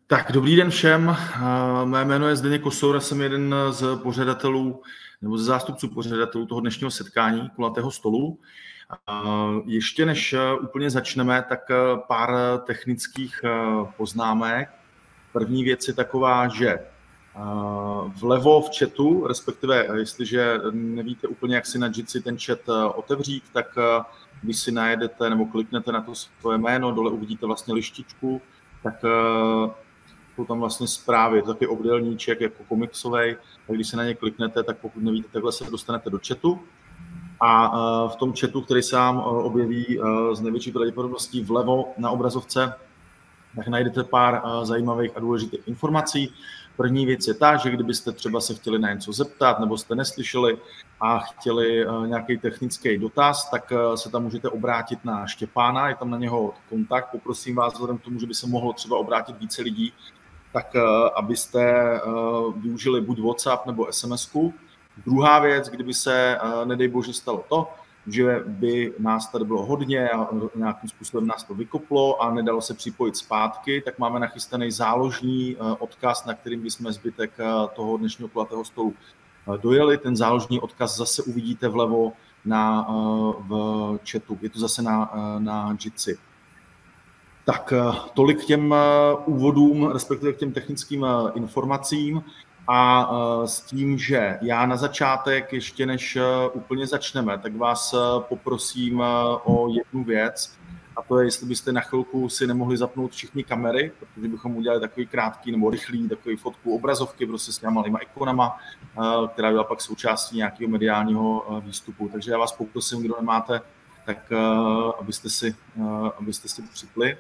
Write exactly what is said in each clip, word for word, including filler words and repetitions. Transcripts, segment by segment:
Tak, dobrý den všem. Mé jméno je Zdeněk Kosoura, jsem jeden z pořadatelů nebo z zástupců pořadatelů toho dnešního setkání kulatého stolu. Ještě než úplně začneme, tak pár technických poznámek. První věc je taková, že vlevo v chatu, respektive jestliže nevíte úplně, jak si na Jitsi ten chat otevřít, tak když si najedete nebo kliknete na to svoje jméno, dole uvidíte vlastně lištičku, tak jsou tam vlastně zprávy, je to taky obdélníček jako komiksový, tak když se na ně kliknete, tak pokud nevíte, takhle se dostanete do chatu. A v tom chatu, který se vám objeví z největší pravděpodobností vlevo na obrazovce, tak najdete pár zajímavých a důležitých informací. První věc je ta, že kdybyste třeba se chtěli na něco zeptat, nebo jste neslyšeli a chtěli nějaký technický dotaz, tak se tam můžete obrátit na Štěpána, je tam na něho kontakt. Poprosím vás, vzhledem k tomu, že by se mohlo třeba obrátit více lidí, tak abyste využili buď WhatsApp nebo es em esku. Druhá věc, kdyby se, nedej bože, stalo to, že by nás tady bylo hodně a nějakým způsobem nás to vykoplo a nedalo se připojit zpátky, tak máme nachystaný záložní odkaz, na kterým bychom zbytek toho dnešního kulatého stolu dojeli. Ten záložní odkaz zase uvidíte vlevo na, v chatu. Je to zase na, na Jitsi. Tak tolik k těm úvodům, respektive k těm technickým informacím. A s tím, že já na začátek, ještě než úplně začneme, tak vás poprosím o jednu věc, a to je, jestli byste na chvilku si nemohli zapnout všichni kamery, protože bychom udělali takový krátký nebo rychlý takový fotku obrazovky prostě s těma malýma ikonama, která byla pak součástí nějakého mediálního výstupu. Takže já vás poprosím, kdo nemáte, tak abyste si, abyste si připli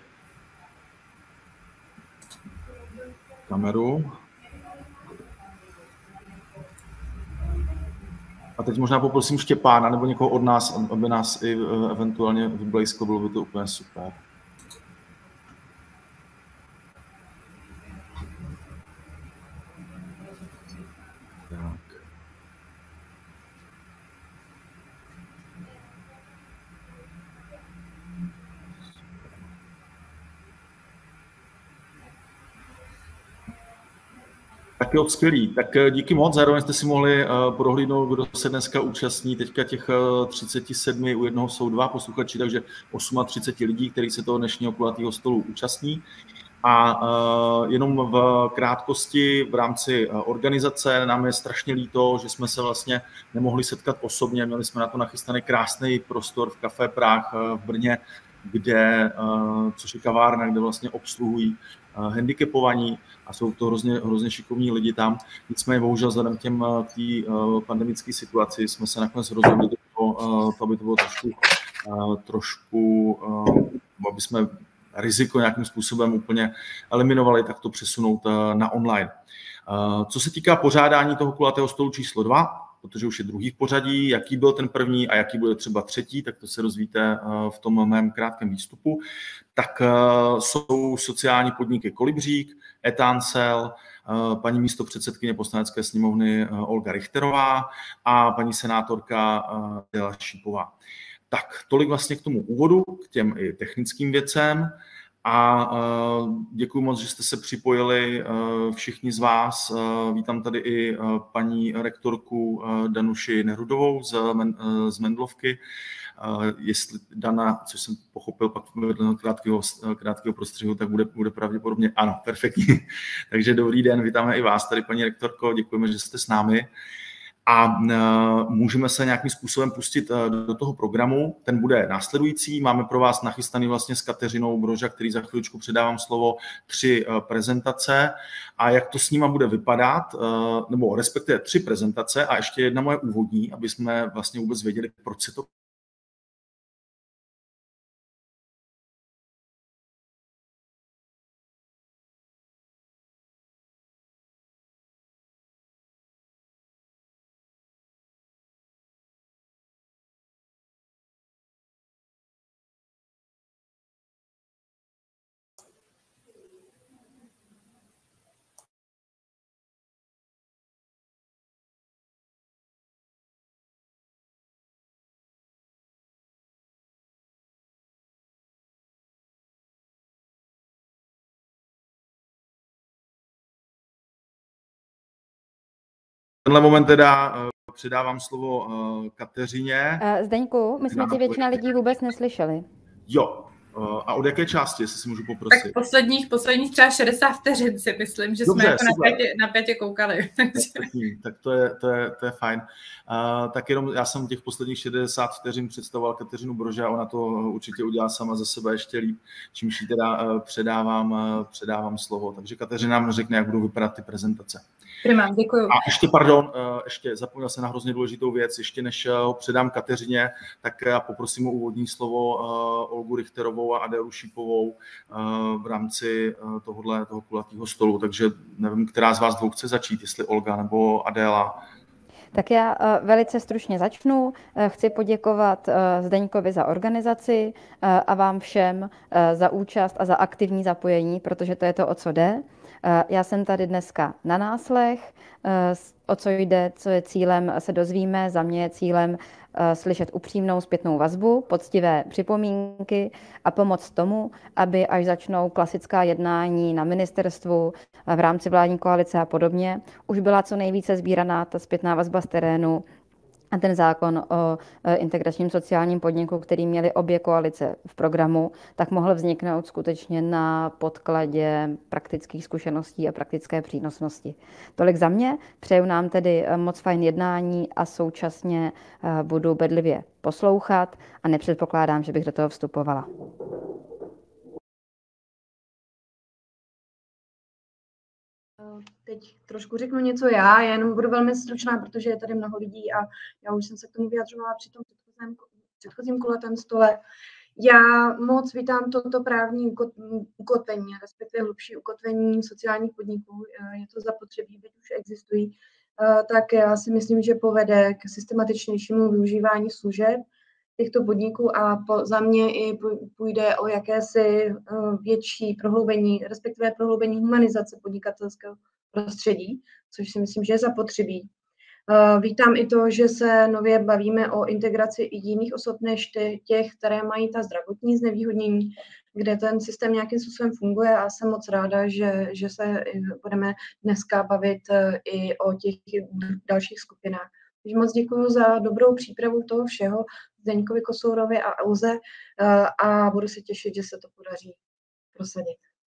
kameru. A teď možná poprosím Štěpána nebo někoho od nás, aby nás i eventuálně vyblejsklo, bylo by to úplně super. Tak. Tak jo, skvělý. Tak díky moc, zároveň jste si mohli prohlídnout, kdo se dneska účastní. Teďka těch třicet sedm, u jednoho jsou dva posluchači, takže třicet osm lidí, kteří se toho dnešního kulatého stolu účastní. A jenom v krátkosti v rámci organizace nám je strašně líto, že jsme se vlastně nemohli setkat osobně. Měli jsme na to nachystaný krásný prostor v Café Prah v Brně, kde, což je kavárna, kde vlastně obsluhují handicapovaní a jsou to hrozně, hrozně šikovní lidi tam. Nicméně bohužel vzhledem k těm té pandemické situaci jsme se nakonec rozhodli, to, to aby to bylo trošku, trošku aby jsme riziko nějakým způsobem úplně eliminovali, tak to přesunout na online. Co se týká pořádání toho kulatého stolu číslo dva, protože už je druhý v pořadí, jaký byl ten první a jaký bude třeba třetí, tak to se dozvíte v tom mém krátkém výstupu. Tak jsou sociální podniky Kolibřík, Etancel, paní místopředsedkyně Poslanecké sněmovny Olga Richterová a paní senátorka Jela Šípová. Tak tolik vlastně k tomu úvodu, k těm i technickým věcem. A děkuji moc, že jste se připojili všichni z vás. Vítám tady i paní rektorku Danuši Nerudovou z, Men, z Mendlovky. Jestli Dana, což jsem pochopil pak krátkého, krátkého prostřihu, tak bude, bude pravděpodobně ano, perfektní. Takže dobrý den, vítáme i vás tady, paní rektorko, děkujeme, že jste s námi. A můžeme se nějakým způsobem pustit do toho programu. Ten bude následující. Máme pro vás nachystaný vlastně s Kateřinou Broža, který za chviličku předávám slovo, tři prezentace. A jak to s nima bude vypadat, nebo respektive tři prezentace a ještě jedna moje úvodní, aby jsme vlastně vůbec věděli, proč se to tenhle moment teda předávám slovo Kateřině. Zdeňku, my jsme tě většina lidí vůbec neslyšeli. Jo. A od jaké části, jestli si můžu poprosit? Tak posledních, posledních třeba šedesát vteřin si myslím, že Dobře, jsme jako na pětě, na pětě koukali. Tak to je, to je, to je fajn. Uh, tak jenom já jsem těch posledních šedesát vteřin představoval Kateřinu Brože a ona to určitě udělá sama za sebe ještě líp, čímž jí teda uh, předávám, uh, předávám slovo. Takže Kateřina nám řekne, jak budou vypadat ty prezentace. Prima, děkuju. A ještě, pardon, uh, ještě zapomněl jsem na hrozně důležitou věc, ještě než ho předám Kateřině, tak já poprosím o úvodní slovo uh, Olgu Richterovou a Adélu Šípovou uh, v rámci uh, tohohle, toho kulatého stolu. Takže nevím, která z vás dvou chce začít, jestli Olga nebo Adéla. Tak já uh, velice stručně začnu. Uh, chci poděkovat uh, Zdeňkovi za organizaci uh, a vám všem uh, za účast a za aktivní zapojení, protože to je to, o co jde. Uh, já jsem tady dneska na náslech, uh, o co jde, co je cílem, se dozvíme. Za mě je cílem slyšet upřímnou zpětnou vazbu, poctivé připomínky a pomoc tomu, aby až začnou klasická jednání na ministerstvu, v rámci vládní koalice a podobně, už byla co nejvíce sbíraná ta zpětná vazba z terénu a ten zákon o integračním sociálním podniku, který měly obě koalice v programu, tak mohl vzniknout skutečně na podkladě praktických zkušeností a praktické přínosnosti. Tolik za mě. Přeju nám tedy moc fajn jednání a současně budu bedlivě poslouchat a nepředpokládám, že bych do toho vstupovala. Teď trošku řeknu něco já, já jenom budu velmi stručná, protože je tady mnoho lidí a já už jsem se k tomu vyjadřovala při tom předchozím, předchozím kulatém stole. Já moc vítám toto právní ukotvení, respektive hlubší ukotvení sociálních podniků. Je to zapotřebí, byť už existují. Tak já si myslím, že povede k systematičnějšímu využívání služeb těchto podniků a po, za mě i půjde o jakési větší prohloubení, respektive prohloubení humanizace podnikatelského prostředí, což si myslím, že je zapotřebí. Vítám i to, že se nově bavíme o integraci i jiných osob než těch, které mají ta zdravotní znevýhodnění, kde ten systém nějakým způsobem funguje a jsem moc ráda, že, že se budeme dneska bavit i o těch dalších skupinách. Takže moc děkuji za dobrou přípravu toho všeho Zdeňkovi Kosourovi a Elze a budu se těšit, že se to podaří prosadit.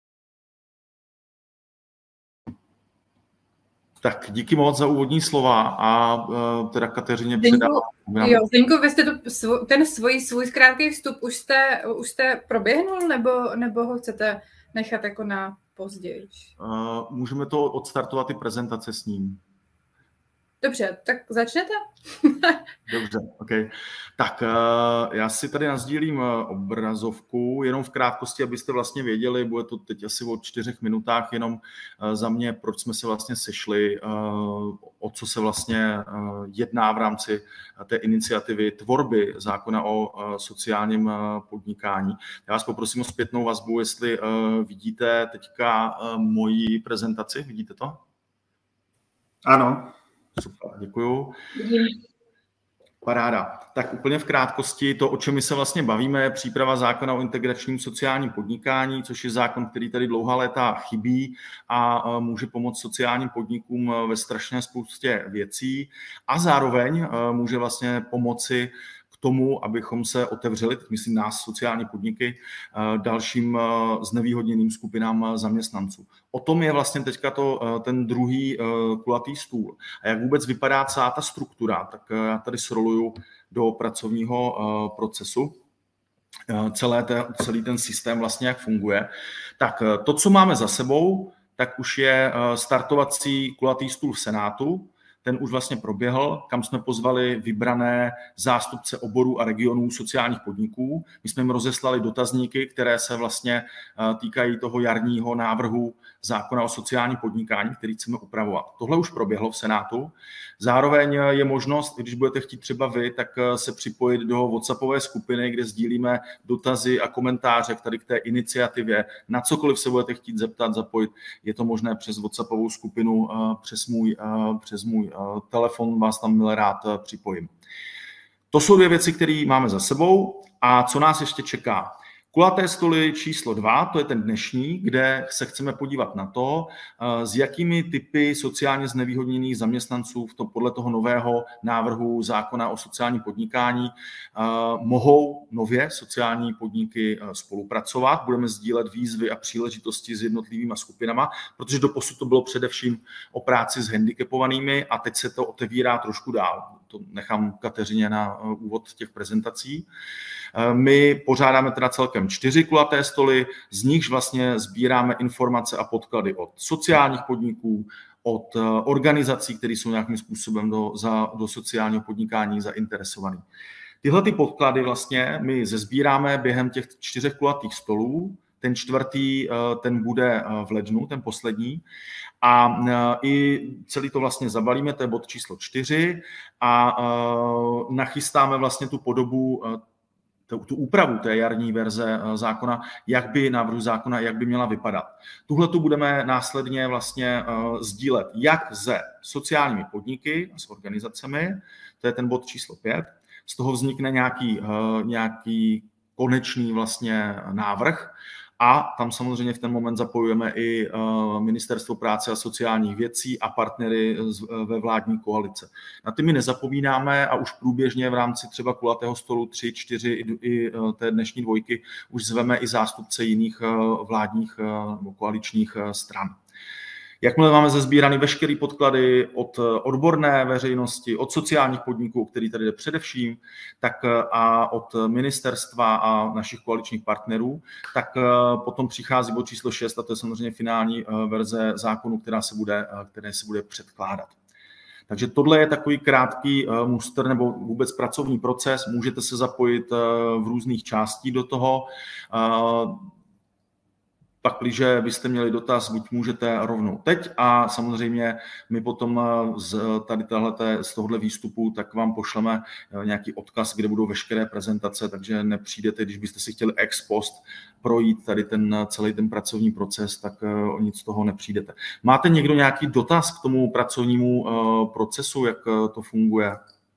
Tak díky moc za úvodní slova a uh, teda Kateřině předávám. Jo, Zdeňku, vy jste to, svoj, ten svůj, svůj krátký vstup už jste, už jste proběhnul nebo, nebo ho chcete nechat jako na později? Uh, můžeme to odstartovat i prezentace s ním. Dobře, tak začnete? Dobře, OK. Tak já si tady nasdílím obrazovku, jenom v krátkosti, abyste vlastně věděli, bude to teď asi o čtyřech minutách, jenom za mě, proč jsme se vlastně sešli, o co se vlastně jedná v rámci té iniciativy tvorby zákona o sociálním podnikání. Já vás poprosím o zpětnou vazbu, jestli vidíte teďka moji prezentaci, vidíte to? Ano. Super, děkuju. Paráda. Tak úplně v krátkosti to, o čem my se vlastně bavíme, je příprava zákona o integračním sociálním podnikání, což je zákon, který tady dlouhá léta chybí a může pomoct sociálním podnikům ve strašné spoustě věcí a zároveň může vlastně pomoci k tomu, abychom se otevřeli, teď myslím nás, sociální podniky, dalším znevýhodněným skupinám zaměstnanců. O tom je vlastně teďka to, ten druhý kulatý stůl. A jak vůbec vypadá celá ta struktura, tak já tady sroluju do pracovního procesu. Celé te, celý ten systém vlastně, jak funguje. Tak to, co máme za sebou, tak už je startovací kulatý stůl v Senátu. Ten už vlastně proběhl, kam jsme pozvali vybrané zástupce oborů a regionů sociálních podniků. My jsme jim rozeslali dotazníky, které se vlastně týkají toho jarního návrhu zákona o sociálním podnikání, který chceme upravovat. Tohle už proběhlo v Senátu. Zároveň je možnost, když budete chtít třeba vy, tak se připojit do WhatsAppové skupiny, kde sdílíme dotazy a komentáře tady k té iniciativě. Na cokoliv se budete chtít zeptat, zapojit. Je to možné přes WhatsAppovou skupinu, přes můj, přes můj telefon, vás tam milé rád připojím. To jsou dvě věci, které máme za sebou a co nás ještě čeká. Kulaté stoly číslo dva, to je ten dnešní, kde se chceme podívat na to, s jakými typy sociálně znevýhodněných zaměstnanců v to, podle toho nového návrhu zákona o sociálním podnikání mohou nově sociální podniky spolupracovat. Budeme sdílet výzvy a příležitosti s jednotlivými skupinama, protože doposud to bylo především o práci s handicapovanými a teď se to otevírá trošku dál. To nechám Kateřině na úvod těch prezentací. My pořádáme teda celkem čtyři kulaté stoly, z nichž vlastně sbíráme informace a podklady od sociálních podniků, od organizací, které jsou nějakým způsobem do, za, do sociálního podnikání zainteresovaný. Tyhle ty podklady vlastně my zesbíráme během těch čtyřech kulatých stolů. Ten čtvrtý, ten bude v lednu, ten poslední. A i celý to vlastně zabalíme, to je bod číslo čtyři a nachystáme vlastně tu podobu, tu úpravu té jarní verze zákona, jak by návrhu zákona, jak by měla vypadat. Tuhle tu budeme následně vlastně sdílet jak se sociálními podniky a s organizacemi, to je ten bod číslo pět, z toho vznikne nějaký, nějaký konečný vlastně návrh a tam samozřejmě v ten moment zapojujeme i Ministerstvo práce a sociálních věcí a partnery ve vládní koalice. Na ty my nezapomínáme a už průběžně v rámci třeba kulatého stolu tři, čtyři i té dnešní dvojky už zveme i zástupce jiných vládních nebo koaličních stran. Jakmile máme zesbíraný veškerý podklady od odborné veřejnosti, od sociálních podniků, který tady jde především, tak a od ministerstva a našich koaličních partnerů, tak potom přichází bod číslo šest a to je samozřejmě finální verze zákonu, která se bude, které se bude předkládat. Takže tohle je takový krátký muster nebo vůbec pracovní proces. Můžete se zapojit v různých částí do toho. Pak, když byste měli dotaz, buď můžete rovnou teď a samozřejmě my potom z, tady tahlete, z tohohle výstupu tak vám pošleme nějaký odkaz, kde budou veškeré prezentace, takže nepřijdete, když byste si chtěli ex post projít tady ten celý ten pracovní proces, tak o nic z toho nepřijdete. Máte někdo nějaký dotaz k tomu pracovnímu procesu, jak to funguje?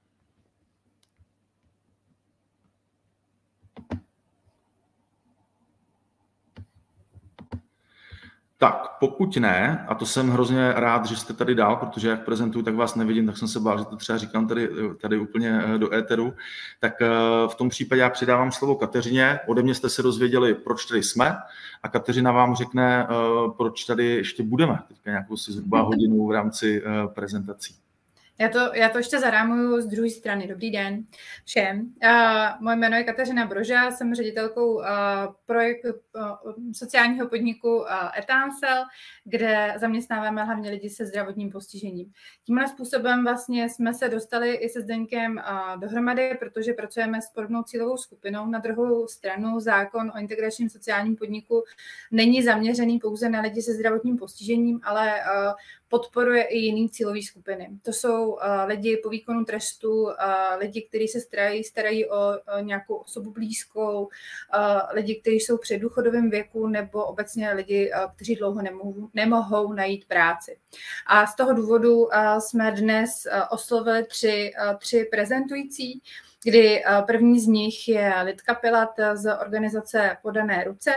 Tak, pokud ne, a to jsem hrozně rád, že jste tady dál, protože jak prezentuju, tak vás nevidím, tak jsem se bál, že to třeba říkám tady, tady úplně do éteru, tak v tom případě já předávám slovo Kateřině. Ode mě jste se dozvěděli, proč tady jsme a Kateřina vám řekne, proč tady ještě budeme, teďka nějakou si zhruba hodinu v rámci prezentací. Já to, já to ještě zarámuju z druhé strany. Dobrý den všem. Uh, moje jméno je Kateřina Broža, jsem ředitelkou uh, projektu uh, sociálního podniku uh, Etancel, kde zaměstnáváme hlavně lidi se zdravotním postižením. Tímhle způsobem vlastně jsme se dostali i se Zdeňkem uh, dohromady, protože pracujeme s podobnou cílovou skupinou. Na druhou stranu zákon o integračním sociálním podniku není zaměřený pouze na lidi se zdravotním postižením, ale uh, podporuje i jiný cílové skupiny. To jsou uh, lidi po výkonu trestu, uh, lidi, kteří se starají, starají o uh, nějakou osobu blízkou, uh, lidi, kteří jsou v předdůchodovém věku nebo obecně lidi, uh, kteří dlouho nemohou, nemohou najít práci. A z toho důvodu uh, jsme dnes uh, oslovili tři, uh, tři prezentující, kdy uh, první z nich je Lidka Pilat z organizace Podané ruce,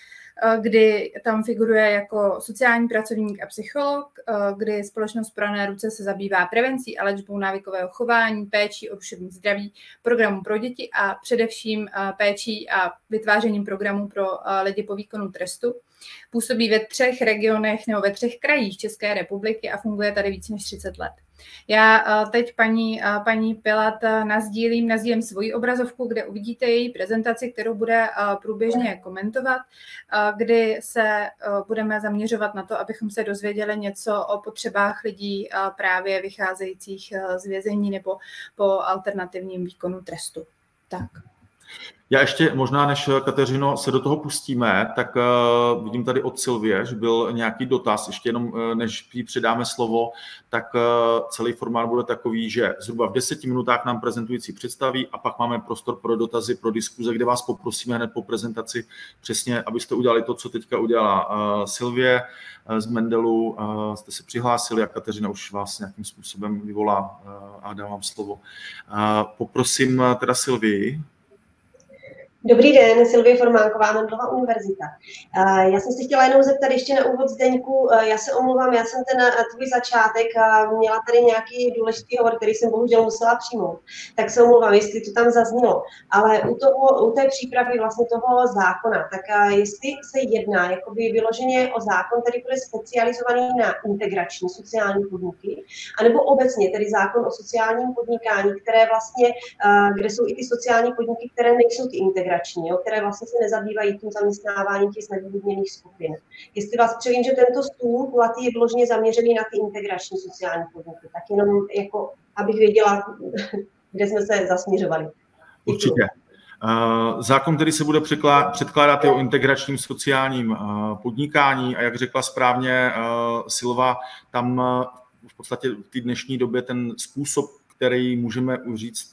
kdy tam figuruje jako sociální pracovník a psycholog, kdy společnost Podané ruce se zabývá prevencí a léčbou návykového chování, péčí o duševní zdraví, programů pro děti a především péčí a vytvářením programů pro lidi po výkonu trestu. Působí ve třech regionech nebo ve třech krajích České republiky a funguje tady víc než třicet let. Já teď paní, paní Pilat nazdílím, nazdílím svoji obrazovku, kde uvidíte její prezentaci, kterou bude průběžně komentovat, kdy se budeme zaměřovat na to, abychom se dozvěděli něco o potřebách lidí právě vycházejících z vězení nebo po alternativním výkonu trestu. Tak. Já ještě možná, než Kateřino se do toho pustíme, tak uh, vidím tady od Silvie, že byl nějaký dotaz, ještě jenom uh, než jí předáme slovo, tak uh, celý formát bude takový, že zhruba v deseti minutách nám prezentující představí a pak máme prostor pro dotazy, pro diskuze, kde vás poprosíme hned po prezentaci přesně, abyste udělali to, co teďka udělala uh, Silvie uh, z Mendelu, uh, jste se přihlásili a Kateřina už vás nějakým způsobem vyvolá uh, a dávám slovo. Uh, poprosím uh, teda Silvii. Dobrý den, Silvie Formánková, Mendelová univerzita. Já jsem se chtěla jenom zeptat ještě na úvod, Zdeňku, já se omlouvám, já jsem ten tvůj začátek měla tady nějaký důležitý hovor, který jsem bohužel musela přijmout, tak se omlouvám, jestli to tam zaznělo, ale u, toho, u té přípravy vlastně toho zákona, tak jestli se jedná jakoby vyloženě o zákon, který bude specializovaný na integrační sociální podniky, anebo obecně tedy zákon o sociálním podnikání, které vlastně, kde jsou i ty sociální podniky, které nejsou ty integrační, Jo, které vlastně se nezabývají tím zaměstnáváním těch znevýhodněných skupin. Jestli vás převím, že tento stůl kulatý je vloženě zaměřený na ty integrační sociální podniky, tak jenom jako, abych věděla, kde jsme se zasměřovali. Určitě. Zákon, který se bude předkládat, je o integračním sociálním podnikání a jak řekla správně Silva, tam v podstatě v té dnešní době ten způsob, který můžeme říct,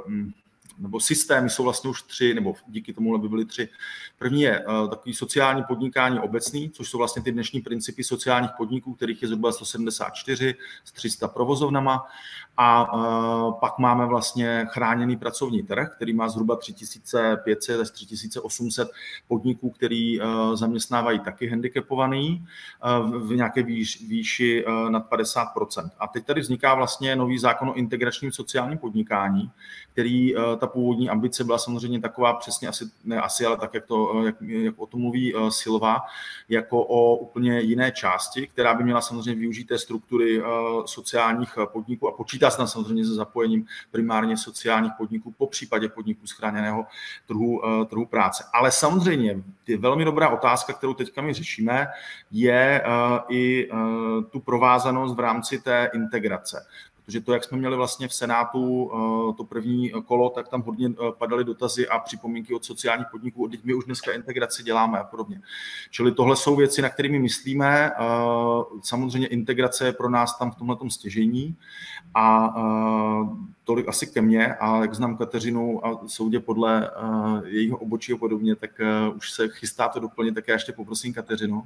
nebo systémy jsou vlastně už tři, nebo díky tomu by byly tři. První je uh, takový sociální podnikání obecný, což jsou vlastně ty dnešní principy sociálních podniků, kterých je zhruba sto sedmdesát čtyři s tři sta provozovnama. A uh, pak máme vlastně chráněný pracovní trh, který má zhruba tři tisíce pět set až tři tisíce osm set podniků, který uh, zaměstnávají taky handicapovaný uh, v nějaké výš, výši uh, nad padesát procent. A teď tady vzniká vlastně nový zákon o integračním sociálním podnikání, který uh, ta původní ambice byla samozřejmě taková přesně asi, ne asi, ale tak, jak, to, jak, jak o tom mluví uh, Silva, jako o úplně jiné části, která by měla samozřejmě využít té struktury uh, sociálních podniků a počítá se samozřejmě se zapojením primárně sociálních podniků, po případě podniků z chráněného trhu, uh, trhu práce. Ale samozřejmě je velmi dobrá otázka, kterou teďka my řešíme, je uh, i uh, tu provázanost v rámci té integrace. Protože to, jak jsme měli vlastně v Senátu to první kolo, tak tam hodně padaly dotazy a připomínky od sociálních podniků, teď my už dneska integraci děláme a podobně. Čili tohle jsou věci, na kterými myslíme. Samozřejmě integrace je pro nás tam v tomhletom stěžení a tolik asi ke mně, a jak znám Kateřinu a soudě podle jejího obočí a podobně, tak už se chystá to doplnit, tak já ještě poprosím Kateřinu.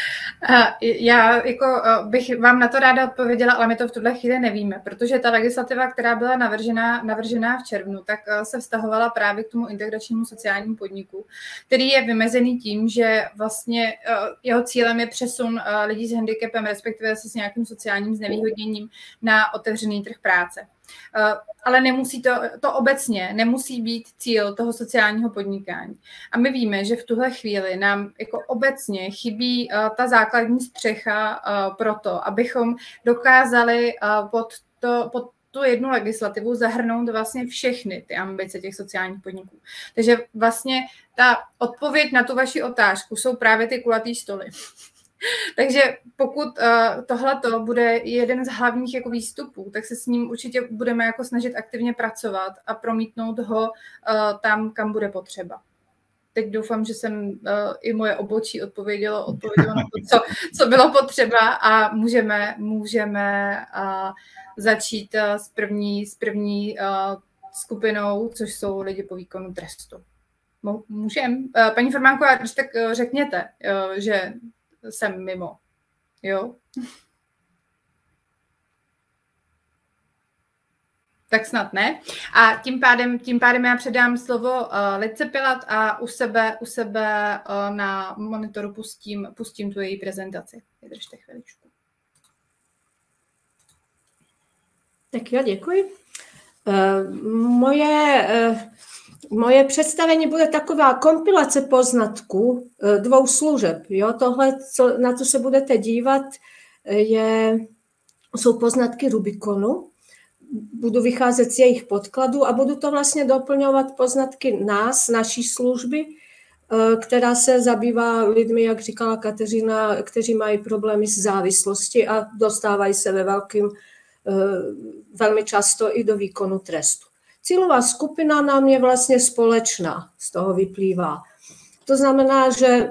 Já jako bych vám na to ráda odpověděla, ale my to v tuhle chvíli nevíme, protože ta legislativa, která byla navržená, navržená v červnu, tak se vztahovala právě k tomu integračnímu sociálnímu podniku, který je vymezený tím, že vlastně jeho cílem je přesun lidí s handicapem, respektive se s nějakým sociálním znevýhodněním na otevřený trh práce. Ale nemusí to, to obecně nemusí být cíl toho sociálního podnikání. A my víme, že v tuhle chvíli nám jako obecně chybí ta základní střecha pro to, abychom dokázali pod, to, pod tu jednu legislativu zahrnout vlastně všechny ty ambice těch sociálních podniků. Takže vlastně ta odpověď na tu vaši otázku jsou právě ty kulatý stoly. Takže pokud uh, tohleto bude jeden z hlavních jako výstupů, tak se s ním určitě budeme jako snažit aktivně pracovat a promítnout ho uh, tam, kam bude potřeba. Teď doufám, že jsem uh, i moje obočí odpovědělo, odpovědělo na to, co, co bylo potřeba a můžeme, můžeme uh, začít uh, s první, s první uh, skupinou, což jsou lidi po výkonu trestu. Můžeme? Uh, paní Formánková, když tak uh, řekněte, uh, že jsem mimo. Jo? Tak snad ne. A tím pádem, tím pádem já předám slovo uh, Lidce Pilat a u sebe, u sebe uh, na monitoru pustím, pustím tu její prezentaci. Vydržte chviličku. Tak jo, děkuji. Uh, moje... Uh... Moje představení bude taková kompilace poznatků dvou služeb. Jo? Tohle, co, na co se budete dívat, je, jsou poznatky Rubikonu. Budu vycházet z jejich podkladů a budu to vlastně doplňovat poznatky nás, naší služby, která se zabývá lidmi, jak říkala Kateřina, kteří mají problémy s závislostí a dostávají se ve velkým, velmi často i do výkonu trestu. Cílová skupina nám je vlastně společná, z toho vyplývá. To znamená, že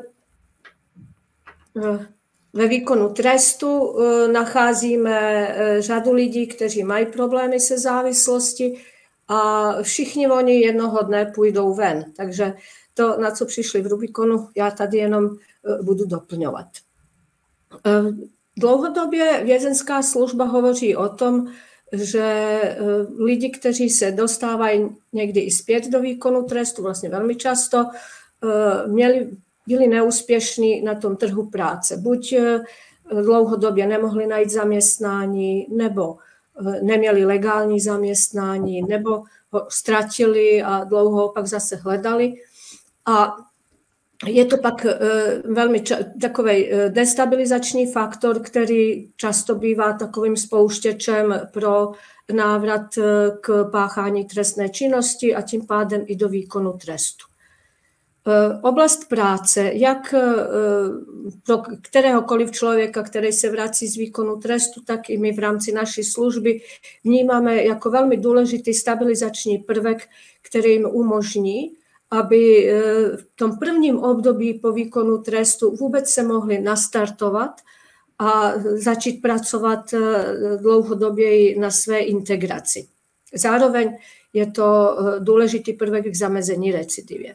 ve výkonu trestu nacházíme řadu lidí, kteří mají problémy se závislostí a všichni oni jednoho dne půjdou ven. Takže to, na co přišli v Rubikonu, já tady jenom budu doplňovat. Dlouhodobě vězenská služba hovoří o tom, že lidi, kteří se dostávají někdy i zpět do výkonu trestu, vlastně velmi často, měli, byli neúspěšní na tom trhu práce. Buď dlouhodobě nemohli najít zaměstnání, nebo neměli legální zaměstnání, nebo ho ztratili a dlouho pak zase hledali. A je to pak velmi takový destabilizační faktor, který často bývá takovým spouštěčem pro návrat k páchání trestné činnosti a tím pádem i do výkonu trestu. Oblast práce, jak pro kteréhokoliv člověka, který se vrací z výkonu trestu, tak i my v rámci naší služby vnímáme jako velmi důležitý stabilizační prvek, který jim umožní, aby v tom prvním období po výkonu trestu vůbec se mohli nastartovat a začít pracovat dlouhodobě na své integraci. Zároveň je to důležitý prvek k zamezení recidivě.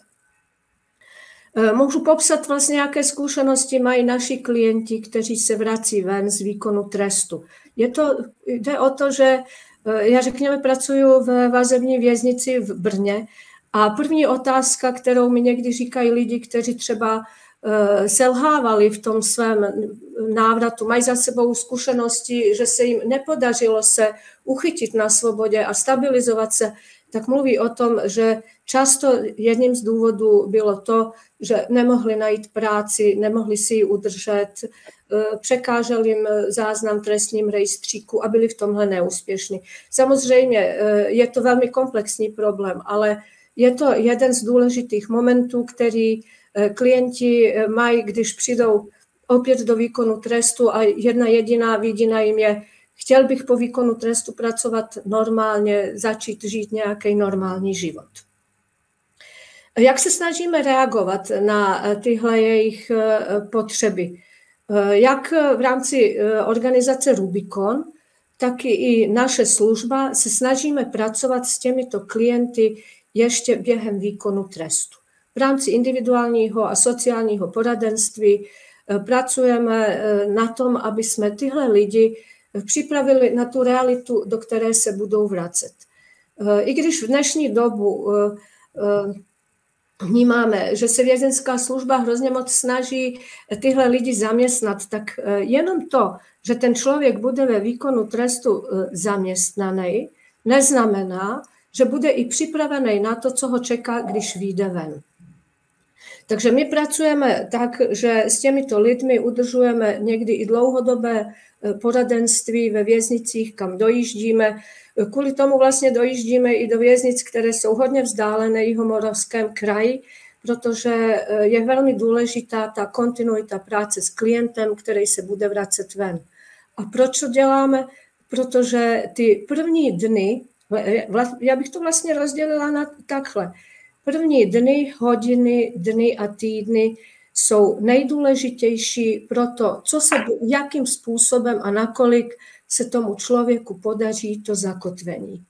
Můžu popsat vlastně, jaké zkušenosti mají naši klienti, kteří se vrací ven z výkonu trestu. Je to, jde o to, že já řekněme pracuji v vazební věznici v Brně a první otázka, kterou mi někdy říkají lidi, kteří třeba selhávali v tom svém návratu, mají za sebou zkušenosti, že se jim nepodařilo se uchytit na svobodě a stabilizovat se, tak mluví o tom, že často jedním z důvodů bylo to, že nemohli najít práci, nemohli si ji udržet, překážel jim záznam v trestním rejstříku a byli v tomhle neúspěšní. Samozřejmě je to velmi komplexní problém, ale je to jeden z důležitých momentů, který klienti mají, když přijdou opět do výkonu trestu a jedna jediná vidina jim je, chtěl bych po výkonu trestu pracovat normálně, začít žít nějaký normální život. Jak se snažíme reagovat na tyhle jejich potřeby? Jak v rámci organizace Rubicon, tak i naše služba se snažíme pracovat s těmito klienty ještě během výkonu trestu. V rámci individuálního a sociálního poradenství pracujeme na tom, aby jsme tyhle lidi připravili na tu realitu, do které se budou vracet. I když v dnešní dobu vnímáme, že se vězeňská služba hrozně moc snaží tyhle lidi zaměstnat, tak jenom to, že ten člověk bude ve výkonu trestu zaměstnaný, neznamená, že bude i připravený na to, co ho čeká, když vyjde ven. Takže my pracujeme tak, že s těmito lidmi udržujeme někdy i dlouhodobé poradenství ve věznicích, kam dojíždíme. Kvůli tomu vlastně dojíždíme i do věznic, které jsou hodně vzdálené v Jihomoravském kraji, protože je velmi důležitá ta kontinuita práce s klientem, který se bude vracet ven. A proč to děláme? Protože ty první dny, já bych to vlastně rozdělila na takhle. První dny, hodiny, dny a týdny jsou nejdůležitější pro to, co se, jakým způsobem a nakolik se tomu člověku podaří to zakotvení.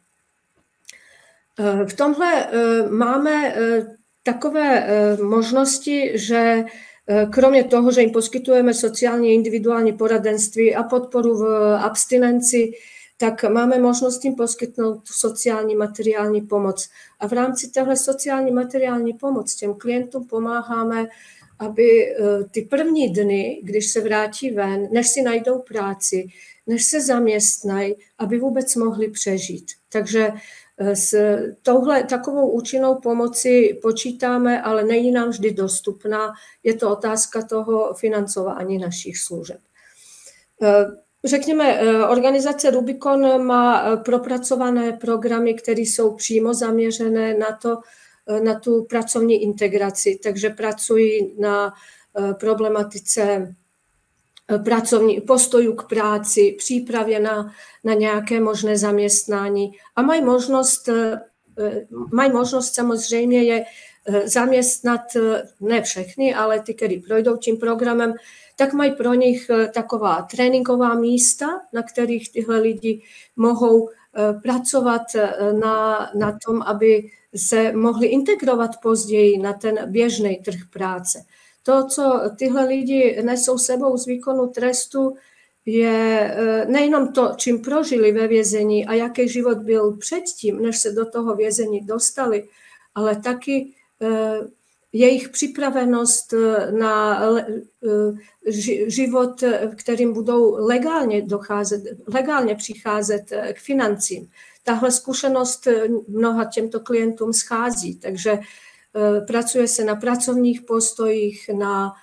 V tomhle máme takové možnosti, že kromě toho, že jim poskytujeme sociální individuální poradenství a podporu v abstinenci, tak máme možnost jim poskytnout sociální materiální pomoc. A v rámci téhle sociální materiální pomoc těm klientům pomáháme, aby ty první dny, když se vrátí ven, než si najdou práci, než se zaměstnají, aby vůbec mohli přežít. Takže s touhle takovou účinnou pomoci počítáme, ale není nám vždy dostupná. Je to otázka toho financování našich služeb. Řekněme, organizace Rubicon má propracované programy, které jsou přímo zaměřené na to, na tu pracovní integraci, takže pracují na problematice pracovní postojů k práci, přípravě na, na nějaké možné zaměstnání a mají možnost, mají možnost samozřejmě je zaměstnat, ne všechny, ale ty, kteří projdou tím programem, tak mají pro nich taková tréninková místa, na kterých tyhle lidi mohou pracovat na, na tom, aby se mohli integrovat později na ten běžný trh práce. To, co tyhle lidi nesou sebou z výkonu trestu, je nejenom to, čím prožili ve vězení a jaký život byl předtím, než se do toho vězení dostali, ale taky jejich připravenost na život, kterým budou legálně docházet, legálně přicházet k financím. Tahle zkušenost mnoha těmto klientům schází, takže pracuje se na pracovních postojích, na,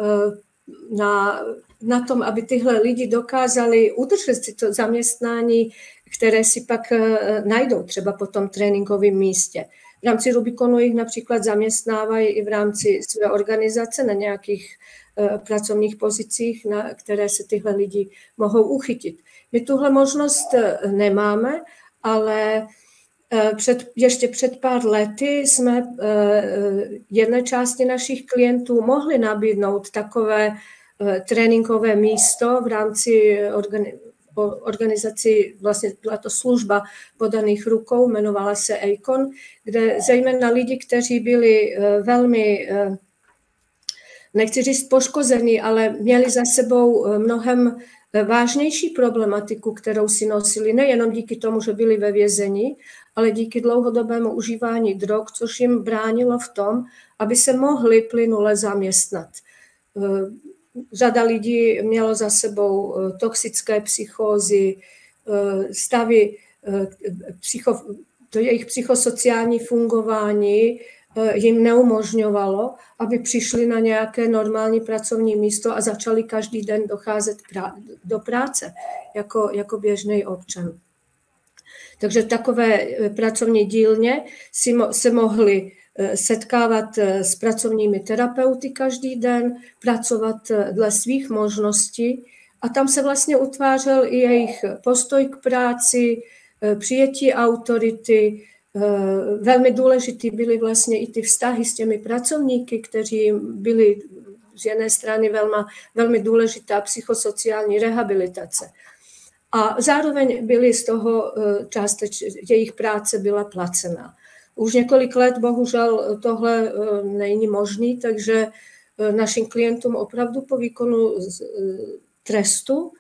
na, na tom, aby tyhle lidi dokázali udržet si to zaměstnání, které si pak najdou třeba po tom tréninkovém místě. V rámci Rubikonu jich například zaměstnávají i v rámci své organizace na nějakých pracovních pozicích, na které se tyhle lidi mohou uchytit. My tuhle možnost nemáme, ale před, ještě před pár lety jsme jedné části našich klientů mohli nabídnout takové tréninkové místo v rámci organizace, organizaci, vlastně byla to služba podaných rukou, jmenovala se Eikon, kde zejména lidi, kteří byli velmi, nechci říct poškození, ale měli za sebou mnohem vážnější problematiku, kterou si nosili nejenom díky tomu, že byli ve vězení, ale díky dlouhodobému užívání drog, což jim bránilo v tom, aby se mohli plynule zaměstnat. Řada lidí mělo za sebou toxické psychózy, stavy, psycho, to jejich psychosociální fungování jim neumožňovalo, aby přišli na nějaké normální pracovní místo a začali každý den docházet do práce jako, jako běžný občan. Takže takové pracovní dílně si mo, se mohli setkávat s pracovními terapeuty každý den, pracovat dle svých možností a tam se vlastně utvářel i jejich postoj k práci, přijetí autority. Velmi důležitý byly vlastně i ty vztahy s těmi pracovníky, kteří byli z jedné strany velmi, velmi důležitá psychosociální rehabilitace. A zároveň byly z toho částečně, jejich práce byla placená. Už několik let bohužel tohle není možné, takže našim klientům opravdu po výkonu trestu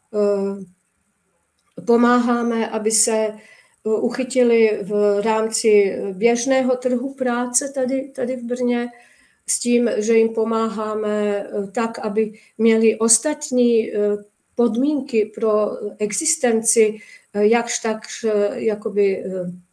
pomáháme, aby se uchytili v rámci běžného trhu práce tady, tady v Brně s tím, že jim pomáháme tak, aby měli ostatní podmínky pro existenci, jakž takž jakoby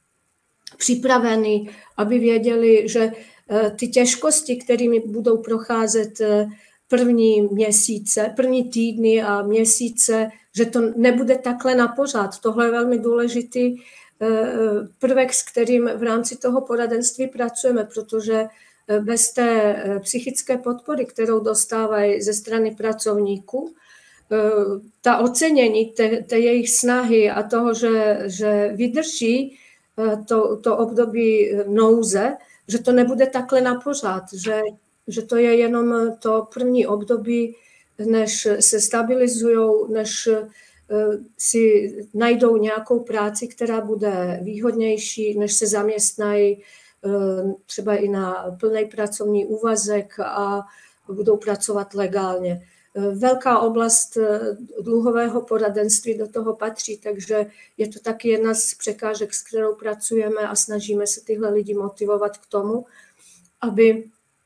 připraveni, aby věděli, že ty těžkosti, kterými budou procházet první měsíce, první týdny a měsíce, že to nebude takhle na pořád. Tohle je velmi důležitý prvek, s kterým v rámci toho poradenství pracujeme, protože bez té psychické podpory, kterou dostávají ze strany pracovníků, ta ocenění té, té jejich snahy a toho, že, že vydrží to, to období nouze, že to nebude takhle na pořád, že, že to je jenom to první období, než se stabilizují, než si najdou nějakou práci, která bude výhodnější, než se zaměstnají třeba i na plný pracovní úvazek a budou pracovat legálně. Velká oblast dluhového poradenství do toho patří, takže je to taky jedna z překážek, s kterou pracujeme a snažíme se tyhle lidi motivovat k tomu, aby,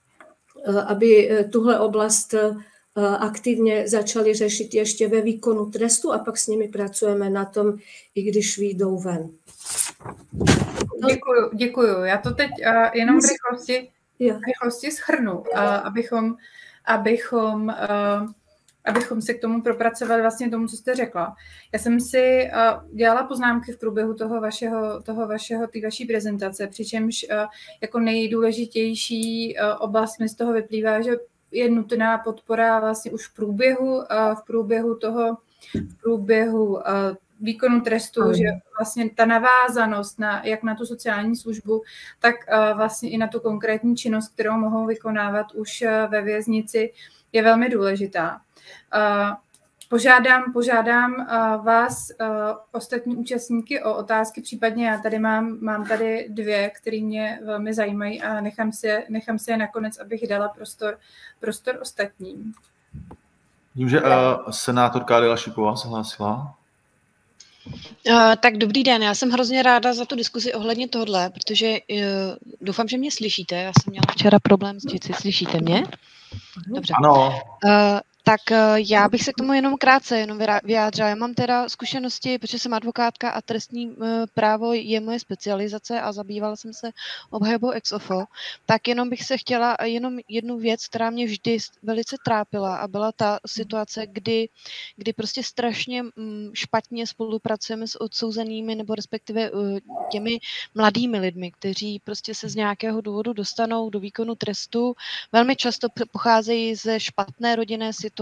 aby tuhle oblast aktivně začali řešit ještě ve výkonu trestu a pak s nimi pracujeme na tom, i když vyjdou ven. Děkuju, děkuju. Já to teď uh, jenom v rychlosti, v rychlosti shrnu, uh, abychom, abychom, uh, abychom se k tomu propracovali vlastně tomu, co jste řekla. Já jsem si uh, dělala poznámky v průběhu toho vašeho, toho vašeho, té vaší prezentace, přičemž uh, jako nejdůležitější uh, oblast mi z toho vyplývá, že je nutná podpora vlastně už v průběhu, uh, v průběhu toho, v průběhu uh, výkonu trestu, mm. že vlastně ta navázanost na, jak na tu sociální službu, tak uh, vlastně i na tu konkrétní činnost, kterou mohou vykonávat už uh, ve věznici, je velmi důležitá. Uh, požádám, požádám uh, vás, uh, ostatní účastníky, o otázky, případně já tady mám, mám tady dvě, které mě velmi zajímají a nechám si, nechám si je nakonec, abych dala prostor, prostor ostatním. Vím, že uh, senátorka Adela Šipová se hlásila. Uh, tak dobrý den, já jsem hrozně ráda za tu diskuzi ohledně tohle, protože uh, doufám, že mě slyšíte. Já jsem měla včera problém s děti. Slyšíte mě? Dobře. Ano. Uh, tak uh, já bych se k tomu jenom krátce jenom vyjádřila. Já mám teda zkušenosti, protože jsem advokátka a trestní uh, právo je moje specializace a zabývala jsem se obhajobou ex ofo. Tak jenom bych se chtěla jenom jednu věc, která mě vždy velice trápila a byla ta situace, kdy, kdy prostě strašně um, špatně spolupracujeme s odsouzenými nebo respektive uh, těmi mladými lidmi, kteří prostě se z nějakého důvodu dostanou do výkonu trestu. Velmi často pocházejí ze špatné rodinné situace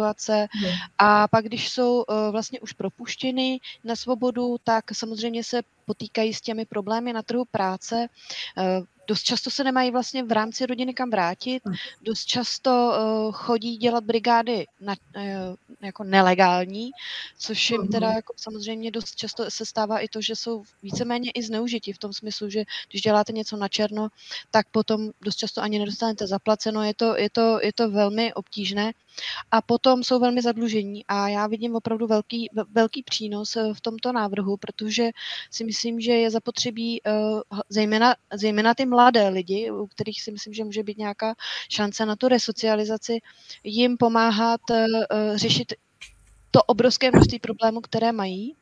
a pak, když jsou uh, vlastně už propuštěny na svobodu, tak samozřejmě se potýkají s těmi problémy na trhu práce. Uh, Dost často se nemají vlastně v rámci rodiny kam vrátit, dost často uh, chodí dělat brigády na, uh, jako nelegální, což jim teda jako samozřejmě dost často se stává i to, že jsou víceméně i zneužiti v tom smyslu, že když děláte něco na černo, tak potom dost často ani nedostanete zaplaceno, je to, je to, je to velmi obtížné. A potom jsou velmi zadlužení a já vidím opravdu velký, velký přínos v tomto návrhu, protože si myslím, že je zapotřebí uh, zejména, zejména ty mladé lidi, u kterých si myslím, že může být nějaká šance na tu resocializaci, jim pomáhat uh, řešit to obrovské množství problémů, které mají.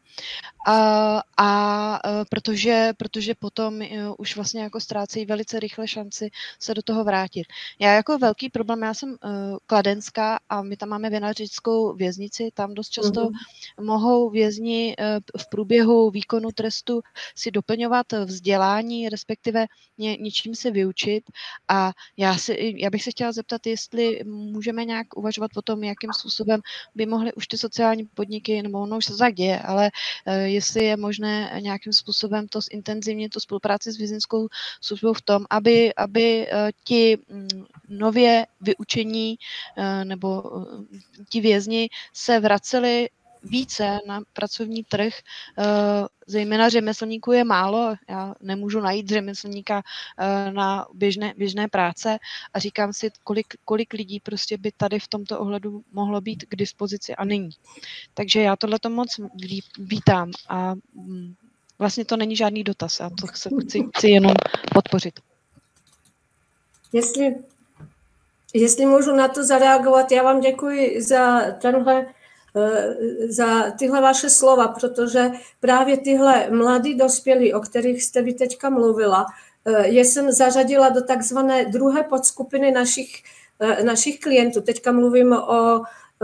A, a protože, protože potom už vlastně jako ztrácejí velice rychle šanci se do toho vrátit. Já jako velký problém, já jsem uh, kladenská a my tam máme vinařickou věznici, tam dost často uh-huh. mohou vězni uh, v průběhu výkonu trestu si doplňovat vzdělání, respektive ně, něčím se vyučit a já, si, já bych se chtěla zeptat, jestli můžeme nějak uvažovat o tom, jakým způsobem by mohly už ty sociální podniky, nebo ono už se tak děje, ale jestli je možné nějakým způsobem to zintenzivnit, tu spolupráci s vězeňskou službou v tom, aby, aby ti nově vyučení nebo ti vězni se vraceli více na pracovní trh, zejména řemeslníků je málo, já nemůžu najít řemeslníka na běžné, běžné práce a říkám si, kolik, kolik lidí prostě by tady v tomto ohledu mohlo být k dispozici a není. Takže já tohleto moc vítám a vlastně to není žádný dotaz, já to chci, chci, chci jenom podpořit. Jestli, jestli můžu na to zareagovat, já vám děkuji za tenhle za tyhle vaše slova, protože právě tyhle mladí dospělí, o kterých jste vy teďka mluvila, je jsem zařadila do takzvané druhé podskupiny našich, našich klientů. Teďka mluvím o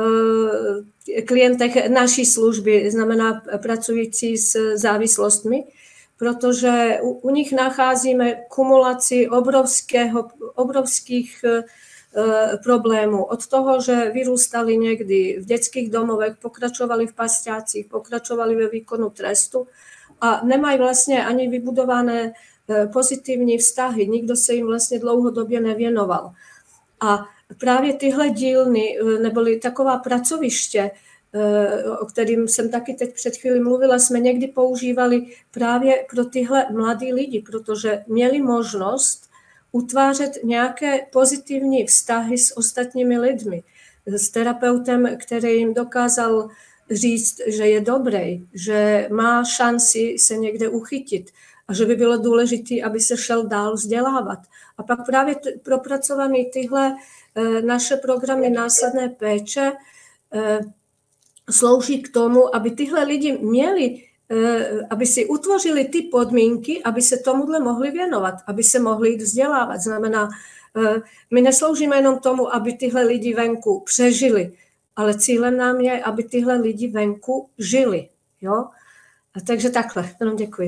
klientech naší služby, znamená pracující s závislostmi, protože u, u nich nacházíme kumulaci obrovského, obrovských problémů. Od toho, že vyrůstali někdy v dětských domovech, pokračovali v pasťácích, pokračovali ve výkonu trestu a nemají vlastně ani vybudované pozitivní vztahy. Nikdo se jim vlastně dlouhodobě nevěnoval. A právě tyhle dílny, neboli taková pracoviště, o kterým jsem taky teď před chvíli mluvila, jsme někdy používali právě pro tyhle mladý lidi, protože měli možnost utvářet nějaké pozitivní vztahy s ostatními lidmi. S terapeutem, který jim dokázal říct, že je dobrý, že má šanci se někde uchytit a že by bylo důležité, aby se šel dál vzdělávat. A pak právě t- propracované tyhle e, naše programy následné péče e, slouží k tomu, aby tyhle lidi měli, aby si utvořili ty podmínky, aby se tomuhle mohli věnovat, aby se mohli jít vzdělávat. Znamená, my nesloužíme jenom tomu, aby tyhle lidi venku přežili, ale cílem nám je, aby tyhle lidi venku žili. Jo? A takže takhle, jenom děkuji.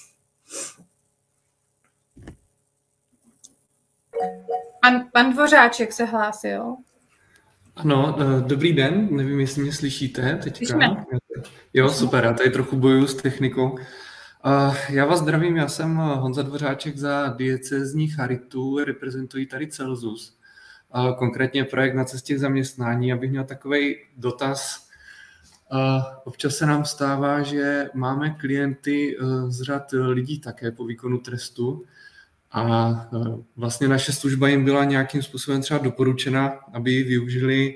Pan, pan Dvořáček se hlásil. Ano, dobrý den, nevím, jestli mě slyšíte teďka. Slyšíme. Jo, super, já tady trochu bojuju s technikou. Já vás zdravím, já jsem Honza Dvořáček za diecézní charitu, reprezentuji tady Celsus, konkrétně projekt Na cestě k zaměstnání. Abych měl takový dotaz. Občas se nám stává, že máme klienty z řad lidí také po výkonu trestu, a vlastně naše služba jim byla nějakým způsobem třeba doporučena, aby ji využili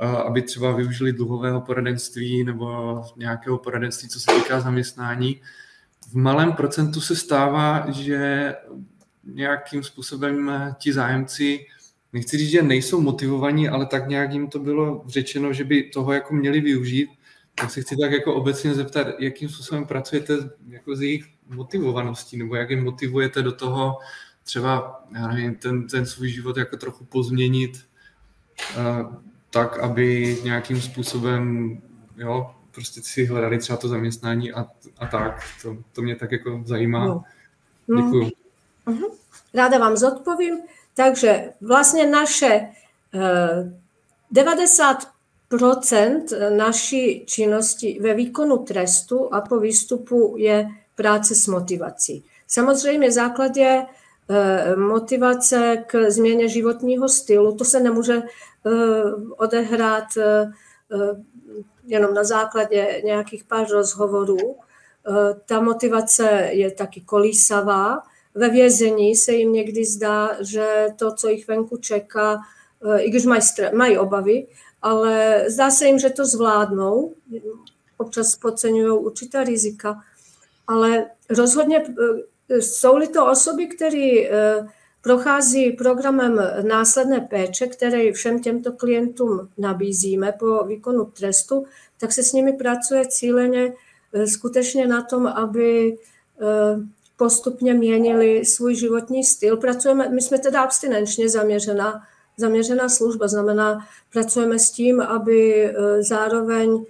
aby třeba využili dluhového poradenství nebo nějakého poradenství, co se týká zaměstnání. V malém procentu se stává, že nějakým způsobem ti zájemci, nechci říct, že nejsou motivovaní, ale tak nějak jim to bylo řečeno, že by toho jako měli využít. Tak se chci tak jako obecně zeptat, jakým způsobem pracujete jako s jejich motivovaností, nebo jak je motivujete do toho třeba, já nevím, ten, ten svůj život jako trochu pozměnit uh, tak, aby nějakým způsobem, jo, prostě si hledali třeba to zaměstnání a, a tak. To, to mě tak jako zajímá. No. Děkuju. Uh-huh. Ráda vám zodpovím. Takže vlastně naše uh, devadesát procent naší činnosti ve výkonu trestu a po výstupu je práce s motivací. Samozřejmě základ je motivace k změně životního stylu. To se nemůže odehrát jenom na základě nějakých pár rozhovorů. Ta motivace je taky kolísavá. Ve vězení se jim někdy zdá, že to, co jich venku čeká, i když mají, mají obavy, ale zdá se jim, že to zvládnou. Občas podceňují určitá rizika, ale rozhodně jsou-li to osoby, které prochází programem následné péče, který všem těmto klientům nabízíme po výkonu trestu, tak se s nimi pracuje cíleně skutečně na tom, aby postupně měnili svůj životní styl. Pracujeme, my jsme teda abstinenčně zaměřená, zaměřená služba, znamená, pracujeme s tím, aby zároveň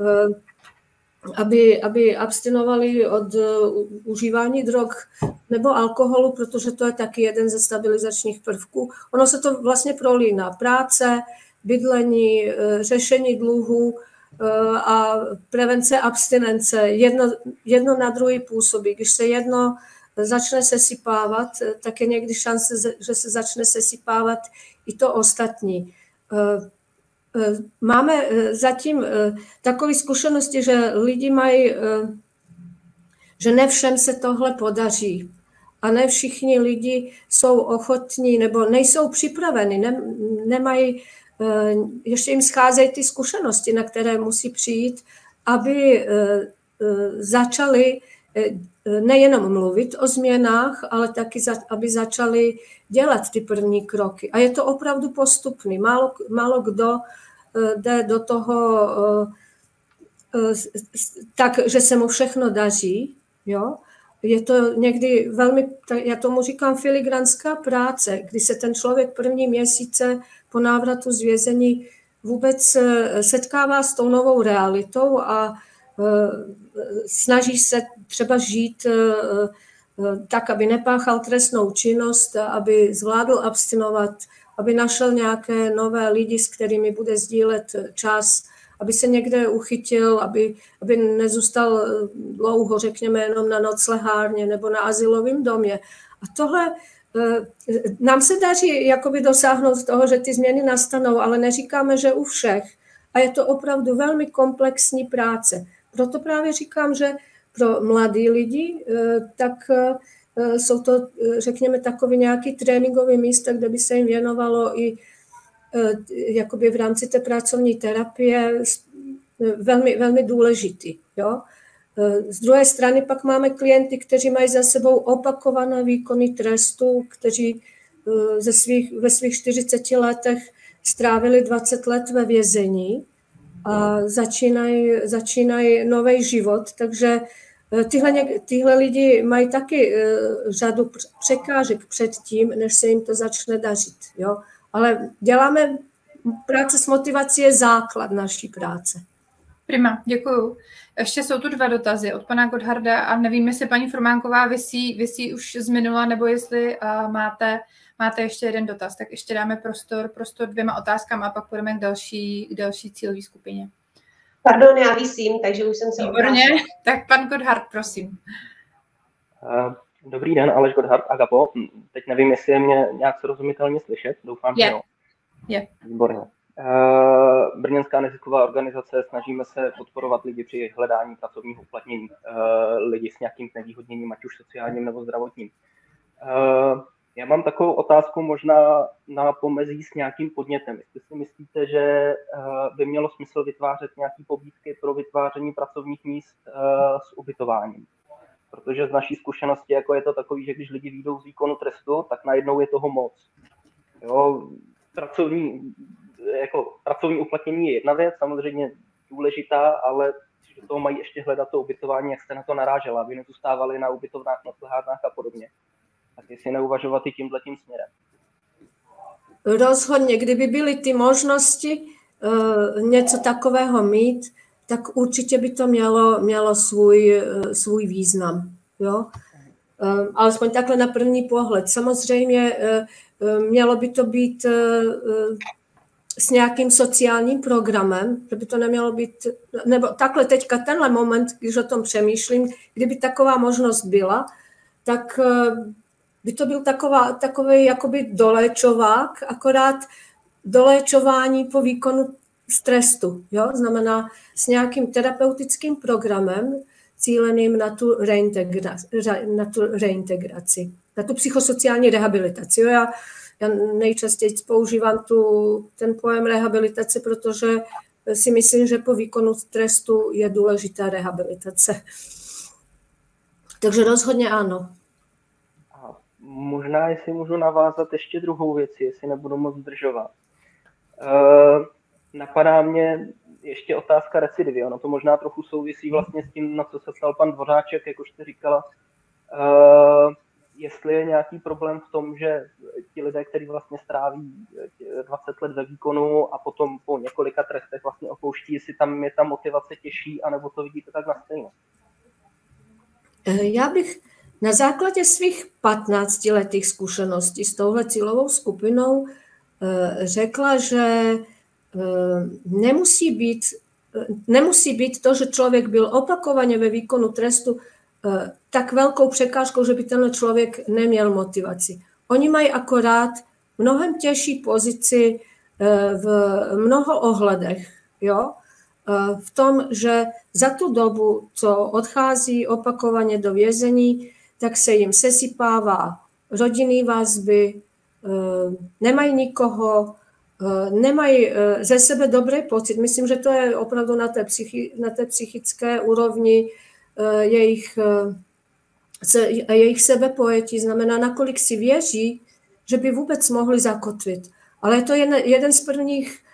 Aby, aby abstinovali od užívání drog nebo alkoholu, protože to je taky jeden ze stabilizačních prvků. Ono se to vlastně prolíná. Práce, bydlení, řešení dluhu a prevence abstinence. Jedno, jedno na druhý působí. Když se jedno začne sesypávat, tak je někdy šance, že se začne sesypávat i to ostatní. Máme zatím takové zkušenosti, že lidi mají, že ne všem se tohle podaří a ne všichni lidi jsou ochotní nebo nejsou připraveni, ne, nemají, ještě jim scházejí ty zkušenosti, na které musí přijít, aby začali nejenom mluvit o změnách, ale taky, aby začali dělat ty první kroky. A je to opravdu postupný. Málo, málo kdo jde do toho tak, že se mu všechno daří. Jo? Je to někdy velmi, já tomu říkám, filigranská práce, kdy se ten člověk první měsíce po návratu z vězení vůbec setkává s tou novou realitou a snaží se třeba žít tak, aby nepáchal trestnou činnost, aby zvládl abstinovat, aby našel nějaké nové lidi, s kterými bude sdílet čas, aby se někde uchytil, aby, aby nezůstal dlouho, řekněme, jenom na noclehárně nebo na azylovém domě. A tohle nám se daří jakoby dosáhnout toho, že ty změny nastanou, ale neříkáme, že u všech. A je to opravdu velmi komplexní práce. Proto právě říkám, že pro mladý lidi, tak jsou to, řekněme, takové nějaké tréninkové místa, kde by se jim věnovalo i jakoby v rámci té pracovní terapie velmi, velmi důležitý. Jo? Z druhé strany pak máme klienty, kteří mají za sebou opakované výkony trestu, kteří ze svých, ve svých čtyřiceti letech strávili dvacet let ve vězení a začínají, začínají nový život, takže tyhle, tyhle lidi mají taky řadu překážek před tím, než se jim to začne dařit. Jo? Ale děláme, práce s motivací je základ naší práce. Prima, děkuju. Ještě jsou tu dva dotazy od pana Gotharda a nevím, jestli paní Formánková vysí, vysí už z minula, nebo jestli uh, máte, máte ještě jeden dotaz, tak ještě dáme prostor, prostor dvěma otázkám a pak půjdeme k další, k další cílové skupině. Pardon, já vysím, takže už jsem se Výborně, tak pan Gotthard, prosím. Uh, dobrý den, Aleš Gotthard, Agapo. Teď nevím, jestli je mě nějak srozumitelně slyšet, doufám, je. že jo. Je. Výborně. Uh, Brněnská nezisková organizace, snažíme se podporovat lidi při hledání pracovního uplatnění, uh, lidi s nějakým znevýhodněním, ať už sociálním nebo zdravotním. Uh, Já mám takovou otázku možná na pomezí s nějakým podnětem. Jestli si myslíte, že by mělo smysl vytvářet nějaké pobídky pro vytváření pracovních míst s ubytováním. Protože z naší zkušenosti jako je to takový, že když lidi vyjdou z výkonu trestu, tak najednou je toho moc. Jo, pracovní, jako pracovní uplatnění je jedna věc, samozřejmě důležitá, ale do toho mají ještě hledat to ubytování, jak jste na to narážela, aby nezůstávali na ubytovnách, na tlehárnách a podobně. Tak jestli neuvažovat i tímhletím směrem. Rozhodně, kdyby byly ty možnosti uh, něco takového mít, tak určitě by to mělo, mělo svůj, uh, svůj význam. Jo? Uh, alespoň takhle na první pohled. Samozřejmě uh, uh, mělo by to být uh, uh, s nějakým sociálním programem, že by to nemělo být, nebo takhle teďka tenhle moment, když o tom přemýšlím, kdyby taková možnost byla, tak uh, by to byl taková, takový jakoby doléčovák, akorát doléčování po výkonu z trestu. Jo? Znamená s nějakým terapeutickým programem cíleným na tu, reintegra, na tu reintegraci, na tu psychosociální rehabilitaci. Jo? Já, já nejčastěji používám tu, ten pojem rehabilitace, protože si myslím, že po výkonu trestu je důležitá rehabilitace. Takže rozhodně ano. Možná, jestli můžu navázat ještě druhou věc, jestli nebudu moc zdržovat. E, napadá mě ještě otázka recidivy. Ono to možná trochu souvisí vlastně s tím, na co se ptal pan Dvořáček, jak už jste říkala. E, jestli je nějaký problém v tom, že ti lidé, kteří vlastně stráví dvacet let ve výkonu a potom po několika trestech vlastně opouští, jestli tam je ta motivace těžší, anebo to vidíte tak na stejno? Já bych na základě svých patnáctiletých zkušeností s touhle cílovou skupinou řekla, že nemusí být, nemusí být to, že člověk byl opakovaně ve výkonu trestu tak velkou překážkou, že by tenhle člověk neměl motivaci. Oni mají akorát mnohem těžší pozici v mnoho ohledech, jo? V tom, že za tu dobu, co odchází opakovaně do vězení, tak se jim sesypává rodinný vazby, nemají nikoho, nemají ze sebe dobrý pocit. Myslím, že to je opravdu na té, psychi, na té psychické úrovni jejich, jejich sebepojetí. Znamená, nakolik si věří, že by vůbec mohli zakotvit. Ale je to jeden, jeden z prvních,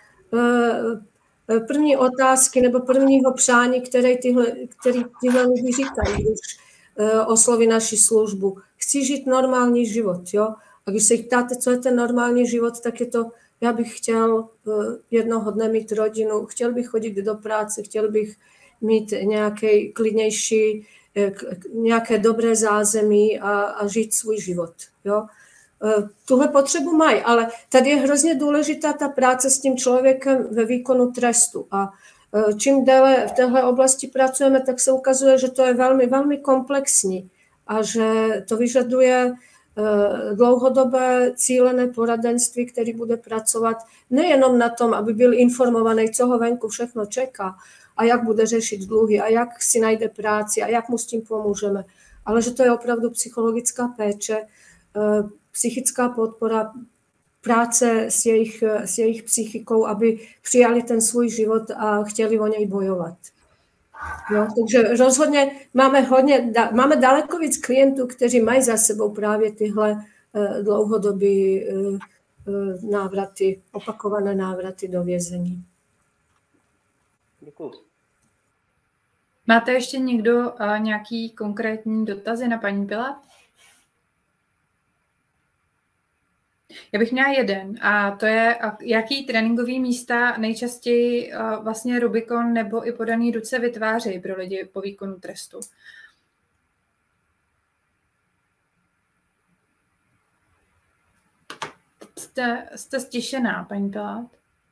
první otázky nebo prvního přání, které tyhle, který tyhle lidi říkají, když osloví naši službu. Chci žít normální život, jo? A když se jich ptáte, co je ten normální život, tak je to, já bych chtěl jednoho dne mít rodinu, chtěl bych chodit do práce, chtěl bych mít nějaký klidnější, nějaké dobré zázemí a, a žít svůj život, jo? Tuhle potřebu mají, ale tady je hrozně důležitá ta práce s tím člověkem ve výkonu trestu. A čím déle v téhle oblasti pracujeme, tak se ukazuje, že to je velmi, velmi komplexní a že to vyžaduje dlouhodobé cílené poradenství, který bude pracovat nejenom na tom, aby byl informovaný, co ho venku všechno čeká a jak bude řešit dluhy a jak si najde práci a jak mu s tím pomůžeme, ale že to je opravdu psychologická péče, psychická podpora, práce s jejich, s jejich psychikou, aby přijali ten svůj život a chtěli o něj bojovat. Jo, takže rozhodně máme, hodně, máme daleko víc klientů, kteří mají za sebou právě tyhle dlouhodobé návraty, opakované návraty do vězení. Děkuji. Máte ještě někdo nějaký konkrétní dotazy na paní Pilat? Já bych měla jeden a to je, jaký tréninkový místa nejčastěji vlastně Rubikon nebo i podaný ruce vytvářejí pro lidi po výkonu trestu. Jste, jste stišená, paní Pilat?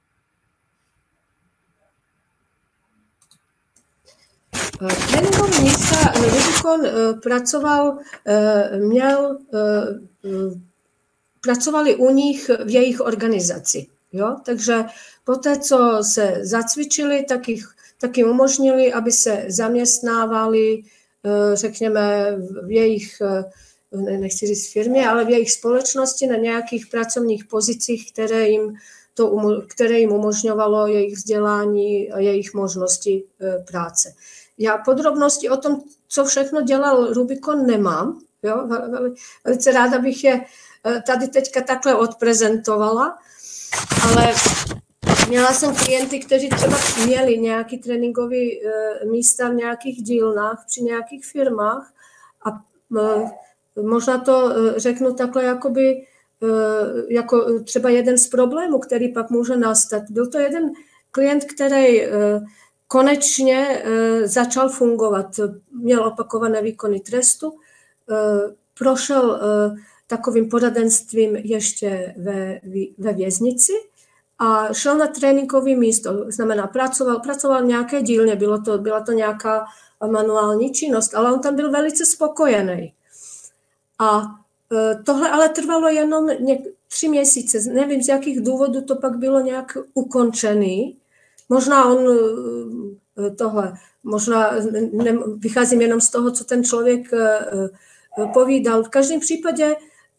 Tréninkový místa Rubikon pracoval, měl pracovali u nich v jejich organizaci. Jo? Takže poté, co se zacvičili, tak, jich, tak jim umožnili, aby se zaměstnávali, řekněme, v jejich, nechci říct firmě, ale v jejich společnosti na nějakých pracovních pozicích, které jim, to, které jim umožňovalo jejich vzdělání a jejich možnosti práce. Já podrobnosti o tom, co všechno dělal Rubicon, nemám. Jo? Velice ráda bych je tady teďka takhle odprezentovala, ale měla jsem klienty, kteří třeba měli nějaké tréninkové místa v nějakých dílnách, při nějakých firmách a možná to řeknu takhle jakoby, jako třeba jeden z problémů, který pak může nastat. Byl to jeden klient, který konečně začal fungovat. Měl opakované výkony trestu, prošel takovým poradenstvím ještě ve, ve věznici a šel na tréninkové místo, znamená pracoval, pracoval v nějaké dílně, bylo to, byla to nějaká manuální činnost, ale on tam byl velice spokojený. A tohle ale trvalo jenom něk- tři měsíce, nevím z jakých důvodů to pak bylo nějak ukončený. Možná on tohle, možná ne, vycházím jenom z toho, co ten člověk povídal. V každém případě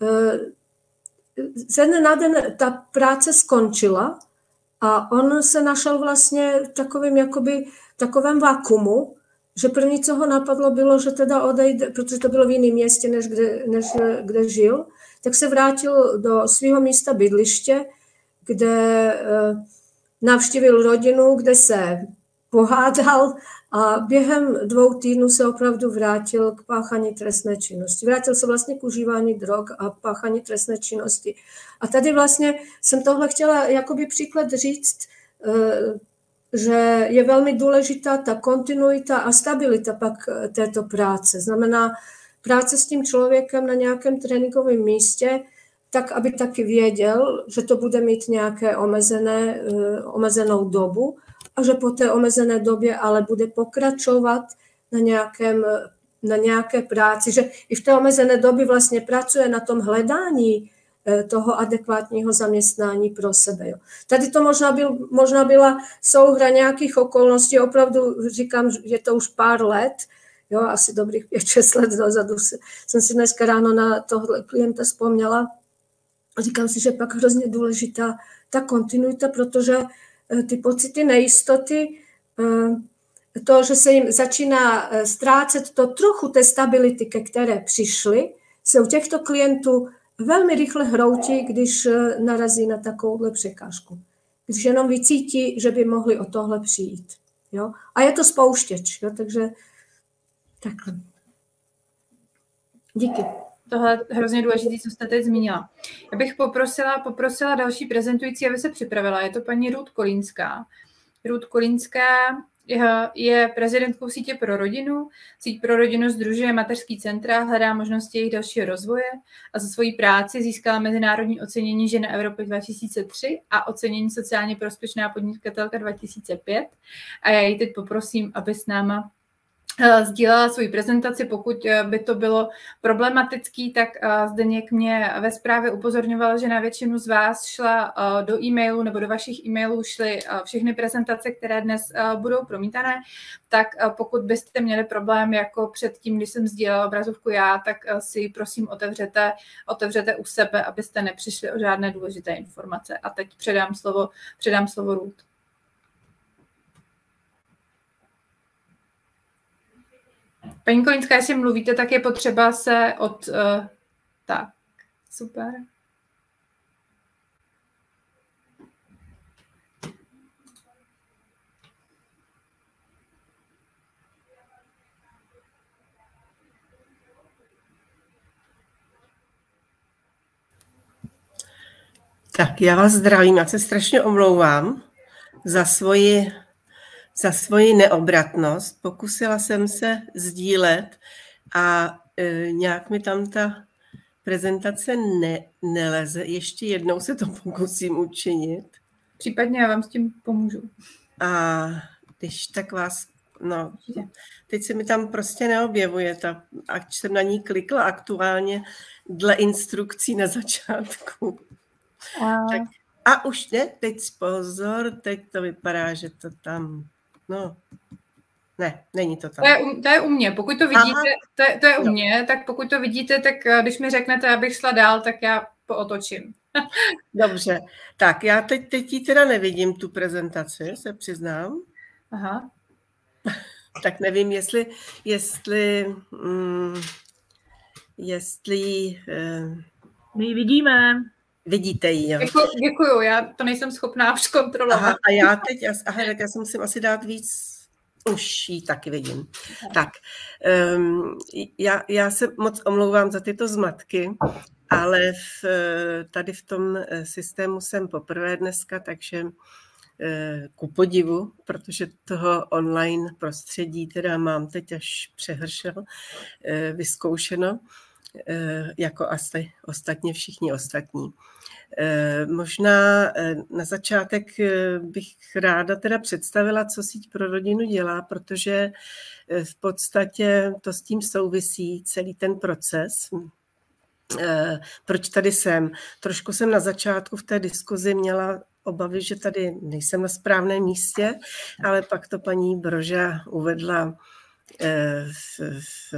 ze dne na den ta práce skončila a on se našel vlastně v takovém, jakoby, takovém vakuumu, že první, co ho napadlo, bylo, že teda odejde, protože to bylo v jiném městě, než kde, než kde žil, tak se vrátil do svého místa bydliště, kde navštívil rodinu, kde se pohádal a během dvou týdnů se opravdu vrátil k páchání trestné činnosti. Vrátil se vlastně k užívání drog a páchání trestné činnosti. A tady vlastně jsem tohle chtěla jakoby příklad říct, že je velmi důležitá ta kontinuita a stabilita pak této práce. Znamená práce s tím člověkem na nějakém tréninkovém místě, tak aby taky věděl, že to bude mít nějaké omezené, omezenou dobu a že po té omezené době ale bude pokračovat na, nějakém, na nějaké práci, že i v té omezené době vlastně pracuje na tom hledání toho adekvátního zaměstnání pro sebe. Jo. Tady to možná, byl, možná byla souhra nějakých okolností, opravdu říkám, je to už pár let, jo, asi dobrých pět, šest let dozadu jsem si dneska ráno na tohle klienta vzpomněla. Říkám si, že pak hrozně důležitá ta kontinuita, protože ty pocity nejistoty, to, že se jim začíná ztrácet to trochu té stability, ke které přišly, se u těchto klientů velmi rychle hroutí, když narazí na takovouhle překážku. Když jenom vycítí, že by mohli o tohle přijít. Jo? A je to spouštěč, jo? Takže takhle. Díky. Tohle je hrozně důležité, co jste teď zmínila. Já bych poprosila, poprosila další prezentující, aby se připravila. Je to paní Ruth Kolínská. Ruth Kolínská je prezidentkou sítě pro rodinu. Síť pro rodinu sdružuje mateřský centra, hledá možnosti jejich dalšího rozvoje a za svoji práci získala mezinárodní ocenění Žena Evropy dva tisíce tři a ocenění sociálně prospěšná podnikatelka dva tisíce pět. A já ji teď poprosím, aby s náma sdílela svoji prezentaci. Pokud by to bylo problematický, tak Zdeněk mě ve zprávě upozorňoval, že na většinu z vás šla do e-mailu nebo do vašich e-mailů šly všechny prezentace, které dnes budou promítané, tak pokud byste měli problém jako předtím, když jsem sdílela obrazovku já, tak si prosím otevřete, otevřete u sebe, abyste nepřišli o žádné důležité informace. A teď předám slovo, předám slovo Ruth. Paní Kolínská, jestli mluvíte, tak je potřeba se od... Uh, tak, super. Tak, já vás zdravím, já se strašně omlouvám za svoji... za svoji neobratnost. Pokusila jsem se sdílet a e, nějak mi tam ta prezentace ne, neleze. Ještě jednou se to pokusím učinit. Případně já vám s tím pomůžu. A když tak vás, no, teď se mi tam prostě neobjevuje, ta, ať jsem na ní klikla aktuálně dle instrukcí na začátku. A, tak, a už ne, teď pozor, teď to vypadá, že to tam... No, Ne, není to tam. To je, u, to je u mě. Pokud to vidíte, to je, to je u no. mě, tak pokud to vidíte, tak když mi řeknete, abych šla dál, tak já pootočím. Dobře, tak já teď, teď ji teda nevidím, tu prezentaci, se přiznám. Aha. Tak nevím, jestli, jestli, mm, jestli... Uh, My ji vidíme. Vidíte ji, jo. Děkuju, děkuju, já to nejsem schopná už kontrolovat. Aha, a já teď, aha, tak já si musím asi dát víc, už ji taky vidím. Tak, um, já, já se moc omlouvám za tyto zmatky, ale v, tady v tom systému jsem poprvé dneska, takže ku podivu, protože toho online prostředí teda mám teď až přehršel vyzkoušeno, jako asi ostatně všichni ostatní. Možná na začátek bych ráda teda představila, co Síť pro rodinu dělá, protože v podstatě to s tím souvisí celý ten proces. Proč tady jsem? Trošku jsem na začátku v té diskuzi měla obavy, že tady nejsem na správném místě, ale pak to paní Broža uvedla v, v,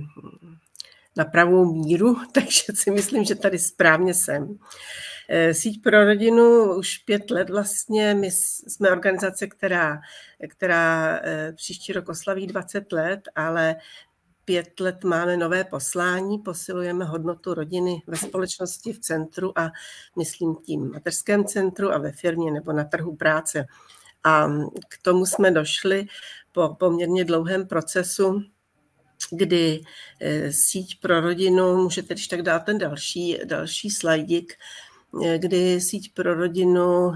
na pravou míru, takže si myslím, že tady správně jsem. Síť pro rodinu už pět let vlastně, my jsme organizace, která, která příští rok oslaví dvacet let, ale pět let máme nové poslání, posilujeme hodnotu rodiny ve společnosti, v centru a myslím tím mateřském centru a ve firmě nebo na trhu práce. A k tomu jsme došli po poměrně dlouhém procesu, kdy Síť pro rodinu, můžete když tak dát ten další, další slajdík, kdy Síť pro rodinu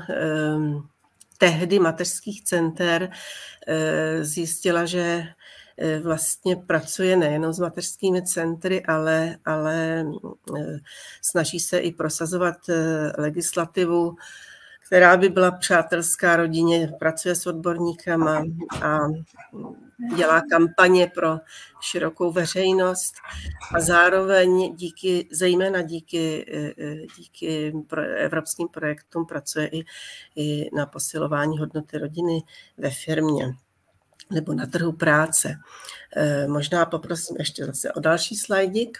tehdy mateřských center zjistila, že vlastně pracuje nejenom s mateřskými centry, ale, ale snaží se i prosazovat legislativu, která by byla přátelská rodině, pracuje s odborníkama a dělá kampaně pro širokou veřejnost a zároveň díky, zejména díky, díky evropským projektům pracuje i, i na posilování hodnoty rodiny ve firmě nebo na trhu práce. Možná poprosím ještě zase o další slajdík.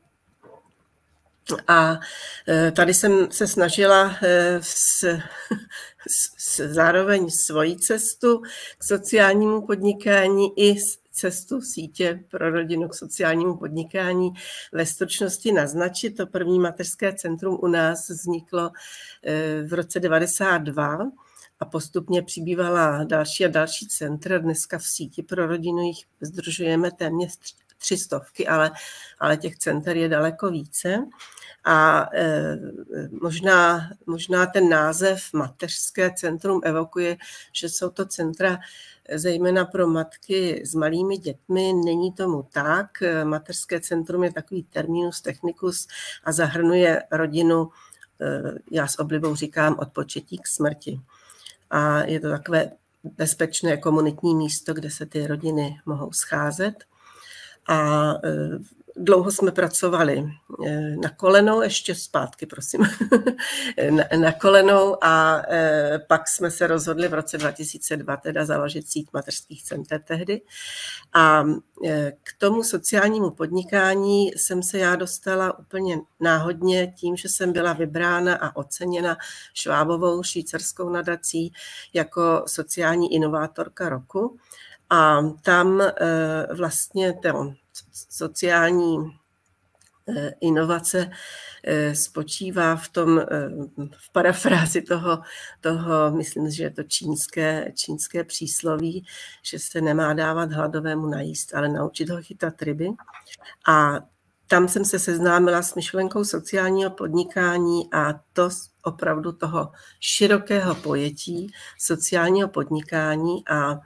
A tady jsem se snažila s, s, zároveň svoji cestu k sociálnímu podnikání i cestu sítě pro rodinu k sociálnímu podnikání ve stručnosti naznačit. To první mateřské centrum u nás vzniklo v roce devadesát dva a postupně přibývala další a další centra. Dneska v síti pro rodinu jich sdružujeme téměř tři stovky, ale, ale těch center je daleko více. A e, možná, možná ten název mateřské centrum evokuje, že jsou to centra zejména pro matky s malými dětmi. Není tomu tak. Mateřské centrum je takový terminus technicus a zahrnuje rodinu, e, já s oblibou říkám, od početí k smrti. A je to takové bezpečné komunitní místo, kde se ty rodiny mohou scházet. A dlouho jsme pracovali na kolenou, ještě zpátky, prosím, na, na kolenou a pak jsme se rozhodli v roce dva tisíce dva teda založit síť mateřských center tehdy. A k tomu sociálnímu podnikání jsem se já dostala úplně náhodně tím, že jsem byla vybrána a oceněna Švábovou švýcarskou nadací jako sociální inovátorka roku. A tam vlastně to sociální inovace spočívá v tom, v parafrázi toho, toho myslím, že je to čínské, čínské přísloví, že se nemá dávat hladovému najíst, ale naučit ho chytat ryby. A tam jsem se seznámila s myšlenkou sociálního podnikání a to opravdu toho širokého pojetí sociálního podnikání a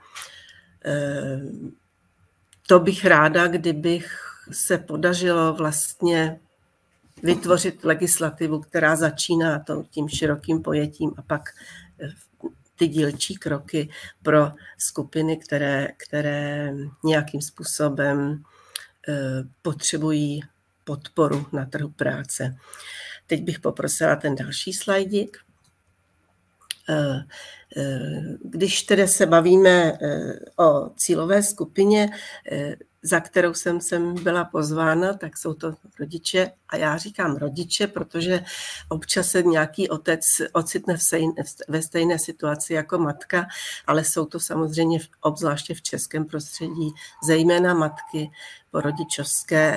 to bych ráda, kdybych se podařilo vlastně vytvořit legislativu, která začíná tím širokým pojetím a pak ty dílčí kroky pro skupiny, které, které nějakým způsobem potřebují podporu na trhu práce. Teď bych poprosila ten další slajdík. Když tedy se bavíme o cílové skupině, za kterou jsem sem byla pozvána, tak jsou to rodiče, a já říkám rodiče, protože občas se nějaký otec ocitne ve stejné situaci jako matka, ale jsou to samozřejmě obzvláště v českém prostředí zejména matky po rodičovské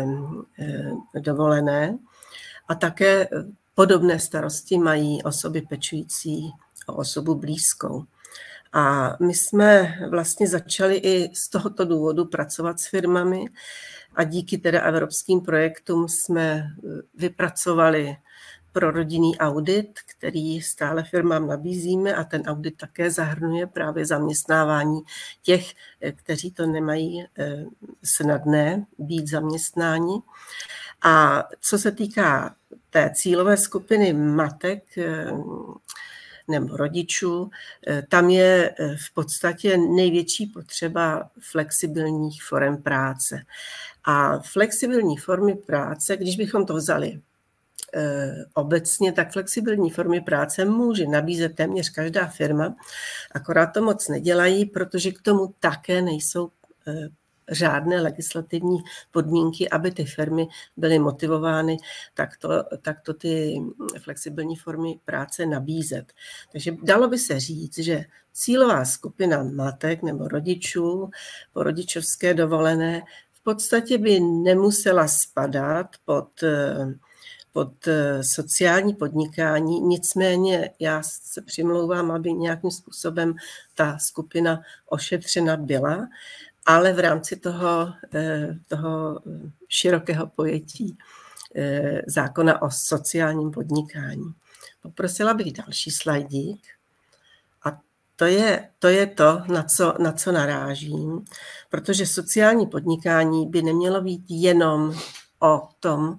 dovolené, a také podobné starosti mají osoby pečující o osobu blízkou. A my jsme vlastně začali i z tohoto důvodu pracovat s firmami a díky teda evropským projektům jsme vypracovali prorodinný audit, který stále firmám nabízíme, a ten audit také zahrnuje právě zaměstnávání těch, kteří to nemají snadné být zaměstnáni. A co se týká té cílové skupiny matek nebo rodičů, tam je v podstatě největší potřeba flexibilních forem práce. A flexibilní formy práce, když bychom to vzali obecně, tak flexibilní formy práce může nabízet téměř každá firma, akorát to moc nedělají, protože k tomu také nejsou řádné legislativní podmínky, aby ty firmy byly motivovány takto, takto ty flexibilní formy práce nabízet. Takže dalo by se říct, že cílová skupina matek nebo rodičů po rodičovské dovolené v podstatě by nemusela spadat pod, pod sociální podnikání, nicméně já se přimlouvám, aby nějakým způsobem ta skupina ošetřena byla, ale v rámci toho, toho širokého pojetí zákona o sociálním podnikání. Poprosila bych další slajdík. A to je to, je to na, co, na co narážím, protože sociální podnikání by nemělo být jenom o tom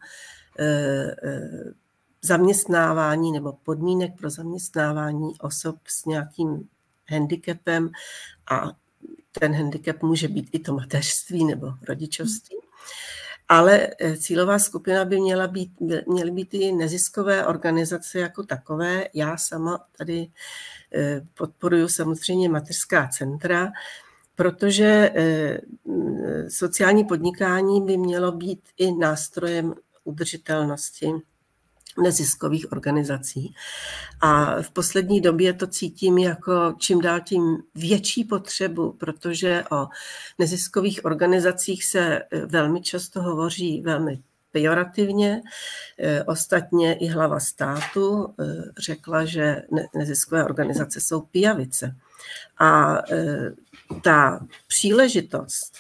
zaměstnávání nebo podmínek pro zaměstnávání osob s nějakým handicapem, a ten handicap může být i to mateřství nebo rodičovství, ale cílová skupina by měla být, měly být i neziskové organizace jako takové. Já sama tady podporuji samozřejmě mateřská centra, protože sociální podnikání by mělo být i nástrojem udržitelnosti neziskových organizací. A v poslední době to cítím jako čím dál tím větší potřebu, protože o neziskových organizacích se velmi často hovoří velmi pejorativně. Ostatně i hlava státu řekla, že neziskové organizace jsou pijavice. A ta příležitost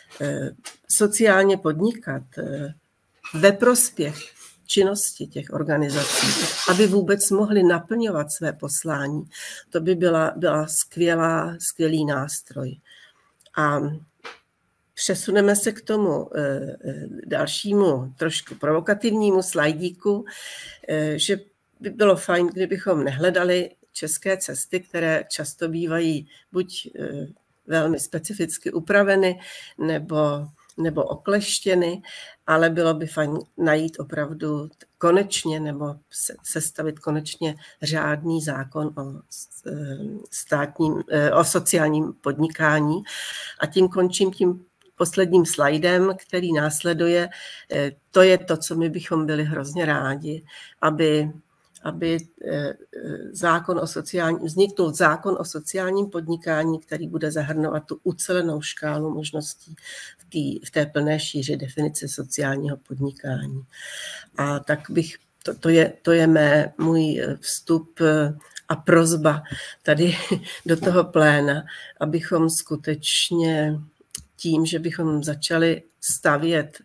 sociálně podnikat ve prospěch činnosti těch organizací, aby vůbec mohli naplňovat své poslání, to by byla, byla skvělá, skvělý nástroj. A přesuneme se k tomu dalšímu trošku provokativnímu slajdíku, že by bylo fajn, kdybychom nehledali české cesty, které často bývají buď velmi specificky upraveny, nebo nebo okleštěny, ale bylo by fajn najít opravdu konečně nebo sestavit konečně řádný zákon o státním, o sociálním podnikání. A tím končím tím posledním slajdem, který následuje. To je to, co my bychom byli hrozně rádi, aby aby zákon o sociální, vzniknul zákon o sociálním podnikání, který bude zahrnovat tu ucelenou škálu možností v té, v té plné šíři definice sociálního podnikání. A tak bych, to, to, je, to je mé, můj vstup a prosba tady do toho pléna, abychom skutečně tím, že bychom začali stavět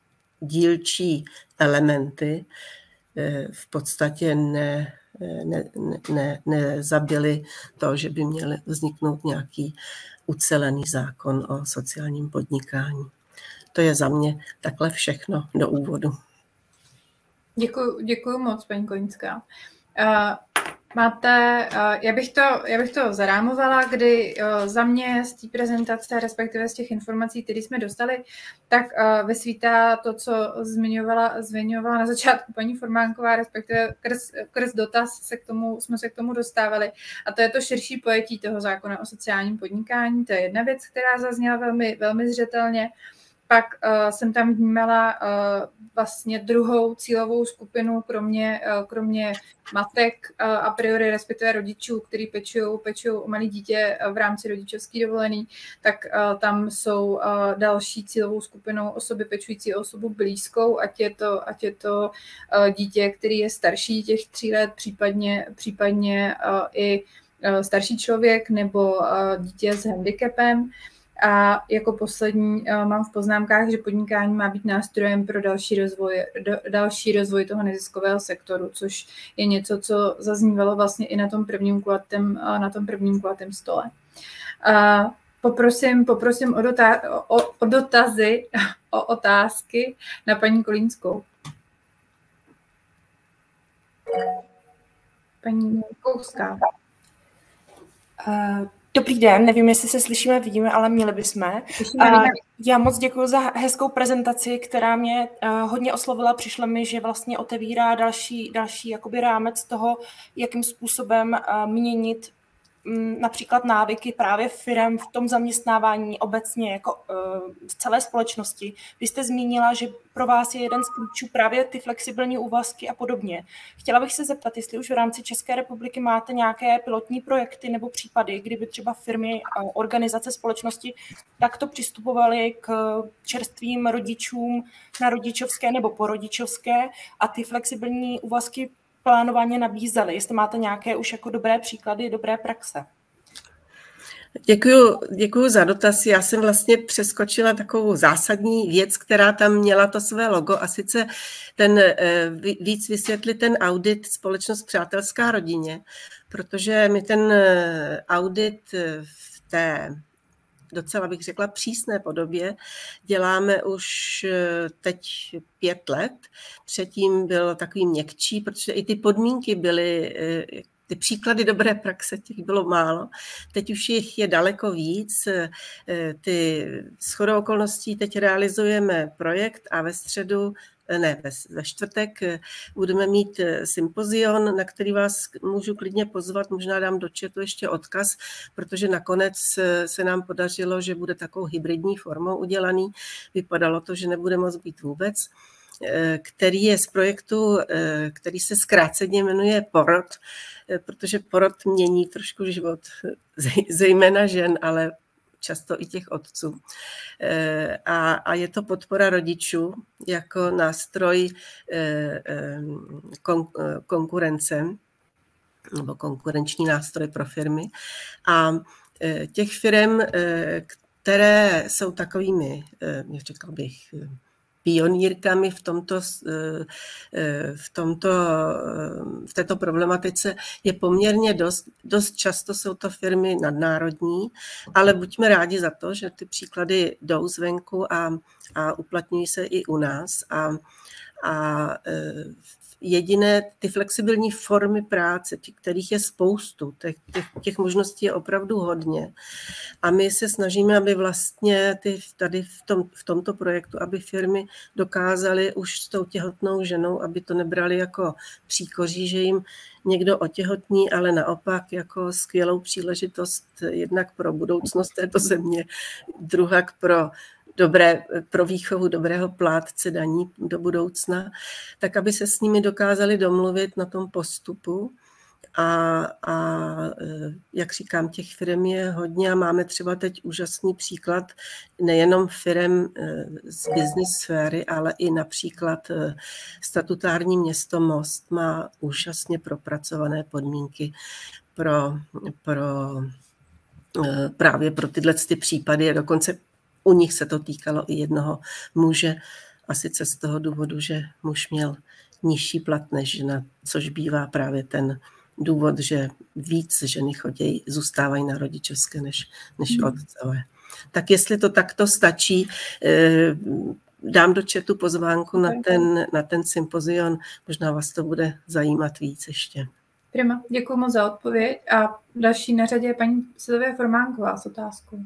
dílčí elementy, v podstatě ne, ne, ne, nezabili to, že by měl vzniknout nějaký ucelený zákon o sociálním podnikání. To je za mě takhle všechno do úvodu. Děkuji, děkuji moc, paní Kolinská. Máte, já bych to, já bych to zarámovala, kdy za mě z té prezentace, respektive z těch informací, které jsme dostali, tak vysvítá to, co zmiňovala, zmiňovala na začátku paní Formánková, respektive krz, krz dotaz se k tomu, jsme se k tomu dostávali. A to je to širší pojetí toho zákona o sociálním podnikání. To je jedna věc, která zazněla velmi, velmi zřetelně. Pak uh, jsem tam vnímala uh, vlastně druhou cílovou skupinu, kromě, uh, kromě matek uh, a priori, respektive rodičů, kteří pečují, pečují o malé dítě v rámci rodičovský dovolený, tak uh, tam jsou uh, další cílovou skupinou osoby pečující o osobu blízkou, ať je to, ať je to uh, dítě, který je starší těch tří let, případně, případně uh, i uh, starší člověk nebo uh, dítě s handicapem. A jako poslední uh, mám v poznámkách, že podnikání má být nástrojem pro další rozvoj, do, další rozvoj toho neziskového sektoru, což je něco, co zaznívalo vlastně i na tom prvním kulatém, uh, na tom prvním kulatém stole. Uh, poprosím, poprosím o, dotá- o, o dotazy, o otázky na paní Kolínskou. Paní Kouská. Uh... Dobrý den, nevím, jestli se slyšíme, vidíme, ale měli bychom. Uh, já moc děkuji za hezkou prezentaci, která mě uh, hodně oslovila. Přišlo mi, že vlastně otevírá další, další jakoby rámec toho, jakým způsobem uh, měnit um, například návyky právě firem v tom zaměstnávání obecně jako uh, v celé společnosti. Vy jste zmínila, že pro vás je jeden z klíčů právě ty flexibilní úvazky a podobně. Chtěla bych se zeptat, jestli už v rámci České republiky máte nějaké pilotní projekty nebo případy, kdyby třeba firmy, organizace, společnosti takto přistupovaly k čerstvým rodičům na rodičovské nebo porodičovské a ty flexibilní úvazky plánovaně nabízely. Jestli máte nějaké už jako dobré příklady, dobré praxe. Děkuju, děkuju za dotaz. Já jsem vlastně přeskočila takovou zásadní věc, která tam měla to své logo, a sice ten víc vysvětlit ten audit Společnost přátelská rodině, protože my ten audit v té docela bych řekla přísné podobě děláme už teď pět let. Předtím byl takový měkčí, protože i ty podmínky byly, ty příklady dobré praxe, těch bylo málo. Teď už jich je daleko víc. Ty shodou okolností teď realizujeme projekt a ve středu, ne, ve, ve čtvrtek budeme mít sympozion, na který vás můžu klidně pozvat, možná dám do chatu ještě odkaz, protože nakonec se nám podařilo, že bude takovou hybridní formou udělaný. Vypadalo to, že nebude moc být vůbec, který je z projektu, který se zkráceně jmenuje Porod, protože porod mění trošku život, zejména žen, ale často i těch otců. A, a je to podpora rodičů jako nástroj kon, konkurence nebo konkurenční nástroj pro firmy. A těch firm, které jsou takovými, jak řekl bych, pionýrkami v tomto, v tomto, v této problematice je poměrně dost, dost často jsou to firmy nadnárodní, ale buďme rádi za to, že ty příklady jdou zvenku a, a uplatňují se i u nás a, a jediné ty flexibilní formy práce, kterých je spoustu, těch, těch, těch možností je opravdu hodně. A my se snažíme, aby vlastně ty, tady v, tom, v tomto projektu, aby firmy dokázaly už s tou těhotnou ženou, aby to nebrali jako příkoří, že jim někdo otěhotní, ale naopak jako skvělou příležitost jednak pro budoucnost této země, druhak pro dobré, pro výchovu dobrého plátce daní do budoucna, tak aby se s nimi dokázali domluvit na tom postupu. A, a jak říkám, těch firm je hodně a máme třeba teď úžasný příklad nejenom firm z business sféry, ale i například statutární město Most má úžasně propracované podmínky pro, pro právě pro tyhle ty případy a dokonce u nich se to týkalo i jednoho muže, a sice z toho důvodu, že muž měl nižší plat než žena, což bývá právě ten důvod, že víc ženy chodí, zůstávají na rodičovské než, než otcové. Tak jestli to takto stačí, dám do chatu pozvánku na ten, na ten sympozion, možná vás to bude zajímat víc ještě. Prima, děkuji moc za odpověď a další na řadě je paní Silvia Formánková s otázkou.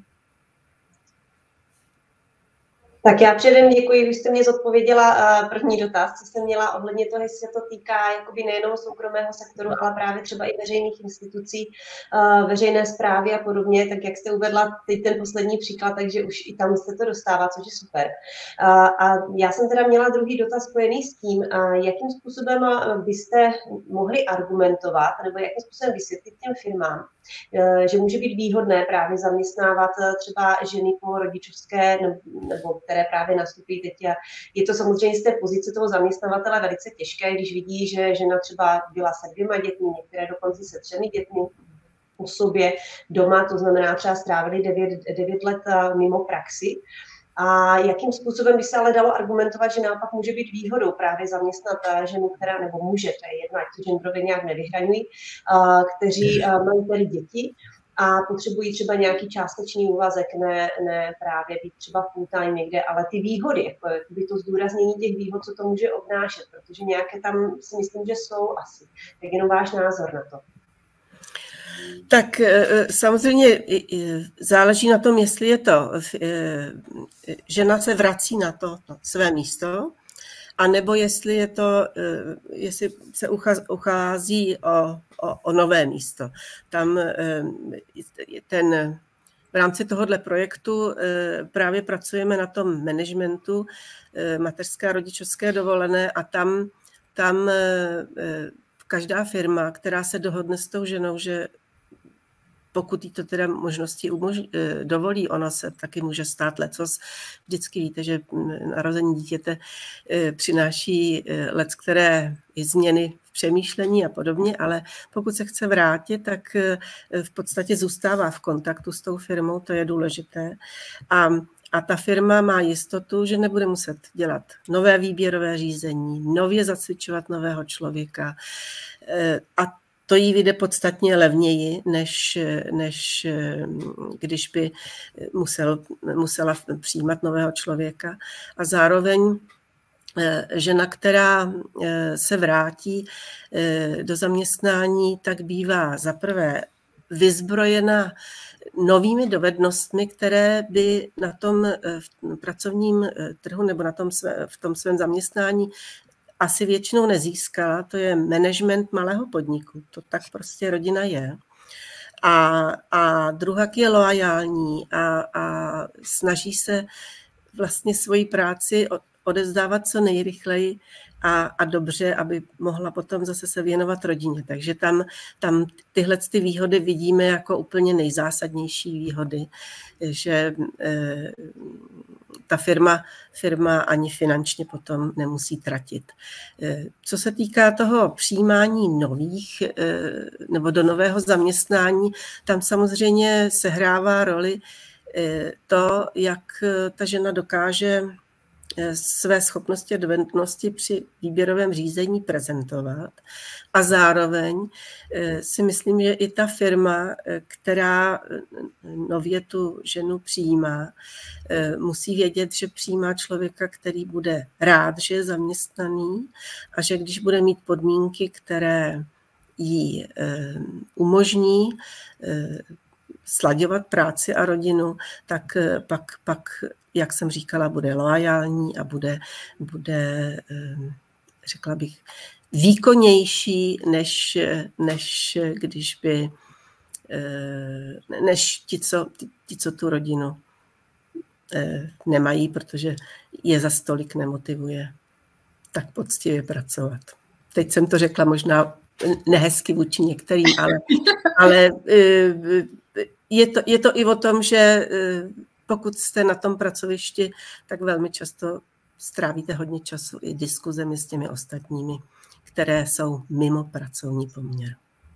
Tak já předem děkuji, že jste mě zodpověděla uh, první dotaz, co jsem měla ohledně toho, jestli se to týká jakoby nejenom soukromého sektoru, ale právě třeba i veřejných institucí, uh, veřejné správy a podobně, tak jak jste uvedla teď ten poslední příklad, takže už i tam se to dostává, což je super. Uh, a já jsem teda měla druhý dotaz spojený s tím, uh, jakým způsobem byste mohli argumentovat, nebo jakým způsobem vysvětlit těm firmám, uh, že může být výhodné právě zaměstnávat třeba ženy po rodičovské nebo které právě nastupují teď. Je to samozřejmě z té pozice toho zaměstnavatele velice těžké, když vidí, že žena třeba byla se dvěma dětmi, některé dokonce se třemi dětmi po sobě doma, to znamená třeba strávili devět let mimo praxi. A jakým způsobem by se ale dalo argumentovat, že naopak může být výhodou právě zaměstnat ženu, která, nebo muže, to je jedno, ať to genderově nějak nevyhraňují, kteří mají tedy děti a potřebují třeba nějaký částečný úvazek, ne, ne právě být třeba full time někde, ale ty výhody, jako by to zdůraznění těch výhod, co to může obnášet, protože nějaké tam si myslím, že jsou asi. Tak jenom váš názor na to. Tak samozřejmě záleží na tom, jestli je to, žena se vrací na to na své místo, anebo jestli je to, jestli se uchází o, o, o nové místo. Tam ten, v rámci tohohle projektu právě pracujeme na tom managementu mateřské a rodičovské dovolené a tam, tam každá firma, která se dohodne s tou ženou, že pokud jí to teda možnosti umož- dovolí, ona se taky může stát lecos. Vždycky víte, že narození dítěte přináší lec, které i změny v přemýšlení a podobně, ale pokud se chce vrátit, tak v podstatě zůstává v kontaktu s tou firmou, to je důležité. A A ta firma má jistotu, že nebude muset dělat nové výběrové řízení, nově zacvičovat nového člověka. A to jí vyjde podstatně levněji, než, než když by musel, musela přijímat nového člověka. A zároveň žena, která se vrátí do zaměstnání, tak bývá zaprvé vyzbrojena novými dovednostmi, které by na tom pracovním trhu nebo na tom své, v tom svém zaměstnání asi většinou nezískala. To je management malého podniku. To tak prostě rodina je. A, a druhak je loajální a, a snaží se vlastně svoji práci odevzdávat co nejrychleji a, a dobře, aby mohla potom zase se věnovat rodině. Takže tam, tam tyhle ty výhody vidíme jako úplně nejzásadnější výhody, že e, ta firma, firma ani finančně potom nemusí tratit. E, co se týká toho přijímání nových e, nebo do nového zaměstnání, tam samozřejmě sehrává roli e, to, jak ta žena dokáže své schopnosti a dovednosti při výběrovém řízení prezentovat. A zároveň si myslím, že i ta firma, která nově tu ženu přijímá, musí vědět, že přijímá člověka, který bude rád, že je zaměstnaný a že když bude mít podmínky, které jí umožní slaďovat práci a rodinu, tak pak, pak jak jsem říkala, bude loajální a bude, bude řekla bych, výkonnější, než, než když by, než ti, co, ti, co tu rodinu nemají, protože je za stolik nemotivuje tak poctivě pracovat. Teď jsem to řekla možná nehezky vůči některým, ale, ale je, to, je to i o tom, že pokud jste na tom pracovišti, tak velmi často strávíte hodně času i diskuzemi s těmi ostatními, které jsou mimo pracovní poměr.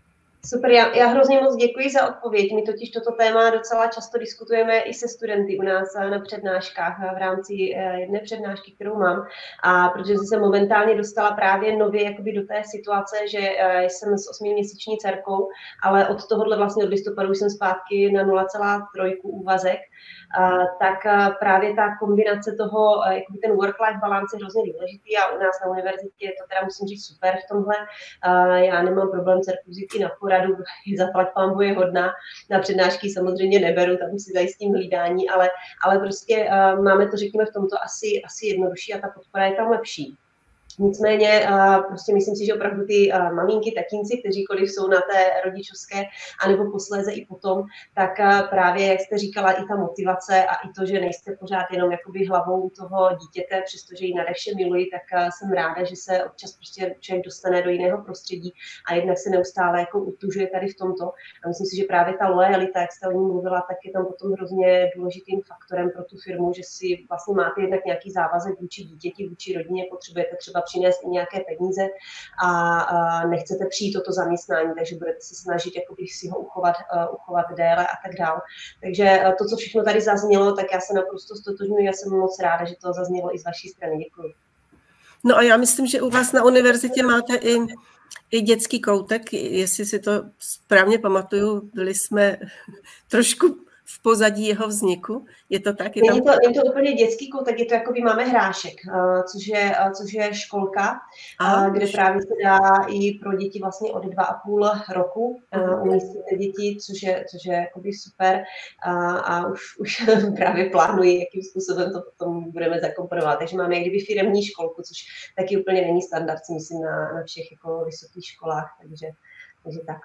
Super, já, já hrozně moc děkuji za odpověď. My totiž toto téma docela často diskutujeme i se studenty u nás na přednáškách v rámci jedné přednášky, kterou mám. A protože jsem se momentálně dostala právě nově jakoby do té situace, že jsem s osmiměsíční dcerkou, ale od tohohle vlastně od listopadu jsem zpátky na nula celá tři úvazek, tak právě ta kombinace toho, jakoby ten work-life balance je hrozně důležitý a u nás na univerzitě je to teda musím říct super v tomhle. Já nemám problém dcerku vzít i na poradu, zaplať pánbu je hodná, na přednášky samozřejmě neberu, tam si zajistím hlídání, ale, ale prostě máme to, řekněme, v tomto asi, asi jednodušší a ta podpora je tam lepší. Nicméně prostě myslím si, že opravdu ty maminky, tatínci, kteříkoliv jsou na té rodičovské, anebo posléze i potom, tak právě, jak jste říkala, i ta motivace a i to, že nejste pořád jenom jakoby hlavou toho dítěte, přestože ji nade vše miluji, tak jsem ráda, že se občas prostě člověk dostane do jiného prostředí a jednak se neustále jako utužuje tady v tomto. A myslím si, že právě ta loajalita, jak jste o ní mluvila, tak je tam potom hrozně důležitým faktorem pro tu firmu, že si vlastně máte jednak nějaký závazek vůči dítěti, vůči rodině, potřebujete třeba přinést i nějaké peníze a, a nechcete přijít toto zaměstnání, takže budete se snažit jakoby si ho uchovat, uh, uchovat déle a tak dále. Takže uh, to, co všechno tady zaznělo, tak já se naprosto stotožňuji, já jsem moc ráda, že to zaznělo i z vaší strany. Děkuji. No a já myslím, že u vás na univerzitě máte i, i dětský koutek, jestli si to správně pamatuju, byli jsme trošku v pozadí jeho vzniku. Je to tak? Je Není tam... to, není to úplně dětský koutek, je to jako by máme hrášek, což je, což je školka, Aha, kde právě se dá i pro děti vlastně od dva a půl roku umístíte děti, což je, což je jakoby super a, a už, už právě plánuji, jakým způsobem to potom budeme zakomponovat. Takže máme kdyby firemní školku, což taky úplně není standard, si myslím, na, na všech jako vysokých školách, takže, takže tak.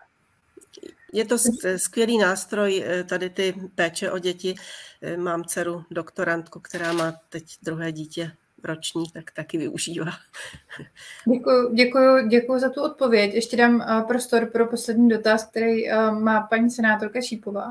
Je to skvělý nástroj, tady ty péče o děti. Mám dceru doktorantku, která má teď druhé dítě roční, tak taky využívá. Děkuji, děkuji, děkuji za tu odpověď. Ještě dám prostor pro poslední dotaz, který má paní senátorka Šípová.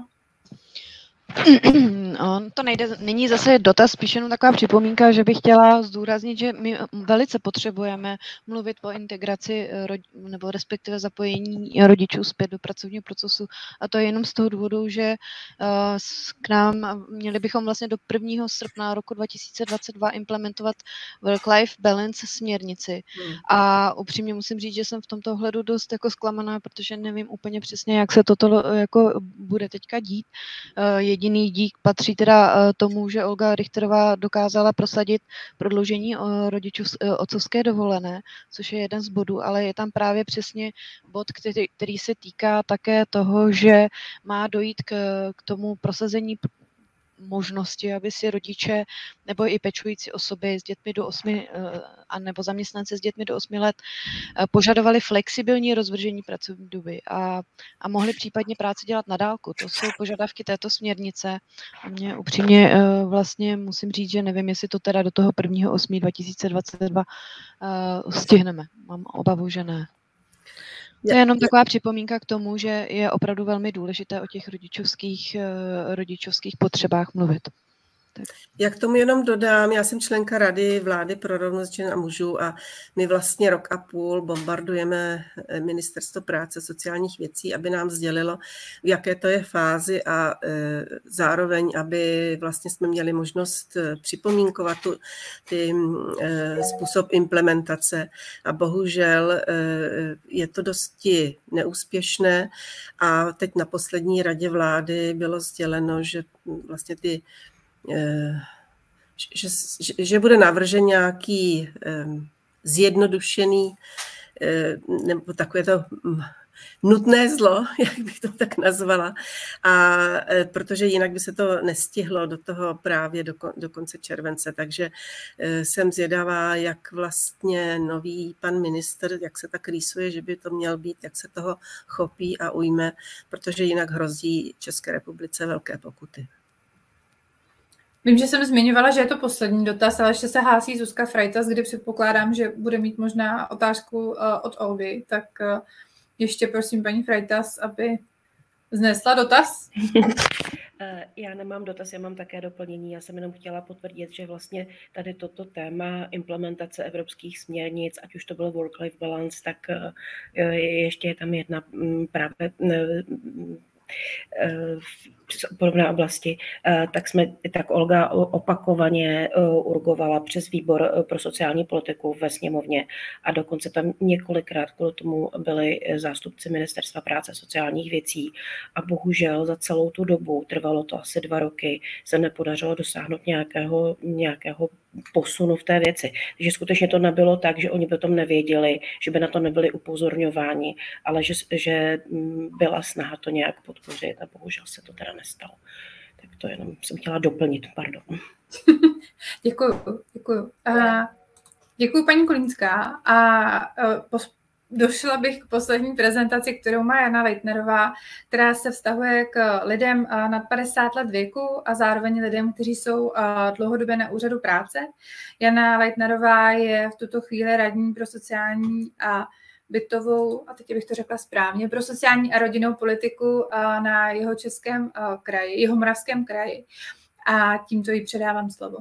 On to nejde, není zase dotaz, spíš jenom taková připomínka, že bych chtěla zdůraznit, že my velice potřebujeme mluvit o integraci nebo respektive zapojení rodičů zpět do pracovního procesu a to je jenom z toho důvodu, že k nám měli bychom vlastně do prvního srpna roku dva tisíce dvacet dva implementovat work-life balance směrnici a upřímně musím říct, že jsem v tomto ohledu dost jako zklamaná, protože nevím úplně přesně, jak se toto jako bude teďka dít. Jediný dík patří teda tomu, že Olga Richterová dokázala prosadit prodloužení rodičů otcovské dovolené, což je jeden z bodů, ale je tam právě přesně bod, který, který se týká také toho, že má dojít k, k tomu prosazení možnosti, aby si rodiče nebo i pečující osoby s dětmi do osmi a nebo zaměstnanci s dětmi do osmi let požadovali flexibilní rozvržení pracovní doby a, a mohli případně práci dělat na dálku. To jsou požadavky této směrnice. A mě upřímně vlastně musím říct, že nevím, jestli to teda do toho prvního osmého dva tisíce dvacet dva stihneme. Mám obavu, že ne. To je jenom taková připomínka k tomu, že je opravdu velmi důležité o těch rodičovských, rodičovských potřebách mluvit. Tak. Já k tomu jenom dodám, já jsem členka Rady vlády pro rovnost žen a mužů a my vlastně rok a půl bombardujeme Ministerstvo práce a sociálních věcí, aby nám sdělilo, v jaké to je fázi a e, zároveň, aby vlastně jsme měli možnost připomínkovat tu, ty e, způsob implementace a bohužel e, je to dosti neúspěšné a teď na poslední radě vlády bylo sděleno, že vlastně ty Že, že, že bude navržen nějaký um, zjednodušený um, nebo takové to um, nutné zlo, jak bych to tak nazvala, a um, protože jinak by se to nestihlo do toho právě do, do konce července, takže um, jsem zvědavá, jak vlastně nový pan ministr, jak se tak rýsuje, že by to měl být, jak se toho chopí a ujme, protože jinak hrozí České republice velké pokuty. Vím, že jsem zmiňovala, že je to poslední dotaz, ale ještě se hlásí Zuzka Freitas, kdy předpokládám, že bude mít možná otázku od Olgy, tak ještě prosím paní Freitas, aby znesla dotaz. Já nemám dotaz, já mám také doplnění. Já jsem jenom chtěla potvrdit, že vlastně tady toto téma implementace evropských směrnic, ať už to byl work-life balance, tak ještě je tam jedna právě v podobné oblasti, tak jsme, tak Olga opakovaně urgovala přes výbor pro sociální politiku ve sněmovně a dokonce tam několikrát kvůli tomu byli zástupci Ministerstva práce a sociálních věcí a bohužel za celou tu dobu, trvalo to asi dva roky, se nepodařilo dosáhnout nějakého, nějakého posunu v té věci. Takže skutečně to nebylo tak, že oni by o tom nevěděli, že by na to nebyli upozorňováni, ale že, že byla snaha to nějak podpořit a bohužel se to teda nestalo. Tak to jenom jsem chtěla doplnit, pardon. Děkuju, děkuju. Uh, děkuju paní Kolínská a uh, pos- došla bych k poslední prezentaci, kterou má Jana Leitnerová, která se vztahuje k lidem nad padesát let věku a zároveň lidem, kteří jsou dlouhodobě na úřadu práce. Jana Leitnerová je v tuto chvíli radní pro sociální a bytovou, a teď bych to řekla správně, pro sociální a rodinnou politiku na Jihočeském kraji, Jihomoravském kraji. A tímto jí předávám slovo.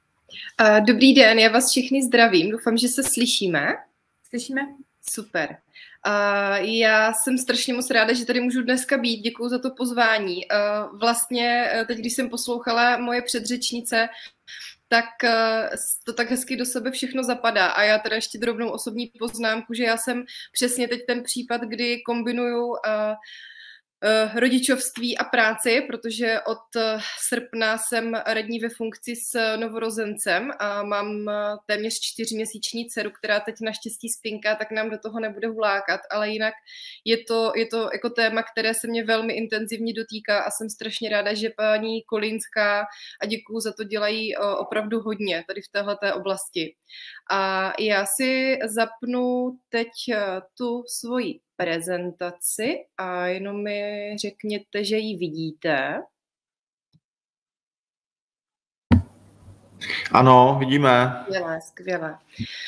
Dobrý den, já vás všichni zdravím. Doufám, že se slyšíme. Slyšíme? Super. Uh, já jsem strašně moc ráda, že tady můžu dneska být. Děkuju za to pozvání. Uh, vlastně teď, když jsem poslouchala moje předřečnice, tak uh, to tak hezky do sebe všechno zapadá. A já teda ještě drobnou osobní poznámku, že já jsem přesně teď ten případ, kdy kombinuju uh, rodičovství a práci, protože od srpna jsem radní ve funkci s novorozencem a mám téměř čtyřměsíční dceru, která teď naštěstí spinká, tak nám do toho nebude hulákat, ale jinak je to, je to jako téma, které se mě velmi intenzivně dotýká a jsem strašně ráda, že paní Kolínská, a děkuju za to, dělají opravdu hodně tady v téhleté oblasti. A já si zapnu teď tu svoji prezentaci a jenom mi řekněte, že ji vidíte. Ano, vidíme. Skvělé, skvělé.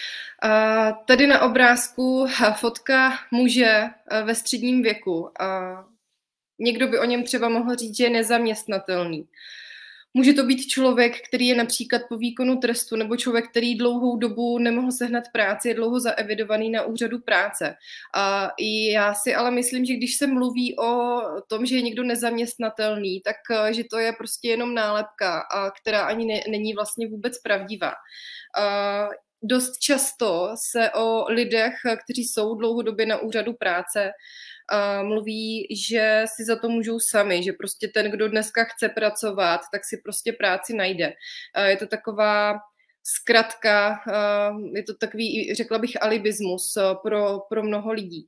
A tady na obrázku fotka muže ve středním věku. A někdo by o něm třeba mohl říct, že je nezaměstnatelný. Může to být člověk, který je například po výkonu trestu, nebo člověk, který dlouhou dobu nemohl sehnat práci, je dlouho zaevidovaný na úřadu práce. A já si ale myslím, že když se mluví o tom, že je někdo nezaměstnatelný, tak že to je prostě jenom nálepka, a která ani ne, není vlastně vůbec pravdivá. A dost často se o lidech, kteří jsou dlouhodobě na úřadu práce, a mluví, že si za to můžou sami, že prostě ten, kdo dneska chce pracovat, tak si prostě práci najde. A je to taková zkratka, je to takový, řekla bych, alibismus pro, pro mnoho lidí.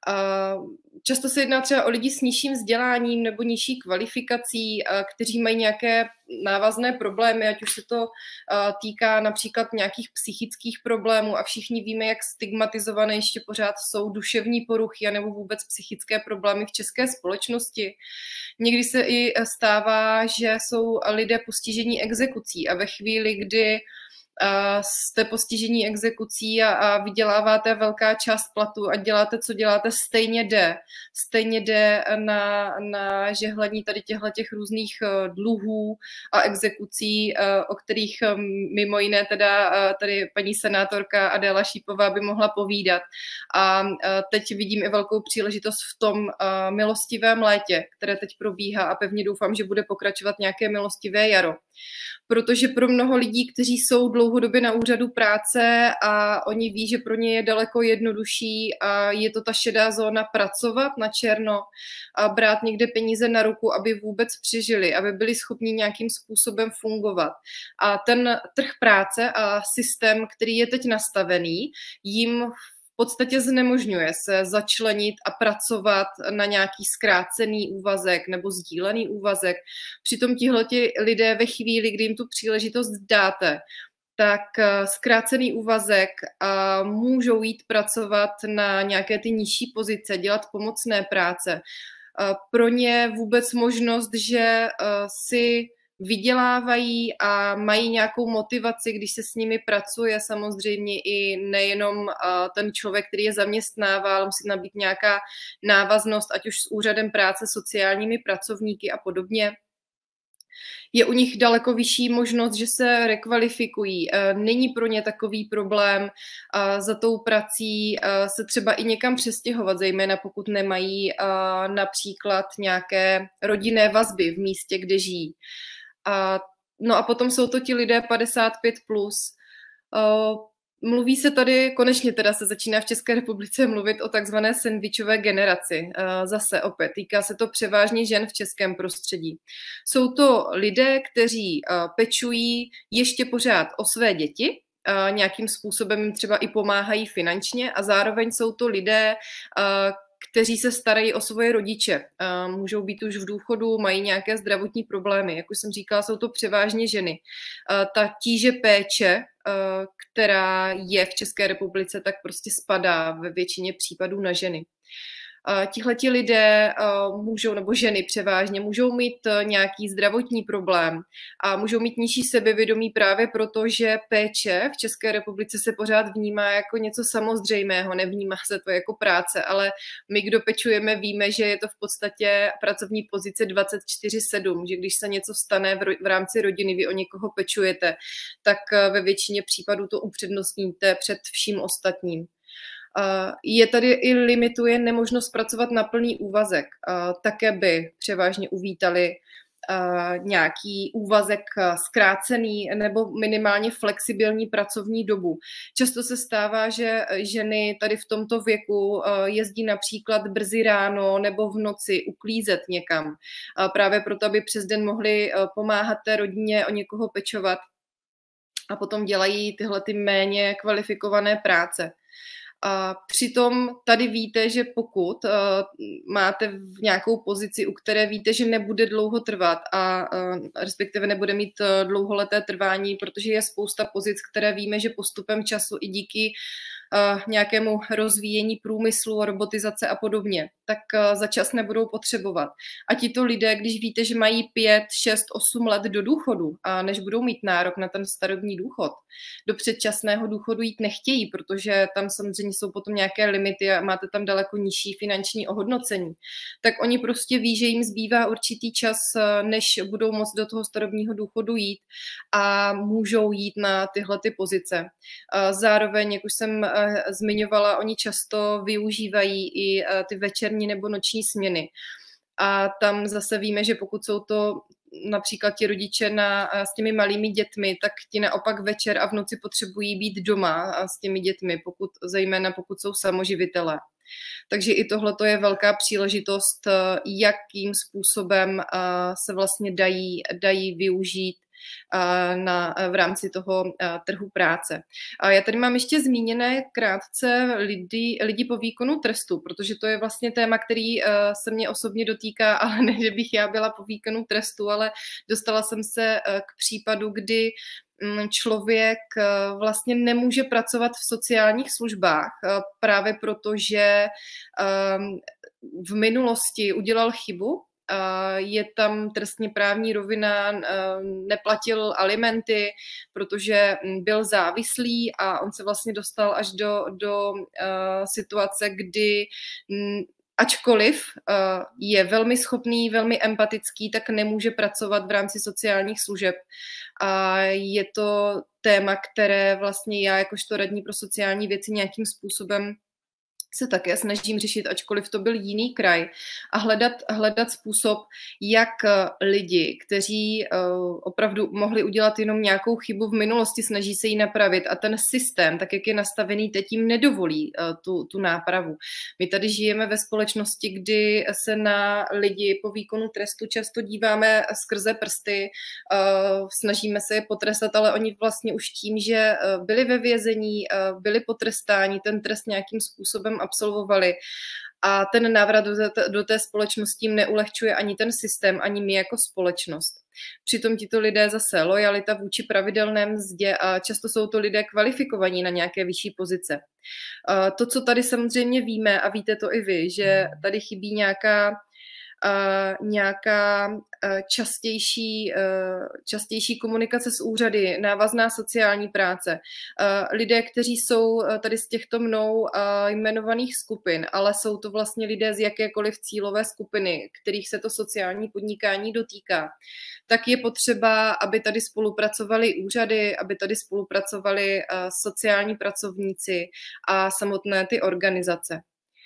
Často se jedná třeba o lidi s nižším vzděláním nebo nižší kvalifikací, kteří mají nějaké návazné problémy, ať už se to týká například nějakých psychických problémů a všichni víme, jak stigmatizované ještě pořád jsou duševní poruchy nebo vůbec psychické problémy v české společnosti. Někdy se i stává, že jsou lidé postižení exekucí a ve chvíli, kdy jste postižení exekucí a, a vyděláváte velká část platu a děláte, co děláte, stejně jde. Stejně jde na, na žehlení tady těchto různých dluhů a exekucí, o kterých mimo jiné teda tady paní senátorka Adéla Šípová by mohla povídat. A teď vidím i velkou příležitost v tom milostivém létě, které teď probíhá a pevně doufám, že bude pokračovat nějaké milostivé jaro. Protože pro mnoho lidí, kteří jsou dlouhodobě na úřadu práce a oni ví, že pro ně je daleko jednodušší a je to ta šedá zóna pracovat na černo a brát někde peníze na ruku, aby vůbec přežili, aby byli schopni nějakým způsobem fungovat. A ten trh práce a systém, který je teď nastavený, jim v podstatě znemožňuje se začlenit a pracovat na nějaký zkrácený úvazek nebo sdílený úvazek. Přitom tihleti lidé ve chvíli, kdy jim tu příležitost dáte, tak zkrácený úvazek a můžou jít pracovat na nějaké ty nižší pozice, dělat pomocné práce. Pro ně vůbec možnost, že si vydělávají a mají nějakou motivaci, když se s nimi pracuje, samozřejmě i nejenom ten člověk, který je zaměstnává, ale musí nabít nějaká návaznost, ať už s úřadem práce, sociálními pracovníky a podobně. Je u nich daleko vyšší možnost, že se rekvalifikují. Není pro ně takový problém za tou prací se třeba i někam přestěhovat, zejména pokud nemají například nějaké rodinné vazby v místě, kde žijí. No a potom jsou to ti lidé padesát pět plus. Mluví se tady, konečně teda se začíná v České republice mluvit o takzvané sendvičové generaci. Zase opět, týká se to převážně žen v českém prostředí. Jsou to lidé, kteří pečují ještě pořád o své děti, nějakým způsobem jim třeba i pomáhají finančně a zároveň jsou to lidé, kteří se starají o svoje rodiče. Můžou být už v důchodu, mají nějaké zdravotní problémy. Jak už jsem říkala, jsou to převážně ženy. Ta tíže péče, která je v České republice, tak prostě spadá ve většině případů na ženy. Tihleti lidé můžou, nebo ženy převážně, můžou mít nějaký zdravotní problém a můžou mít nižší sebevědomí právě proto, že péče v České republice se pořád vnímá jako něco samozřejmého, nevnímá se to jako práce, ale my, kdo pečujeme, víme, že je to v podstatě pracovní pozice dvacet čtyři sedm, že když se něco stane v rámci rodiny, vy o někoho pečujete, tak ve většině případů to upřednostníte před vším ostatním. Je tady i limituje nemožnost pracovat na plný úvazek. Také by převážně uvítali nějaký úvazek zkrácený nebo minimálně flexibilní pracovní dobu. Často se stává, že ženy tady v tomto věku jezdí například brzy ráno nebo v noci uklízet někam. Právě proto, aby přes den mohly pomáhat té rodině, o někoho pečovat a potom dělají tyhle ty méně kvalifikované práce. A přitom tady víte, že pokud uh, máte v nějakou pozici, u které víte, že nebude dlouho trvat a uh, respektive nebude mít uh, dlouholeté trvání, protože je spousta pozic, které víme, že postupem času i díky uh, nějakému rozvíjení průmyslu, robotizace a podobně, tak uh, za čas nebudou potřebovat. A tito lidé, když víte, že mají pět, šest, osm let do důchodu a než budou mít nárok na ten starobní důchod, do předčasného důchodu jít nechtějí, protože tam samozřejmě jsou potom nějaké limity a máte tam daleko nižší finanční ohodnocení, tak oni prostě ví, že jim zbývá určitý čas, než budou moct do toho starobního důchodu jít a můžou jít na tyhle ty pozice. Zároveň, jak už jsem zmiňovala, oni často využívají i ty večerní nebo noční směny. A tam zase víme, že pokud jsou to například ti rodiče na, s těmi malými dětmi, tak ti naopak večer a v noci potřebují být doma s těmi dětmi, pokud, zejména pokud jsou samoživitelé. Takže i tohle je velká příležitost, jakým způsobem se vlastně dají, dají využít na, v rámci toho trhu práce. A já tady mám ještě zmíněné krátce lidi, lidi po výkonu trestu, protože to je vlastně téma, který se mě osobně dotýká, ale ne, že bych já byla po výkonu trestu, ale dostala jsem se k případu, kdy člověk vlastně nemůže pracovat v sociálních službách právě proto, že v minulosti udělal chybu, je tam trestně právní rovina, neplatil alimenty, protože byl závislý a on se vlastně dostal až do, do situace, kdy ačkoliv je velmi schopný, velmi empatický, tak nemůže pracovat v rámci sociálních služeb. A je to téma, které vlastně já jakožto radní pro sociální věci nějakým způsobem se také snažím řešit, ačkoliv to byl jiný kraj, a hledat, hledat způsob, jak lidi, kteří uh, opravdu mohli udělat jenom nějakou chybu v minulosti, snaží se ji napravit a ten systém, tak jak je nastavený, teď jim nedovolí uh, tu, tu nápravu. My tady žijeme ve společnosti, kdy se na lidi po výkonu trestu často díváme skrze prsty, uh, snažíme se je potrestat, ale oni vlastně už tím, že uh, byli ve vězení, uh, byli potrestáni, ten trest nějakým způsobem absolvovali a ten návrat do té, do té společnosti jim neulehčuje ani ten systém, ani my jako společnost. Přitom tito lidé zase lojalita vůči pravidelné mzdě a často jsou to lidé kvalifikovaní na nějaké vyšší pozice. To, co tady samozřejmě víme, a víte to i vy, že tady chybí nějaká nějaká častější, častější komunikace s úřady, návazná sociální práce. Lidé, kteří jsou tady z těchto mnou jmenovaných skupin, ale jsou to vlastně lidé z jakékoliv cílové skupiny, kterých se to sociální podnikání dotýká, tak je potřeba, aby tady spolupracovali úřady, aby tady spolupracovali sociální pracovníci a samotné ty organizace.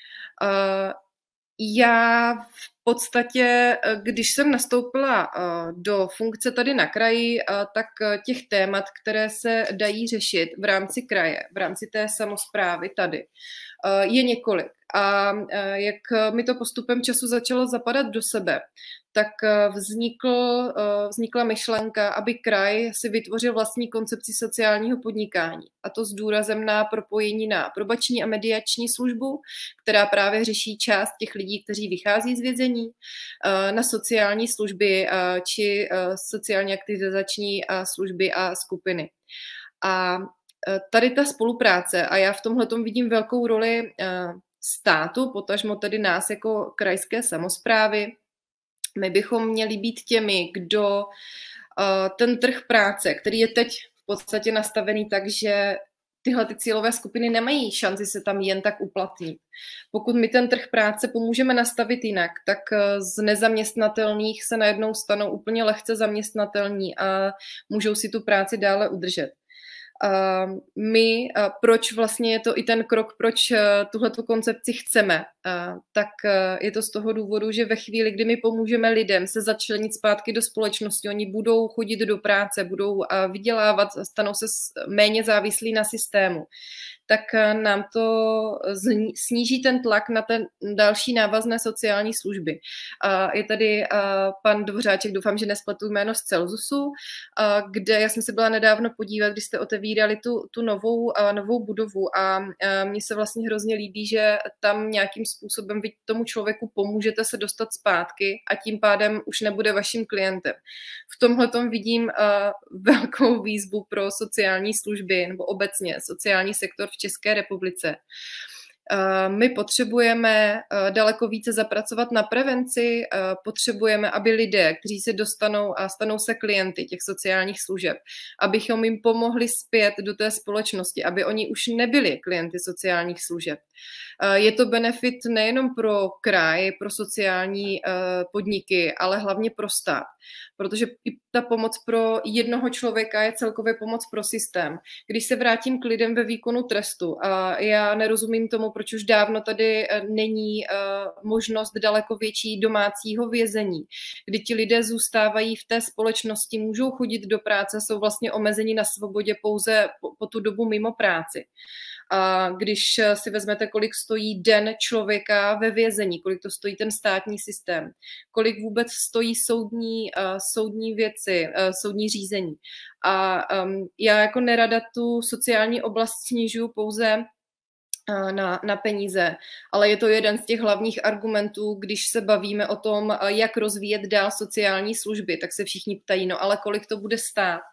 Já v podstatě, když jsem nastoupila do funkce tady na kraji, tak těch témat, které se dají řešit v rámci kraje, v rámci té samosprávy tady, je několik. A jak mi to postupem času začalo zapadat do sebe, tak vznikl, vznikla myšlenka, aby kraj si vytvořil vlastní koncepci sociálního podnikání. A to s důrazem na propojení na probační a mediační službu, která právě řeší část těch lidí, kteří vychází z vězení, na sociální služby či sociálně aktivizační služby a skupiny. A tady ta spolupráce, a já v tomhletom vidím velkou roli státu, potažmo tedy nás jako krajské samosprávy, my bychom měli být těmi, kdo ten trh práce, který je teď v podstatě nastavený tak, že tyhle ty cílové skupiny nemají šanci se tam jen tak uplatnit. Pokud my ten trh práce pomůžeme nastavit jinak, tak z nezaměstnatelných se najednou stanou úplně lehce zaměstnatelní a můžou si tu práci dále udržet. Uh, my, uh, proč vlastně je to i ten krok, proč uh, tuhletu koncepci chceme, uh, tak uh, je to z toho důvodu, že ve chvíli, kdy my pomůžeme lidem se začlenit zpátky do společnosti, oni budou chodit do práce, budou uh, vydělávat, stanou se méně závislí na systému, tak uh, nám to zní, sníží ten tlak na ten další návazné sociální služby. Uh, je tady uh, pan Dvořáček, doufám, že nespletu jméno z Celzusu, uh, kde já jsem se byla nedávno podívat, když jste otevírali tu, tu novou, uh, novou budovu a uh, mně se vlastně hrozně líbí, že tam nějakým způsobem vy tomu člověku pomůžete se dostat zpátky a tím pádem už nebude vaším klientem. V tomhletom vidím uh, velkou výzvu pro sociální služby nebo obecně sociální sektor v České republice. My potřebujeme daleko více zapracovat na prevenci, potřebujeme, aby lidé, kteří se dostanou a stanou se klienty těch sociálních služeb, abychom jim pomohli zpět do té společnosti, aby oni už nebyli klienty sociálních služeb. Je to benefit nejenom pro kraj, pro sociální podniky, ale hlavně pro stát, protože i ta pomoc pro jednoho člověka je celkově pomoc pro systém. Když se vrátím k lidem ve výkonu trestu, a já nerozumím tomu, proč už dávno tady není možnost daleko větší domácího vězení, kdy ti lidé zůstávají v té společnosti, můžou chodit do práce, jsou vlastně omezeni na svobodě pouze po, po tu dobu mimo práci. A když si vezmete, kolik stojí den člověka ve vězení, kolik to stojí ten státní systém, kolik vůbec stojí soudní, uh, soudní věci, uh, soudní řízení. A um, já jako nerada tu sociální oblast snižuju pouze uh, na, na peníze, ale je to jeden z těch hlavních argumentů, když se bavíme o tom, uh, jak rozvíjet dál sociální služby, tak se všichni ptají, no ale kolik to bude stát.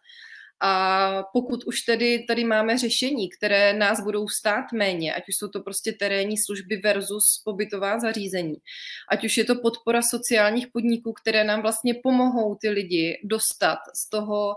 A pokud už tedy tady máme řešení, které nás budou stát méně, ať už jsou to prostě terénní služby versus pobytová zařízení, ať už je to podpora sociálních podniků, které nám vlastně pomohou ty lidi dostat z toho,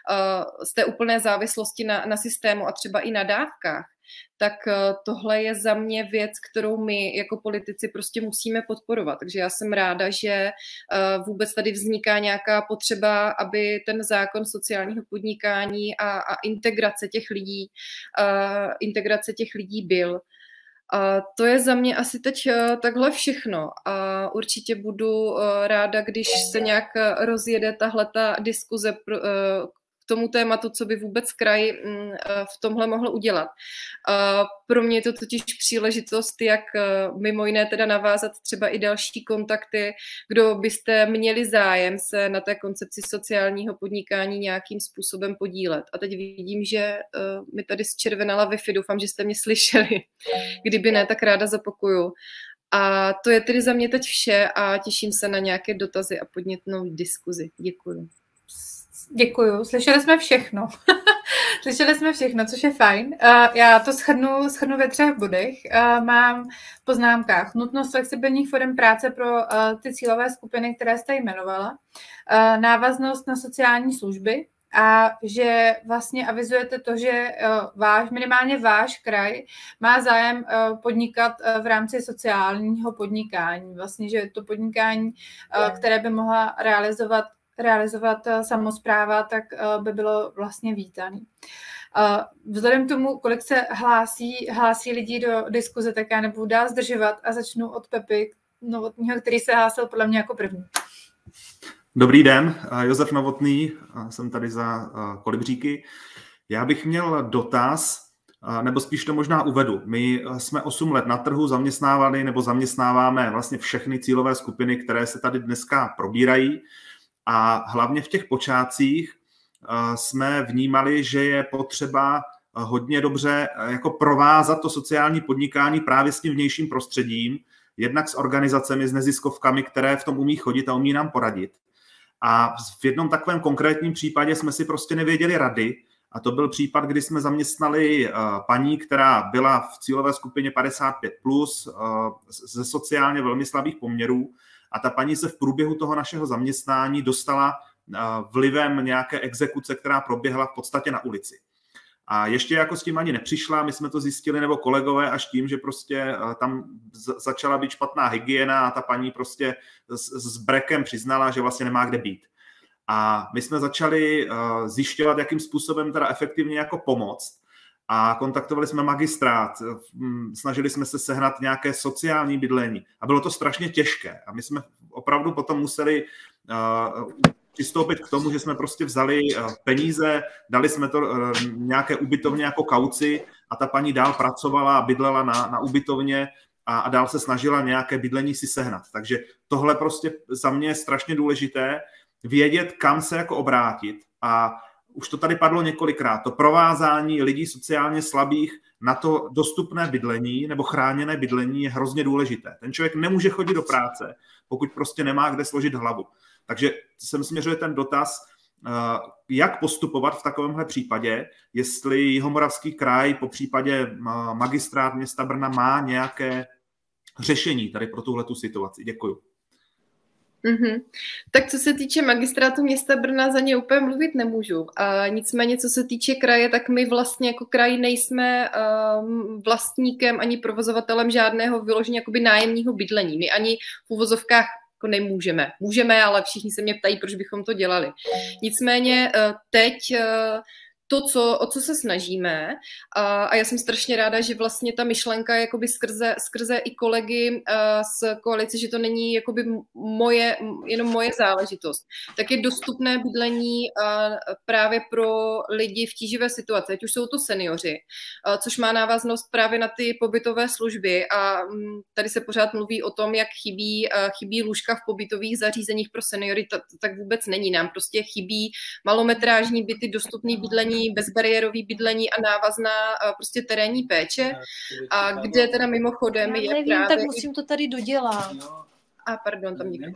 z té úplné závislosti na, na systému a třeba i na dávkách, tak tohle je za mě věc, kterou my jako politici prostě musíme podporovat. Takže já jsem ráda, že vůbec tady vzniká nějaká potřeba, aby ten zákon sociálního podnikání a, a integrace těch lidí, integrace těch lidí byl. A to je za mě asi teď takhle všechno a určitě budu ráda, když se nějak rozjede tahleta diskuze tomu tématu, co by vůbec kraj v tomhle mohl udělat. Pro mě je to totiž příležitost, jak mimo jiné teda navázat třeba i další kontakty, kdo byste měli zájem se na té koncepci sociálního podnikání nějakým způsobem podílet. A teď vidím, že mi tady zčervenala Wi-Fi, doufám, že jste mě slyšeli. Kdyby ne, tak ráda zopakuju. A to je tedy za mě teď vše a těším se na nějaké dotazy a podnětnou diskuzi. Děkuji. Děkuju, slyšeli jsme všechno. Slyšeli jsme všechno, což je fajn. Uh, já to shrnu, shrnu ve třech bodech. Uh, mám v poznámkách nutnost flexibilních forem práce pro uh, ty cílové skupiny, které jste jmenovala, uh, návaznost na sociální služby a že vlastně avizujete to, že uh, váš, minimálně váš kraj má zájem uh, podnikat uh, v rámci sociálního podnikání. Vlastně, že to podnikání, uh, které by mohla realizovat realizovat samospráva, tak by bylo vlastně vítaný. Vzhledem k tomu, kolik se hlásí, hlásí lidí do diskuze, tak já nebudu dál zdržovat a začnu od Pepy Novotního, který se hlásil podle mě jako první. Dobrý den, Josef Novotný, jsem tady za Kolibříky. Já bych měl dotaz, nebo spíš to možná uvedu. My jsme osm let na trhu zaměstnávali nebo zaměstnáváme vlastně všechny cílové skupiny, které se tady dneska probírají. A hlavně v těch počátcích jsme vnímali, že je potřeba hodně dobře jako provázat to sociální podnikání právě s tím vnějším prostředím, jednak s organizacemi, s neziskovkami, které v tom umí chodit a umí nám poradit. A v jednom takovém konkrétním případě jsme si prostě nevěděli rady, a to byl případ, kdy jsme zaměstnali paní, která byla v cílové skupině padesát pět plus, ze sociálně velmi slabých poměrů. A ta paní se v průběhu toho našeho zaměstnání dostala vlivem nějaké exekuce, která proběhla v podstatě na ulici. A ještě jako s tím ani nepřišla, my jsme to zjistili, nebo kolegové, až tím, že prostě tam začala být špatná hygiena a ta paní prostě s brekem přiznala, že vlastně nemá kde být. A my jsme začali zjišťovat, jakým způsobem teda efektivně jako pomoct. A kontaktovali jsme magistrát, snažili jsme se sehnat nějaké sociální bydlení a bylo to strašně těžké. A my jsme opravdu potom museli uh, přistoupit k tomu, že jsme prostě vzali uh, peníze, dali jsme to uh, nějaké ubytovně jako kauci a ta paní dál pracovala a bydlela na, na ubytovně a, a dál se snažila nějaké bydlení si sehnat. Takže tohle prostě za mě je strašně důležité, vědět, kam se jako obrátit. A už to tady padlo několikrát, to provázání lidí sociálně slabých na to dostupné bydlení nebo chráněné bydlení je hrozně důležité. Ten člověk nemůže chodit do práce, pokud prostě nemá kde složit hlavu. Takže sem směřuje ten dotaz, jak postupovat v takovémhle případě, jestli Jihomoravský kraj, po případě magistrát města Brna má nějaké řešení tady pro tuhletu situaci. Děkuju. Mm-hmm. Tak co se týče magistrátu města Brna, za ně úplně mluvit nemůžu. A nicméně, co se týče kraje, tak my vlastně jako kraj nejsme uh, vlastníkem ani provozovatelem žádného vyloženě jakoby nájemního bydlení. My ani v uvozovkách jako nemůžeme. Můžeme, ale všichni se mě ptají, proč bychom to dělali. Nicméně uh, teď uh, to, co, o co se snažíme, a, a já jsem strašně ráda, že vlastně ta myšlenka je jakoby skrze, skrze i kolegy a, z koalice, že to není jakoby moje, jenom moje záležitost, tak je dostupné bydlení a, právě pro lidi v tíživé situaci, ať už jsou to seniori, a, což má návaznost právě na ty pobytové služby a m, tady se pořád mluví o tom, jak chybí, a, chybí lůžka v pobytových zařízeních pro seniory, ta, tak vůbec není, nám prostě chybí malometrážní byty, dostupné bydlení, bezbariérový bydlení a návazná prostě terénní péče. A kde teda mimochodem Já je nevím, právě... tak musím to tady dodělat. A pardon, tam někdo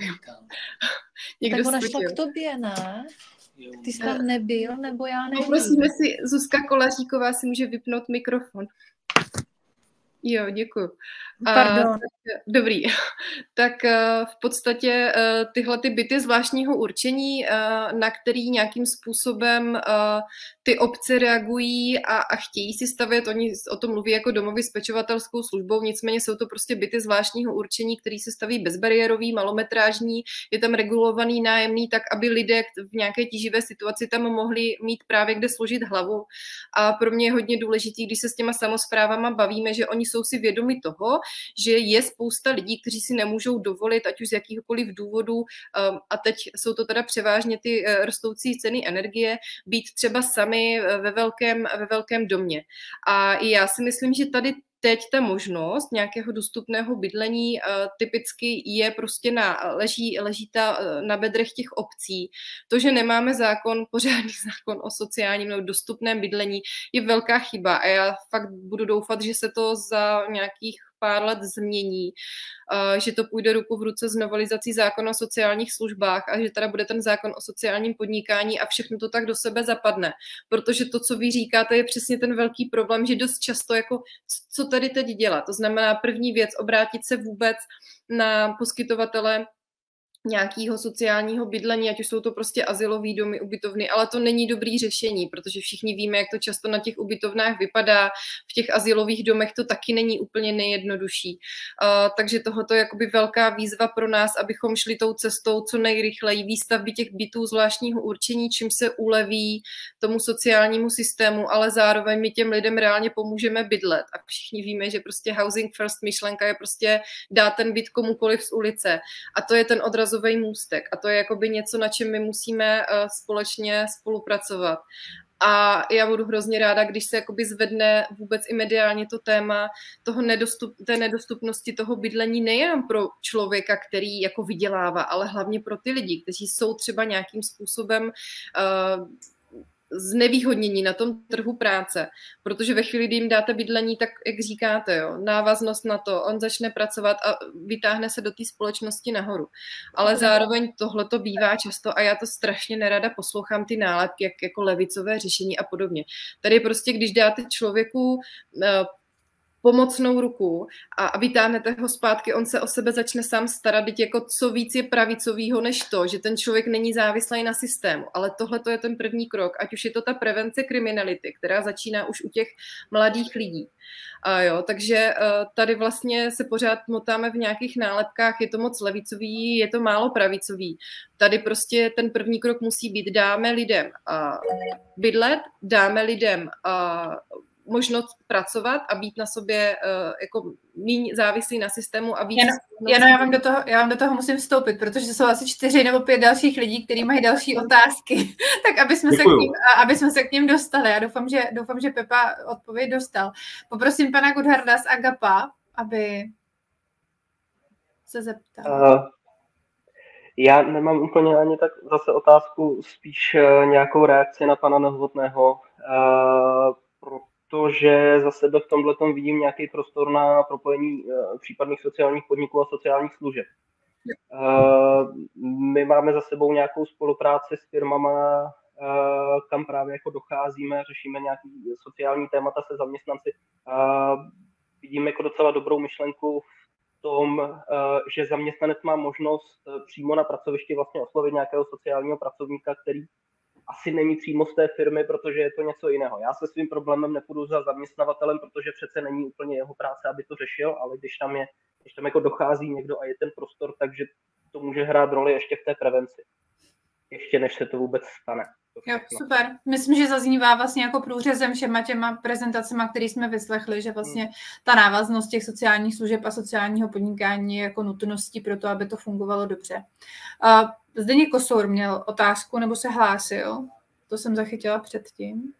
někdo tak ona šla skočil. k tobě, ne? Ty jsi tam nebyl, nebo já nevím. Poprosíme si, Zuzka Kolaříková si může vypnout mikrofon. Jo, děkuji. Pardon. Uh, dobrý. Tak uh, v podstatě uh, tyhle ty byty zvláštního určení, uh, na který nějakým způsobem uh, ty obce reagují a, a chtějí si stavět, oni o tom mluví jako domovy s pečovatelskou službou, nicméně jsou to prostě byty zvláštního určení, který se staví bezbariérový, malometrážní, je tam regulovaný nájemný, tak aby lidé v nějaké tíživé situaci tam mohli mít právě kde složit hlavu. A pro mě je hodně důležitý, když se s těma samosprávama bavíme, že oni jsou si vědomi toho, že je spousta lidí, kteří si nemůžou dovolit, ať už z jakýchkoliv důvodů, a teď jsou to teda převážně ty rostoucí ceny energie, být třeba sami ve velkém, ve velkém domě. A já si myslím, že tady teď ta možnost nějakého dostupného bydlení uh, typicky je prostě na, leží, leží ta, uh, na bedrech těch obcí. To, že nemáme zákon, pořádný zákon o sociálním nebo dostupném bydlení, je velká chyba a já fakt budu doufat, že se to za nějakých pár let změní, že to půjde ruku v ruce s novelizací zákona o sociálních službách a že teda bude ten zákon o sociálním podnikání a všechno to tak do sebe zapadne. Protože to, co vy říkáte, je přesně ten velký problém, že dost často jako, co tady teď dělat. To znamená první věc, obrátit se vůbec na poskytovatele nějakého sociálního bydlení, ať už jsou to prostě azylový domy, ubytovny, ale to není dobrý řešení, protože všichni víme, jak to často na těch ubytovnách vypadá, v těch azylových domech to taky není úplně nejjednodušší. Uh, takže tohoto je jakoby velká výzva pro nás, abychom šli tou cestou co nejrychleji výstavby těch bytů zvláštního určení, čím se uleví tomu sociálnímu systému, ale zároveň my těm lidem reálně pomůžeme bydlet. A všichni víme, že prostě housing first myšlenka je prostě dát ten byt komukoliv z ulice. A to je ten odraz můstek a to je jakoby něco, na čem my musíme uh, společně spolupracovat. A já budu hrozně ráda, když se jakoby zvedne vůbec i mediálně to téma toho nedostup, té nedostupnosti toho bydlení nejen pro člověka, který jako vydělává, ale hlavně pro ty lidi, kteří jsou třeba nějakým způsobem uh, znevýhodnění na tom trhu práce, protože ve chvíli, kdy jim dáte bydlení, tak jak říkáte, jo, návaznost na to, on začne pracovat a vytáhne se do té společnosti nahoru. Ale zároveň tohle to bývá často a já to strašně nerada poslouchám ty nálepky, jak jako levicové řešení a podobně. Tady prostě, když dáte člověku uh, pomocnou ruku a, a vytáhnete ho zpátky, on se o sebe začne sám starat, teď jako co víc je pravicovýho než to, že ten člověk není závislý na systému, ale tohle to je ten první krok, ať už je to ta prevence kriminality, která začíná už u těch mladých lidí. A jo, takže uh, tady vlastně se pořád motáme v nějakých nálepkách, je to moc levicový, je to málo pravicový. Tady prostě ten první krok musí být, dáme lidem uh, bydlet, dáme lidem uh, možnost pracovat a být na sobě uh, jako míň závislý na systému a víc... Jano, Jano, já vám do toho, já vám do toho musím vstoupit, protože jsou asi čtyři nebo pět dalších lidí, kteří mají další otázky, tak aby jsme, se k ním, aby jsme se k ním dostali. Já doufám, že, doufám, že Pepa odpověď dostal. Poprosím pana Gutharda z Agapa, aby se zeptal. Uh, já nemám úplně ani tak zase otázku, spíš uh, nějakou reakci na pana Novotného. Uh, protože za sebe v tomhletom vidím nějaký prostor na propojení uh, případných sociálních podniků a sociálních služeb. Uh, my máme za sebou nějakou spolupráci s firmama, uh, kam právě jako docházíme, řešíme nějaké sociální témata se zaměstnanci. Uh, vidím jako docela dobrou myšlenku v tom, uh, že zaměstnanec má možnost uh, přímo na pracovišti vlastně oslovit nějakého sociálního pracovníka, který asi není přímo z té firmy, protože je to něco jiného. Já se svým problémem nepůjdu za zaměstnavatelem, protože přece není úplně jeho práce, aby to řešil, ale když tam je, když tam jako dochází někdo a je ten prostor, takže to může hrát roli ještě v té prevenci. Ještě než se to vůbec stane. Jo, super. Myslím, že zaznívá vlastně jako průřezem všema těma prezentacema, které jsme vyslechli, že vlastně ta návaznost těch sociálních služeb a sociálního podnikání je jako nutností pro to, aby to fungovalo dobře. Uh, Zdeněk Kosour měl otázku nebo se hlásil. To jsem zachytila předtím.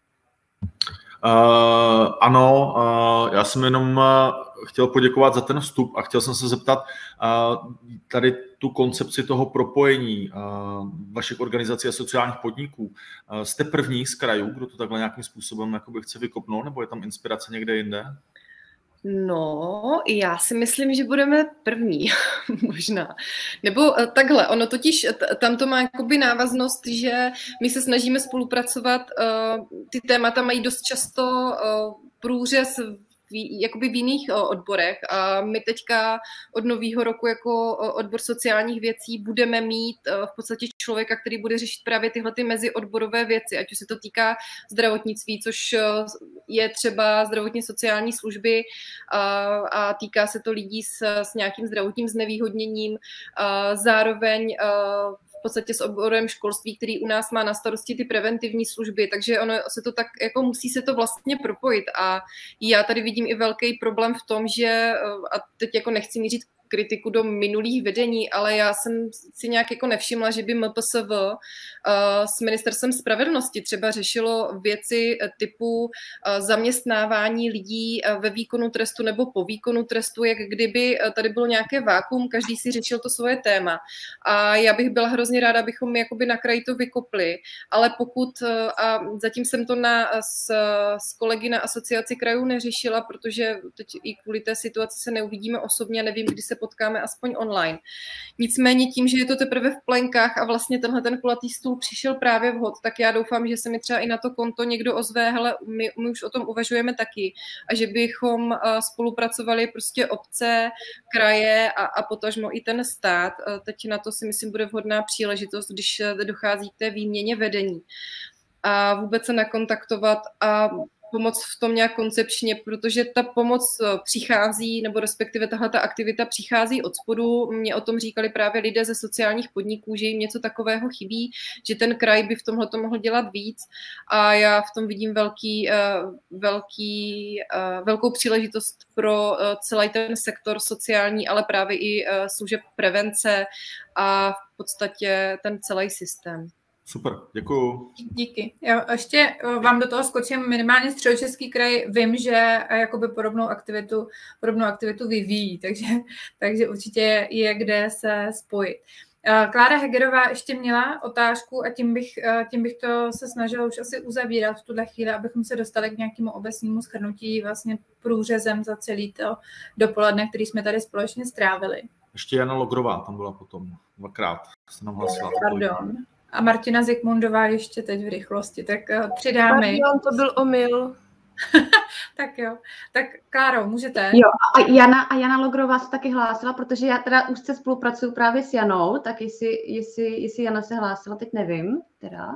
Uh, ano, uh, já jsem jenom uh, chtěl poděkovat za ten vstup a chtěl jsem se zeptat uh, tady tu koncepci toho propojení uh, vašich organizací a sociálních podniků. Uh, jste první z krajů, kdo to takhle nějakým způsobem jakoby chce vykopnout, nebo je tam inspirace někde jinde? No, já si myslím, že budeme první, možná. Nebo takhle, ono totiž, tam to má jakoby návaznost, že my se snažíme spolupracovat, ty témata mají dost často průřez jakoby v jiných odborech a my teďka od nového roku jako odbor sociálních věcí budeme mít v podstatě člověka, který bude řešit právě tyhle ty meziodborové věci, ať už se to týká zdravotnictví, což je třeba zdravotně sociální služby a, a týká se to lidí s, s nějakým zdravotním znevýhodněním, a zároveň a, v podstatě s oborem školství, který u nás má na starosti ty preventivní služby, takže ono se to tak, jako musí se to vlastně propojit a já tady vidím i velký problém v tom, že, a teď jako nechci mířit kritiku do minulých vedení, ale já jsem si nějak jako nevšimla, že by M P S V uh, s ministerstvem spravedlnosti třeba řešilo věci typu uh, zaměstnávání lidí uh, ve výkonu trestu nebo po výkonu trestu, jak kdyby uh, tady bylo nějaké vákuum, každý si řešil to svoje téma. A já bych byla hrozně ráda, abychom jakoby na kraji to vykopli, ale pokud, uh, a zatím jsem to na, s, s kolegy na asociaci krajů neřešila, protože teď i kvůli té situaci se neuvidíme osobně, nevím, kdy se potkáme aspoň online. Nicméně tím, že je to teprve v plenkách a vlastně tenhle ten kulatý stůl přišel právě vhod, tak já doufám, že se mi třeba i na to konto někdo ozve, hele, my, my už o tom uvažujeme taky a že bychom uh, spolupracovali prostě obce, kraje a, a potažmo i ten stát. Uh, teď na to si myslím bude vhodná příležitost, když uh, dochází k té výměně vedení a vůbec se nakontaktovat a pomoc v tom nějak koncepčně, protože ta pomoc přichází, nebo respektive tahle ta aktivita přichází od spodu. Mně o tom říkali právě lidé ze sociálních podniků, že jim něco takového chybí, že ten kraj by v tomhle to mohl dělat víc a já v tom vidím velký, velký, velkou příležitost pro celý ten sektor sociální, ale právě i služeb prevence a v podstatě ten celý systém. Super, děkuju. Díky. Já ještě vám do toho skočím, minimálně Středočeský kraj vím, že jakoby podobnou aktivitu, podobnou aktivitu vyvíjí, takže, takže určitě je kde se spojit. Klára Hegerová ještě měla otázku a tím bych, tím bych to se snažila už asi uzavírat v tuhle chvíli, abychom se dostali k nějakému obecnému shrnutí vlastně průřezem za celý to dopoledne, který jsme tady společně strávili. Ještě Jana Logrová tam byla potom dvakrát, se nám hlasila. Pardon. A Martina Zikmundová ještě teď v rychlosti, tak uh, tři dámy. Pardon, to byl omyl. Tak jo, tak Kláro, můžete? Jo, a Jana, a Jana Logrová se taky hlásila, protože já teda úzce spolupracuju právě s Janou, tak jestli, jestli, jestli Jana se hlásila, teď nevím, teda.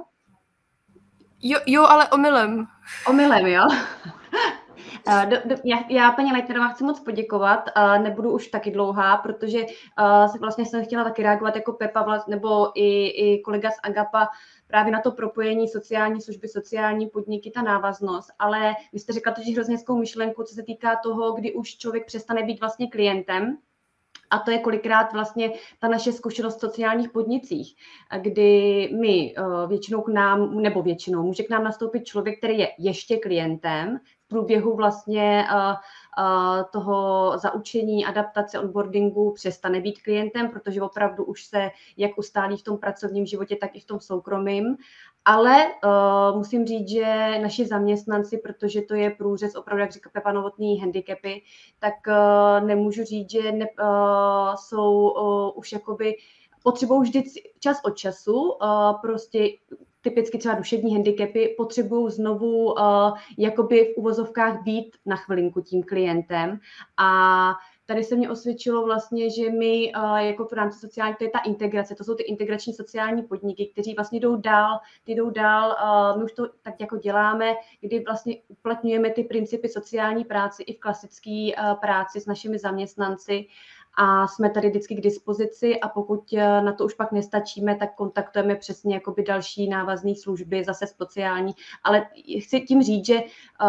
Jo, jo, ale omylem. Omylem, jo. Do, do, já, já paní Leitnerová chci moc poděkovat, uh, nebudu už taky dlouhá, protože uh, vlastně jsem chtěla taky reagovat jako Pepa vlast, nebo i, i kolega z Agapa právě na to propojení sociální služby, sociální podniky, ta návaznost, ale vy jste řekla totiž hrozně hezkou myšlenku, co se týká toho, kdy už člověk přestane být vlastně klientem. A to je kolikrát vlastně ta naše zkušenost v sociálních podnicích, kdy my většinou k nám, nebo většinou může k nám nastoupit člověk, který je ještě klientem, v průběhu vlastně toho zaučení, adaptace, onboardingu přestane být klientem, protože opravdu už se jak ustálí v tom pracovním životě, tak i v tom soukromém. Ale uh, musím říct, že naši zaměstnanci, protože to je průřez opravdu, jak říká Pepa Novotný, handicapy, tak uh, nemůžu říct, že ne, uh, jsou uh, už jakoby potřebují vždy čas od času, uh, prostě typicky třeba duševní handicapy, potřebují znovu uh, jakoby v uvozovkách být na chvilinku tím klientem a tady se mě osvědčilo vlastně, že my jako v rámci sociální, to je ta integrace, to jsou ty integrační sociální podniky, kteří vlastně jdou dál, ty jdou dál, my už to tak jako děláme, kdy vlastně uplatňujeme ty principy sociální práce i v klasické práci s našimi zaměstnanci a jsme tady vždycky k dispozici a pokud na to už pak nestačíme, tak kontaktujeme přesně jakoby další návazné služby, zase sociální, ale chci tím říct, že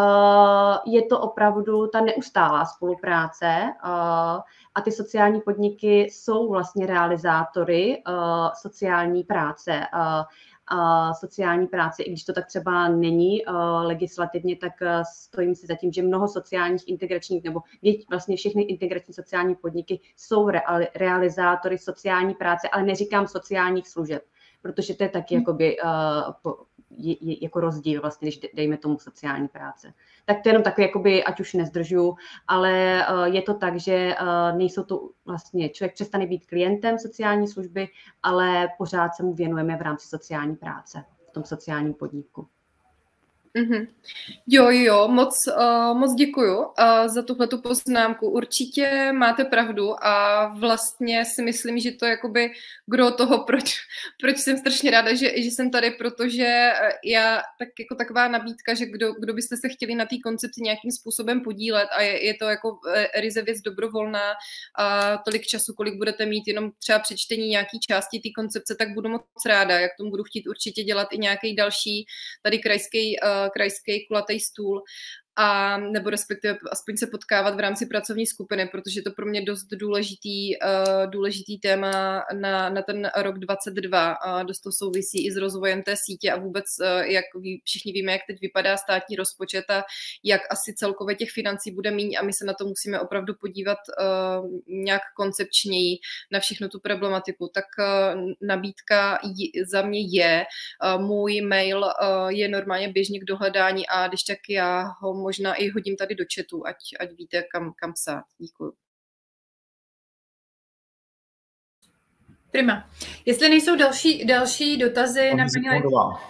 je to opravdu ta neustálá spolupráce a ty sociální podniky jsou vlastně realizátory sociální práce, Uh, sociální práce, i když to tak třeba není uh, legislativně, tak uh, stojím si za tím, že mnoho sociálních integračních, nebo věť, vlastně všechny integrační sociální podniky jsou re- realizátory sociální práce, ale neříkám sociálních služeb, protože to je taky hmm. jakoby, uh, po, je, je, jako rozdíl, vlastně, když dejme tomu sociální práce. Tak to je jenom takový, jakoby, ať už nezdržuju, ale uh, je to tak, že uh, nejsou to vlastně, člověk přestane být klientem sociální služby, ale pořád se mu věnujeme v rámci sociální práce, v tom sociálním podniku. Mm-hmm. Jo, jo, moc, uh, moc děkuju uh, za tuhletu poznámku. Určitě máte pravdu a vlastně si myslím, že to je jakoby gro toho, proč, proč jsem strašně ráda, že, že jsem tady, protože já tak jako taková nabídka, že kdo, kdo byste se chtěli na té koncepci nějakým způsobem podílet a je, je to jako ryze věc dobrovolná a tolik času, kolik budete mít jenom třeba přečtení nějaký části té koncepce, tak budu moc ráda, jak tomu budu chtít určitě dělat i nějaký další tady krajský uh, krajský kulatý stůl. a nebo respektive aspoň se potkávat v rámci pracovní skupiny, protože je to pro mě dost důležitý, uh, důležitý téma na, na ten rok dvacet dva a dost to souvisí i s rozvojem té sítě a vůbec, uh, jak ví, všichni víme, jak teď vypadá státní rozpočet a jak asi celkově těch financí bude míň a my se na to musíme opravdu podívat uh, nějak koncepčněji na všechno tu problematiku. Tak uh, nabídka j- za mě je, uh, můj mail uh, je normálně běžně k dohledání a když tak já ho možná i hodím tady do chatu, ať, ať víte, kam, kam psát. Děkuju. Prima. Jestli nejsou další, další dotazy Paní na paní Zikmundová.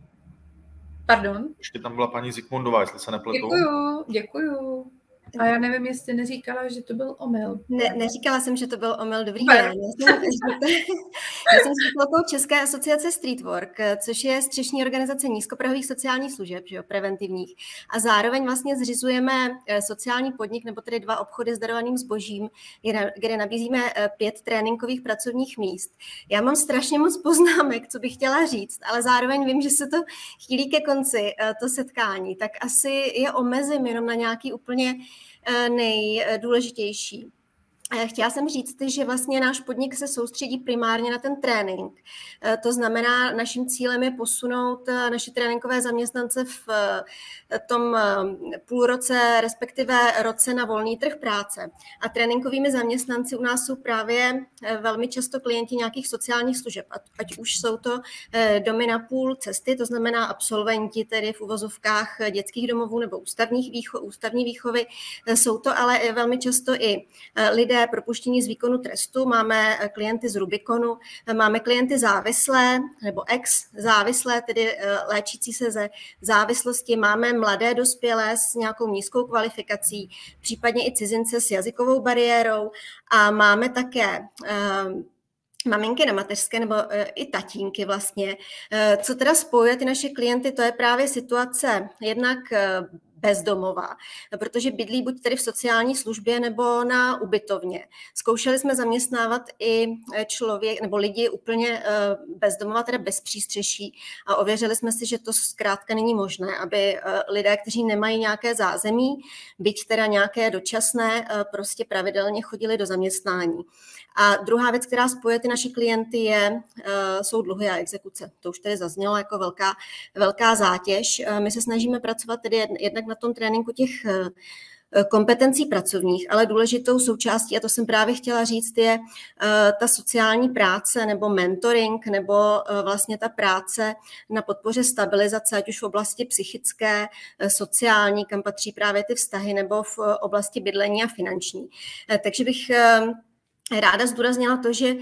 Pardon? Ještě tam byla paní Zikmundová, jestli se nepletu. Děkuju, děkuju. A já nevím, jestli neříkala, že to byl omyl. Ne, neříkala jsem, že to byl omyl. Dobrý den. Já jsem, já jsem ředitelkou České asociace Streetwork, což je střešní organizace nízkoprahových sociálních služeb, že jo, preventivních. A zároveň vlastně zřizujeme sociální podnik, nebo tedy dva obchody s darovaným zbožím, kde nabízíme pět tréninkových pracovních míst. Já mám strašně moc poznámek, co bych chtěla říct, ale zároveň vím, že se to chýlí ke konci, to setkání, tak asi je omezím jenom na nějaký úplně nejdůležitější. Chtěla jsem říct, že vlastně náš podnik se soustředí primárně na ten trénink. To znamená, naším cílem je posunout naše tréninkové zaměstnance v tom půlroce, respektive roce na volný trh práce. A tréninkovými zaměstnanci u nás jsou právě velmi často klienti nějakých sociálních služeb, ať už jsou to domy na půl cesty, to znamená absolventi tedy v uvozovkách dětských domovů nebo ústavních výcho, ústavní výchovy. Jsou to ale velmi často i lidé propuštění z výkonu trestu, máme klienty z Rubikonu, máme klienty závislé nebo ex-závislé, tedy léčící se ze závislosti, máme mladé dospělé s nějakou nízkou kvalifikací, případně i cizince s jazykovou bariérou a máme také maminky na mateřské nebo i tatínky vlastně. Co teda spojuje ty naše klienty, to je právě situace jednak bezdomová, protože bydlí buď tedy v sociální službě nebo na ubytovně. Zkoušeli jsme zaměstnávat i člověk nebo lidi úplně bezdomova, teda bez přístřeší a ověřili jsme si, že to zkrátka není možné, aby lidé, kteří nemají nějaké zázemí, byť teda nějaké dočasné, prostě pravidelně chodili do zaměstnání. A druhá věc, která spojuje ty naše klienty, je, jsou dluhy a exekuce. To už tady zaznělo jako velká, velká zátěž. My se snažíme pracovat tedy jednak na tom tréninku těch kompetencí pracovních, ale důležitou součástí, a to jsem právě chtěla říct, je ta sociální práce nebo mentoring, nebo vlastně ta práce na podpoře stabilizace, ať už v oblasti psychické, sociální, kam patří právě ty vztahy, nebo v oblasti bydlení a finanční. Takže bych ráda zdůraznila to, že uh,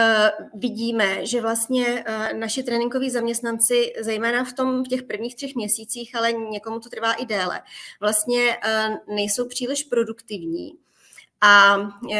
vidíme, že vlastně uh, naši tréninkoví zaměstnanci, zejména v, tom, v těch prvních třech měsících, ale někomu to trvá i déle, vlastně uh, nejsou příliš produktivní. A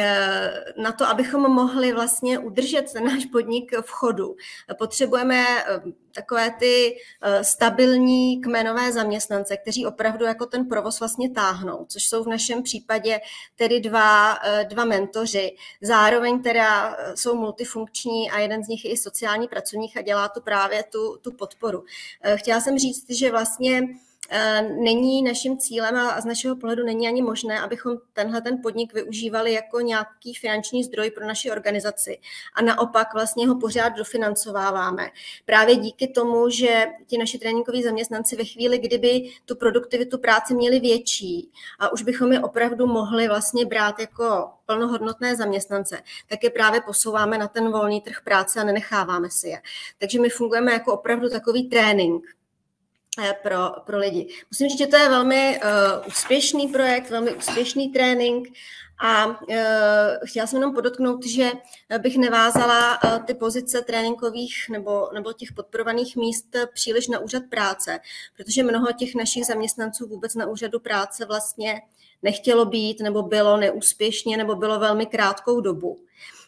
na to, abychom mohli vlastně udržet ten náš podnik v chodu, potřebujeme takové ty stabilní kmenové zaměstnance, kteří opravdu jako ten provoz vlastně táhnou, což jsou v našem případě tedy dva, dva mentoři. Zároveň teda jsou multifunkční a jeden z nich je i sociální pracovník a dělá tu právě tu, tu podporu. Chtěla jsem říct, že vlastně není naším cílem a z našeho pohledu není ani možné, abychom tenhle ten podnik využívali jako nějaký finanční zdroj pro naši organizaci. A naopak vlastně ho pořád dofinancováváme. Právě díky tomu, že ti naši tréninkoví zaměstnanci ve chvíli, kdyby tu produktivitu práce měli větší a už bychom je opravdu mohli vlastně brát jako plnohodnotné zaměstnance, tak je právě posouváme na ten volný trh práce a nenecháváme si je. Takže my fungujeme jako opravdu takový trénink Pro, pro lidi. Musím říct, že to je velmi uh, úspěšný projekt, velmi úspěšný trénink a uh, chtěla jsem jenom podotknout, že bych nevázala uh, ty pozice tréninkových nebo, nebo těch podporovaných míst příliš na úřad práce, protože mnoho těch našich zaměstnanců vůbec na úřadu práce vlastně nechtělo být nebo bylo neúspěšně nebo bylo velmi krátkou dobu.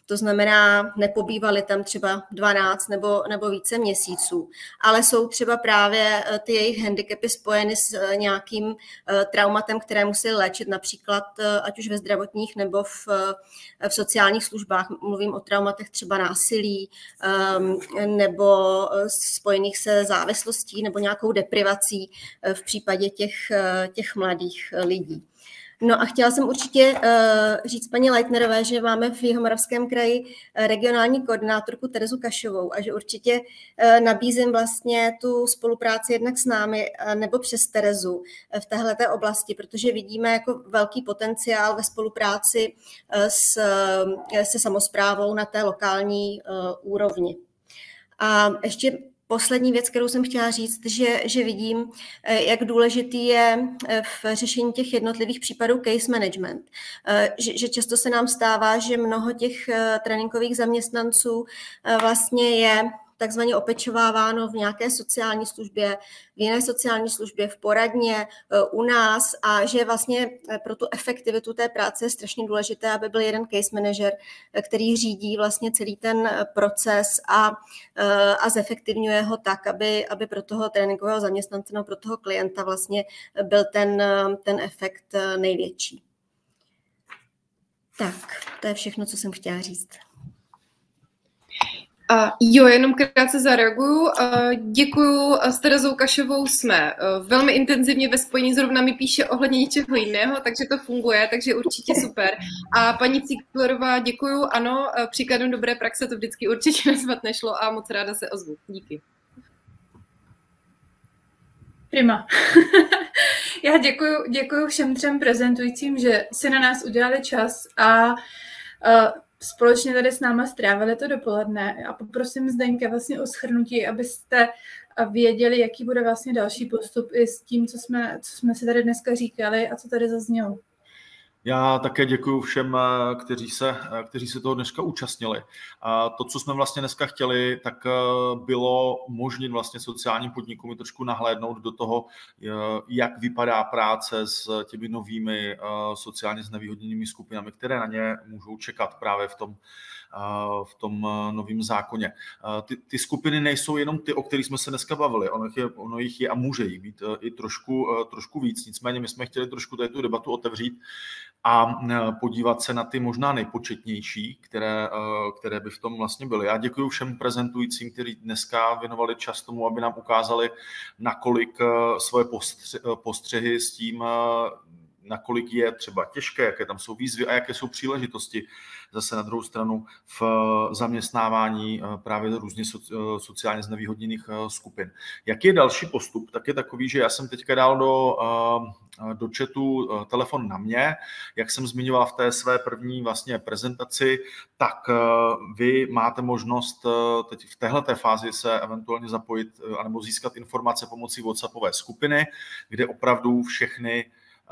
To znamená, nepobývali tam třeba dvanáct nebo, nebo více měsíců, ale jsou třeba právě ty jejich handicapy spojeny s nějakým traumatem, které musí léčit například ať už ve zdravotních nebo v, v sociálních službách. Mluvím o traumatech třeba násilí nebo spojených se závislostí nebo nějakou deprivací v případě těch, těch mladých lidí. No a chtěla jsem určitě uh, říct paní Leitnerové, že máme v Jihomoravském kraji regionální koordinátorku Terezu Kašovou a že určitě uh, nabízím vlastně tu spolupráci jednak s námi uh, nebo přes Terezu uh, v téhleté oblasti, protože vidíme jako velký potenciál ve spolupráci uh, s, uh, se samosprávou na té lokální uh, úrovni. A ještě poslední věc, kterou jsem chtěla říct, že, že vidím, jak důležitý je v řešení těch jednotlivých případů case management. Že, že často se nám stává, že mnoho těch tréninkových zaměstnanců vlastně je takzvaně opečováváno v nějaké sociální službě, v jiné sociální službě, v poradně, u nás a že vlastně pro tu efektivitu té práce je strašně důležité, aby byl jeden case manager, který řídí vlastně celý ten proces a, a zefektivňuje ho tak, aby, aby pro toho tréninkového zaměstnance nebo pro toho klienta vlastně byl ten, ten efekt největší. Tak, to je všechno, co jsem chtěla říct. Uh, jo, jenom krátce zareaguju. Uh, děkuju, s Terezou Kašovou jsme uh, velmi intenzivně ve spojení, zrovna mi píše ohledně něčeho jiného, takže to funguje, takže určitě super. A paní Cíklerová, děkuju, ano, uh, příkladem dobré praxe to vždycky určitě nazvat nešlo a moc ráda se ozvu. Díky. Prima. Já děkuju, děkuju všem třem prezentujícím, že si na nás udělali čas a uh, společně tady s náma strávili to dopoledne a poprosím Zdeňka vlastně o shrnutí, abyste věděli, jaký bude vlastně další postup i s tím, co jsme, co jsme si tady dneska říkali a co tady zaznělo. Já také děkuji všem, kteří se, kteří se toho dneska účastnili. A to, co jsme vlastně dneska chtěli, tak bylo možné vlastně sociálním podnikům trošku nahlédnout do toho, jak vypadá práce s těmi novými sociálně znevýhodněnými skupinami, které na ně můžou čekat právě v tom, v tom novém zákoně. Ty, ty skupiny nejsou jenom ty, o kterých jsme se dneska bavili. Ono jich je, ono jich je a může jich být i trošku, trošku víc. Nicméně my jsme chtěli trošku tady tu debatu otevřít a podívat se na ty možná nejpočetnější, které, které by v tom vlastně byly. Já děkuji všem prezentujícím, kteří dneska věnovali čas tomu, aby nám ukázali, nakolik svoje postřehy s tím, nakolik je třeba těžké, jaké tam jsou výzvy a jaké jsou příležitosti zase na druhou stranu v zaměstnávání právě různě sociálně znevýhodněných skupin. Jaký je další postup? Tak je takový, že já jsem teďka dal do, do chatu telefon na mě, jak jsem zmiňoval v té své první vlastně prezentaci, tak vy máte možnost teď v téhleté fázi se eventuálně zapojit anebo získat informace pomocí WhatsAppové skupiny, kde opravdu všechny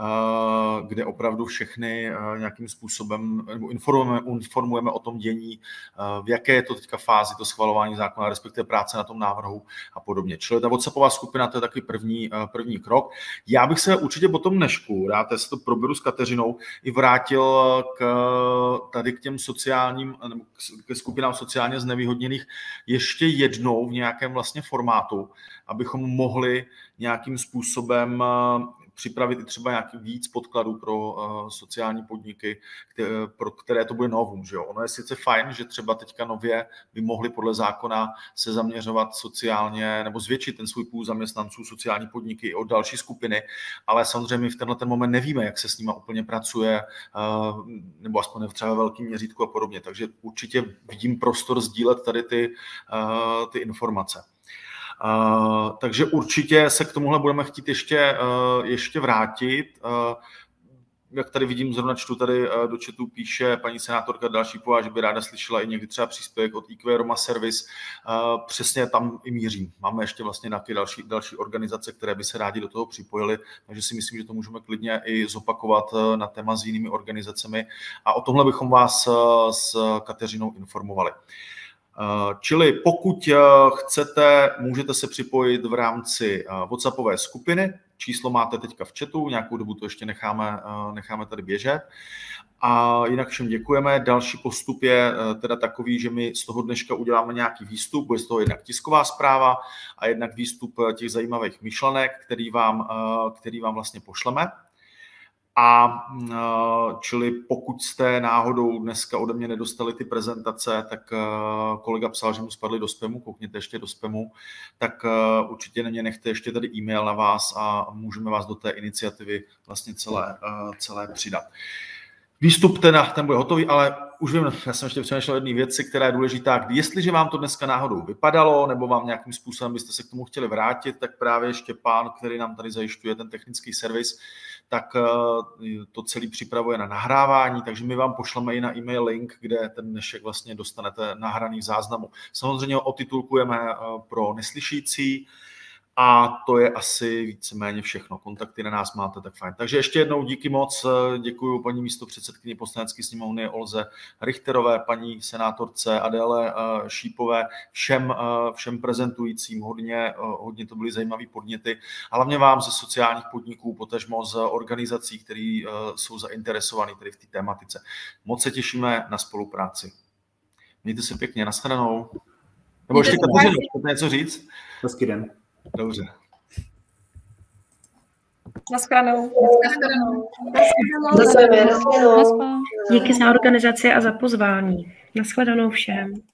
kde opravdu všechny nějakým způsobem informujeme, informujeme o tom dění, v jaké je to teďka fázi to schvalování zákona, respektive práce na tom návrhu a podobně. Čili ta WhatsAppová skupina, to je takový první, první krok. Já bych se určitě po tom dnešku, rád se to proberu s Kateřinou, i vrátil k, tady k těm sociálním, nebo k skupinám sociálně znevýhodněných ještě jednou v nějakém vlastně formátu, abychom mohli nějakým způsobem připravit i třeba nějaký víc podkladů pro uh, sociální podniky, které, pro které to bude novum. Že jo? Ono je sice fajn, že třeba teďka nově by mohli podle zákona se zaměřovat sociálně nebo zvětšit ten svůj půl zaměstnanců sociální podniky i od další skupiny, ale samozřejmě v tenhle ten moment nevíme, jak se s nima úplně pracuje, uh, nebo aspoň třeba ve velkém měřítku a podobně. Takže určitě vidím prostor sdílet tady ty, uh, ty informace. Uh, takže určitě se k tomuhle budeme chtít ještě, uh, ještě vrátit. Uh, jak tady vidím, zrovna čtu tady uh, do chatu píše paní senátorka další pová, že by ráda slyšela i někdy třeba příspěvek od í kvé Roma Service. Uh, přesně tam i mířím. Máme ještě vlastně nějaké další, další organizace, které by se rádi do toho připojily, takže si myslím, že to můžeme klidně i zopakovat uh, na téma s jinými organizacemi a o tomhle bychom vás uh, s Kateřinou informovali. Čili pokud chcete, můžete se připojit v rámci WhatsAppové skupiny. Číslo máte teďka v chatu, nějakou dobu to ještě necháme, necháme tady běžet. A jinak všem děkujeme. Další postup je teda takový, že my z toho dneška uděláme nějaký výstup, bude z toho jednak tisková zpráva a jednak výstup těch zajímavých myšlenek, který vám, který vám vlastně pošleme. A čili pokud jste náhodou dneska ode mě nedostali ty prezentace, tak kolega psal, že mu spadly do spamu, koukněte ještě do spamu, tak určitě na mě nechte ještě tady e-mail na vás a můžeme vás do té iniciativy vlastně celé, celé přidat. Výstup ten, ten bude hotový, ale už vím, já jsem ještě přemýšlel jedné věci, která je důležitá. Jestliže vám to dneska náhodou vypadalo, nebo vám nějakým způsobem byste se k tomu chtěli vrátit, tak právě Štěpán, který nám tady zajišťuje ten technický servis, tak to celý připravuje na nahrávání, takže my vám pošleme i na e-mail link, kde ten dnešek vlastně dostanete nahraný v záznamu. Samozřejmě ho otitulkujeme pro neslyšící, a to je asi víceméně všechno. Kontakty na nás máte, tak fajn. Takže ještě jednou díky moc. Děkuji paní místopředsedkyni Poslanecké sněmovny Olze Richterové, paní senátorce Adéle Šípové, všem, všem prezentujícím. Hodně, hodně to byly zajímavé podněty. A hlavně vám ze sociálních podniků, potažmo z organizací, které jsou zainteresované tady v té tématice. Moc se těšíme na spolupráci. Mějte se pěkně, nashledanou. Nebo ještě Kateřino, chcete něco říct? Hezký den. Dobře. Naschledanou. Naschledanou. Díky za organizaci a za pozvání. Naschledanou všem.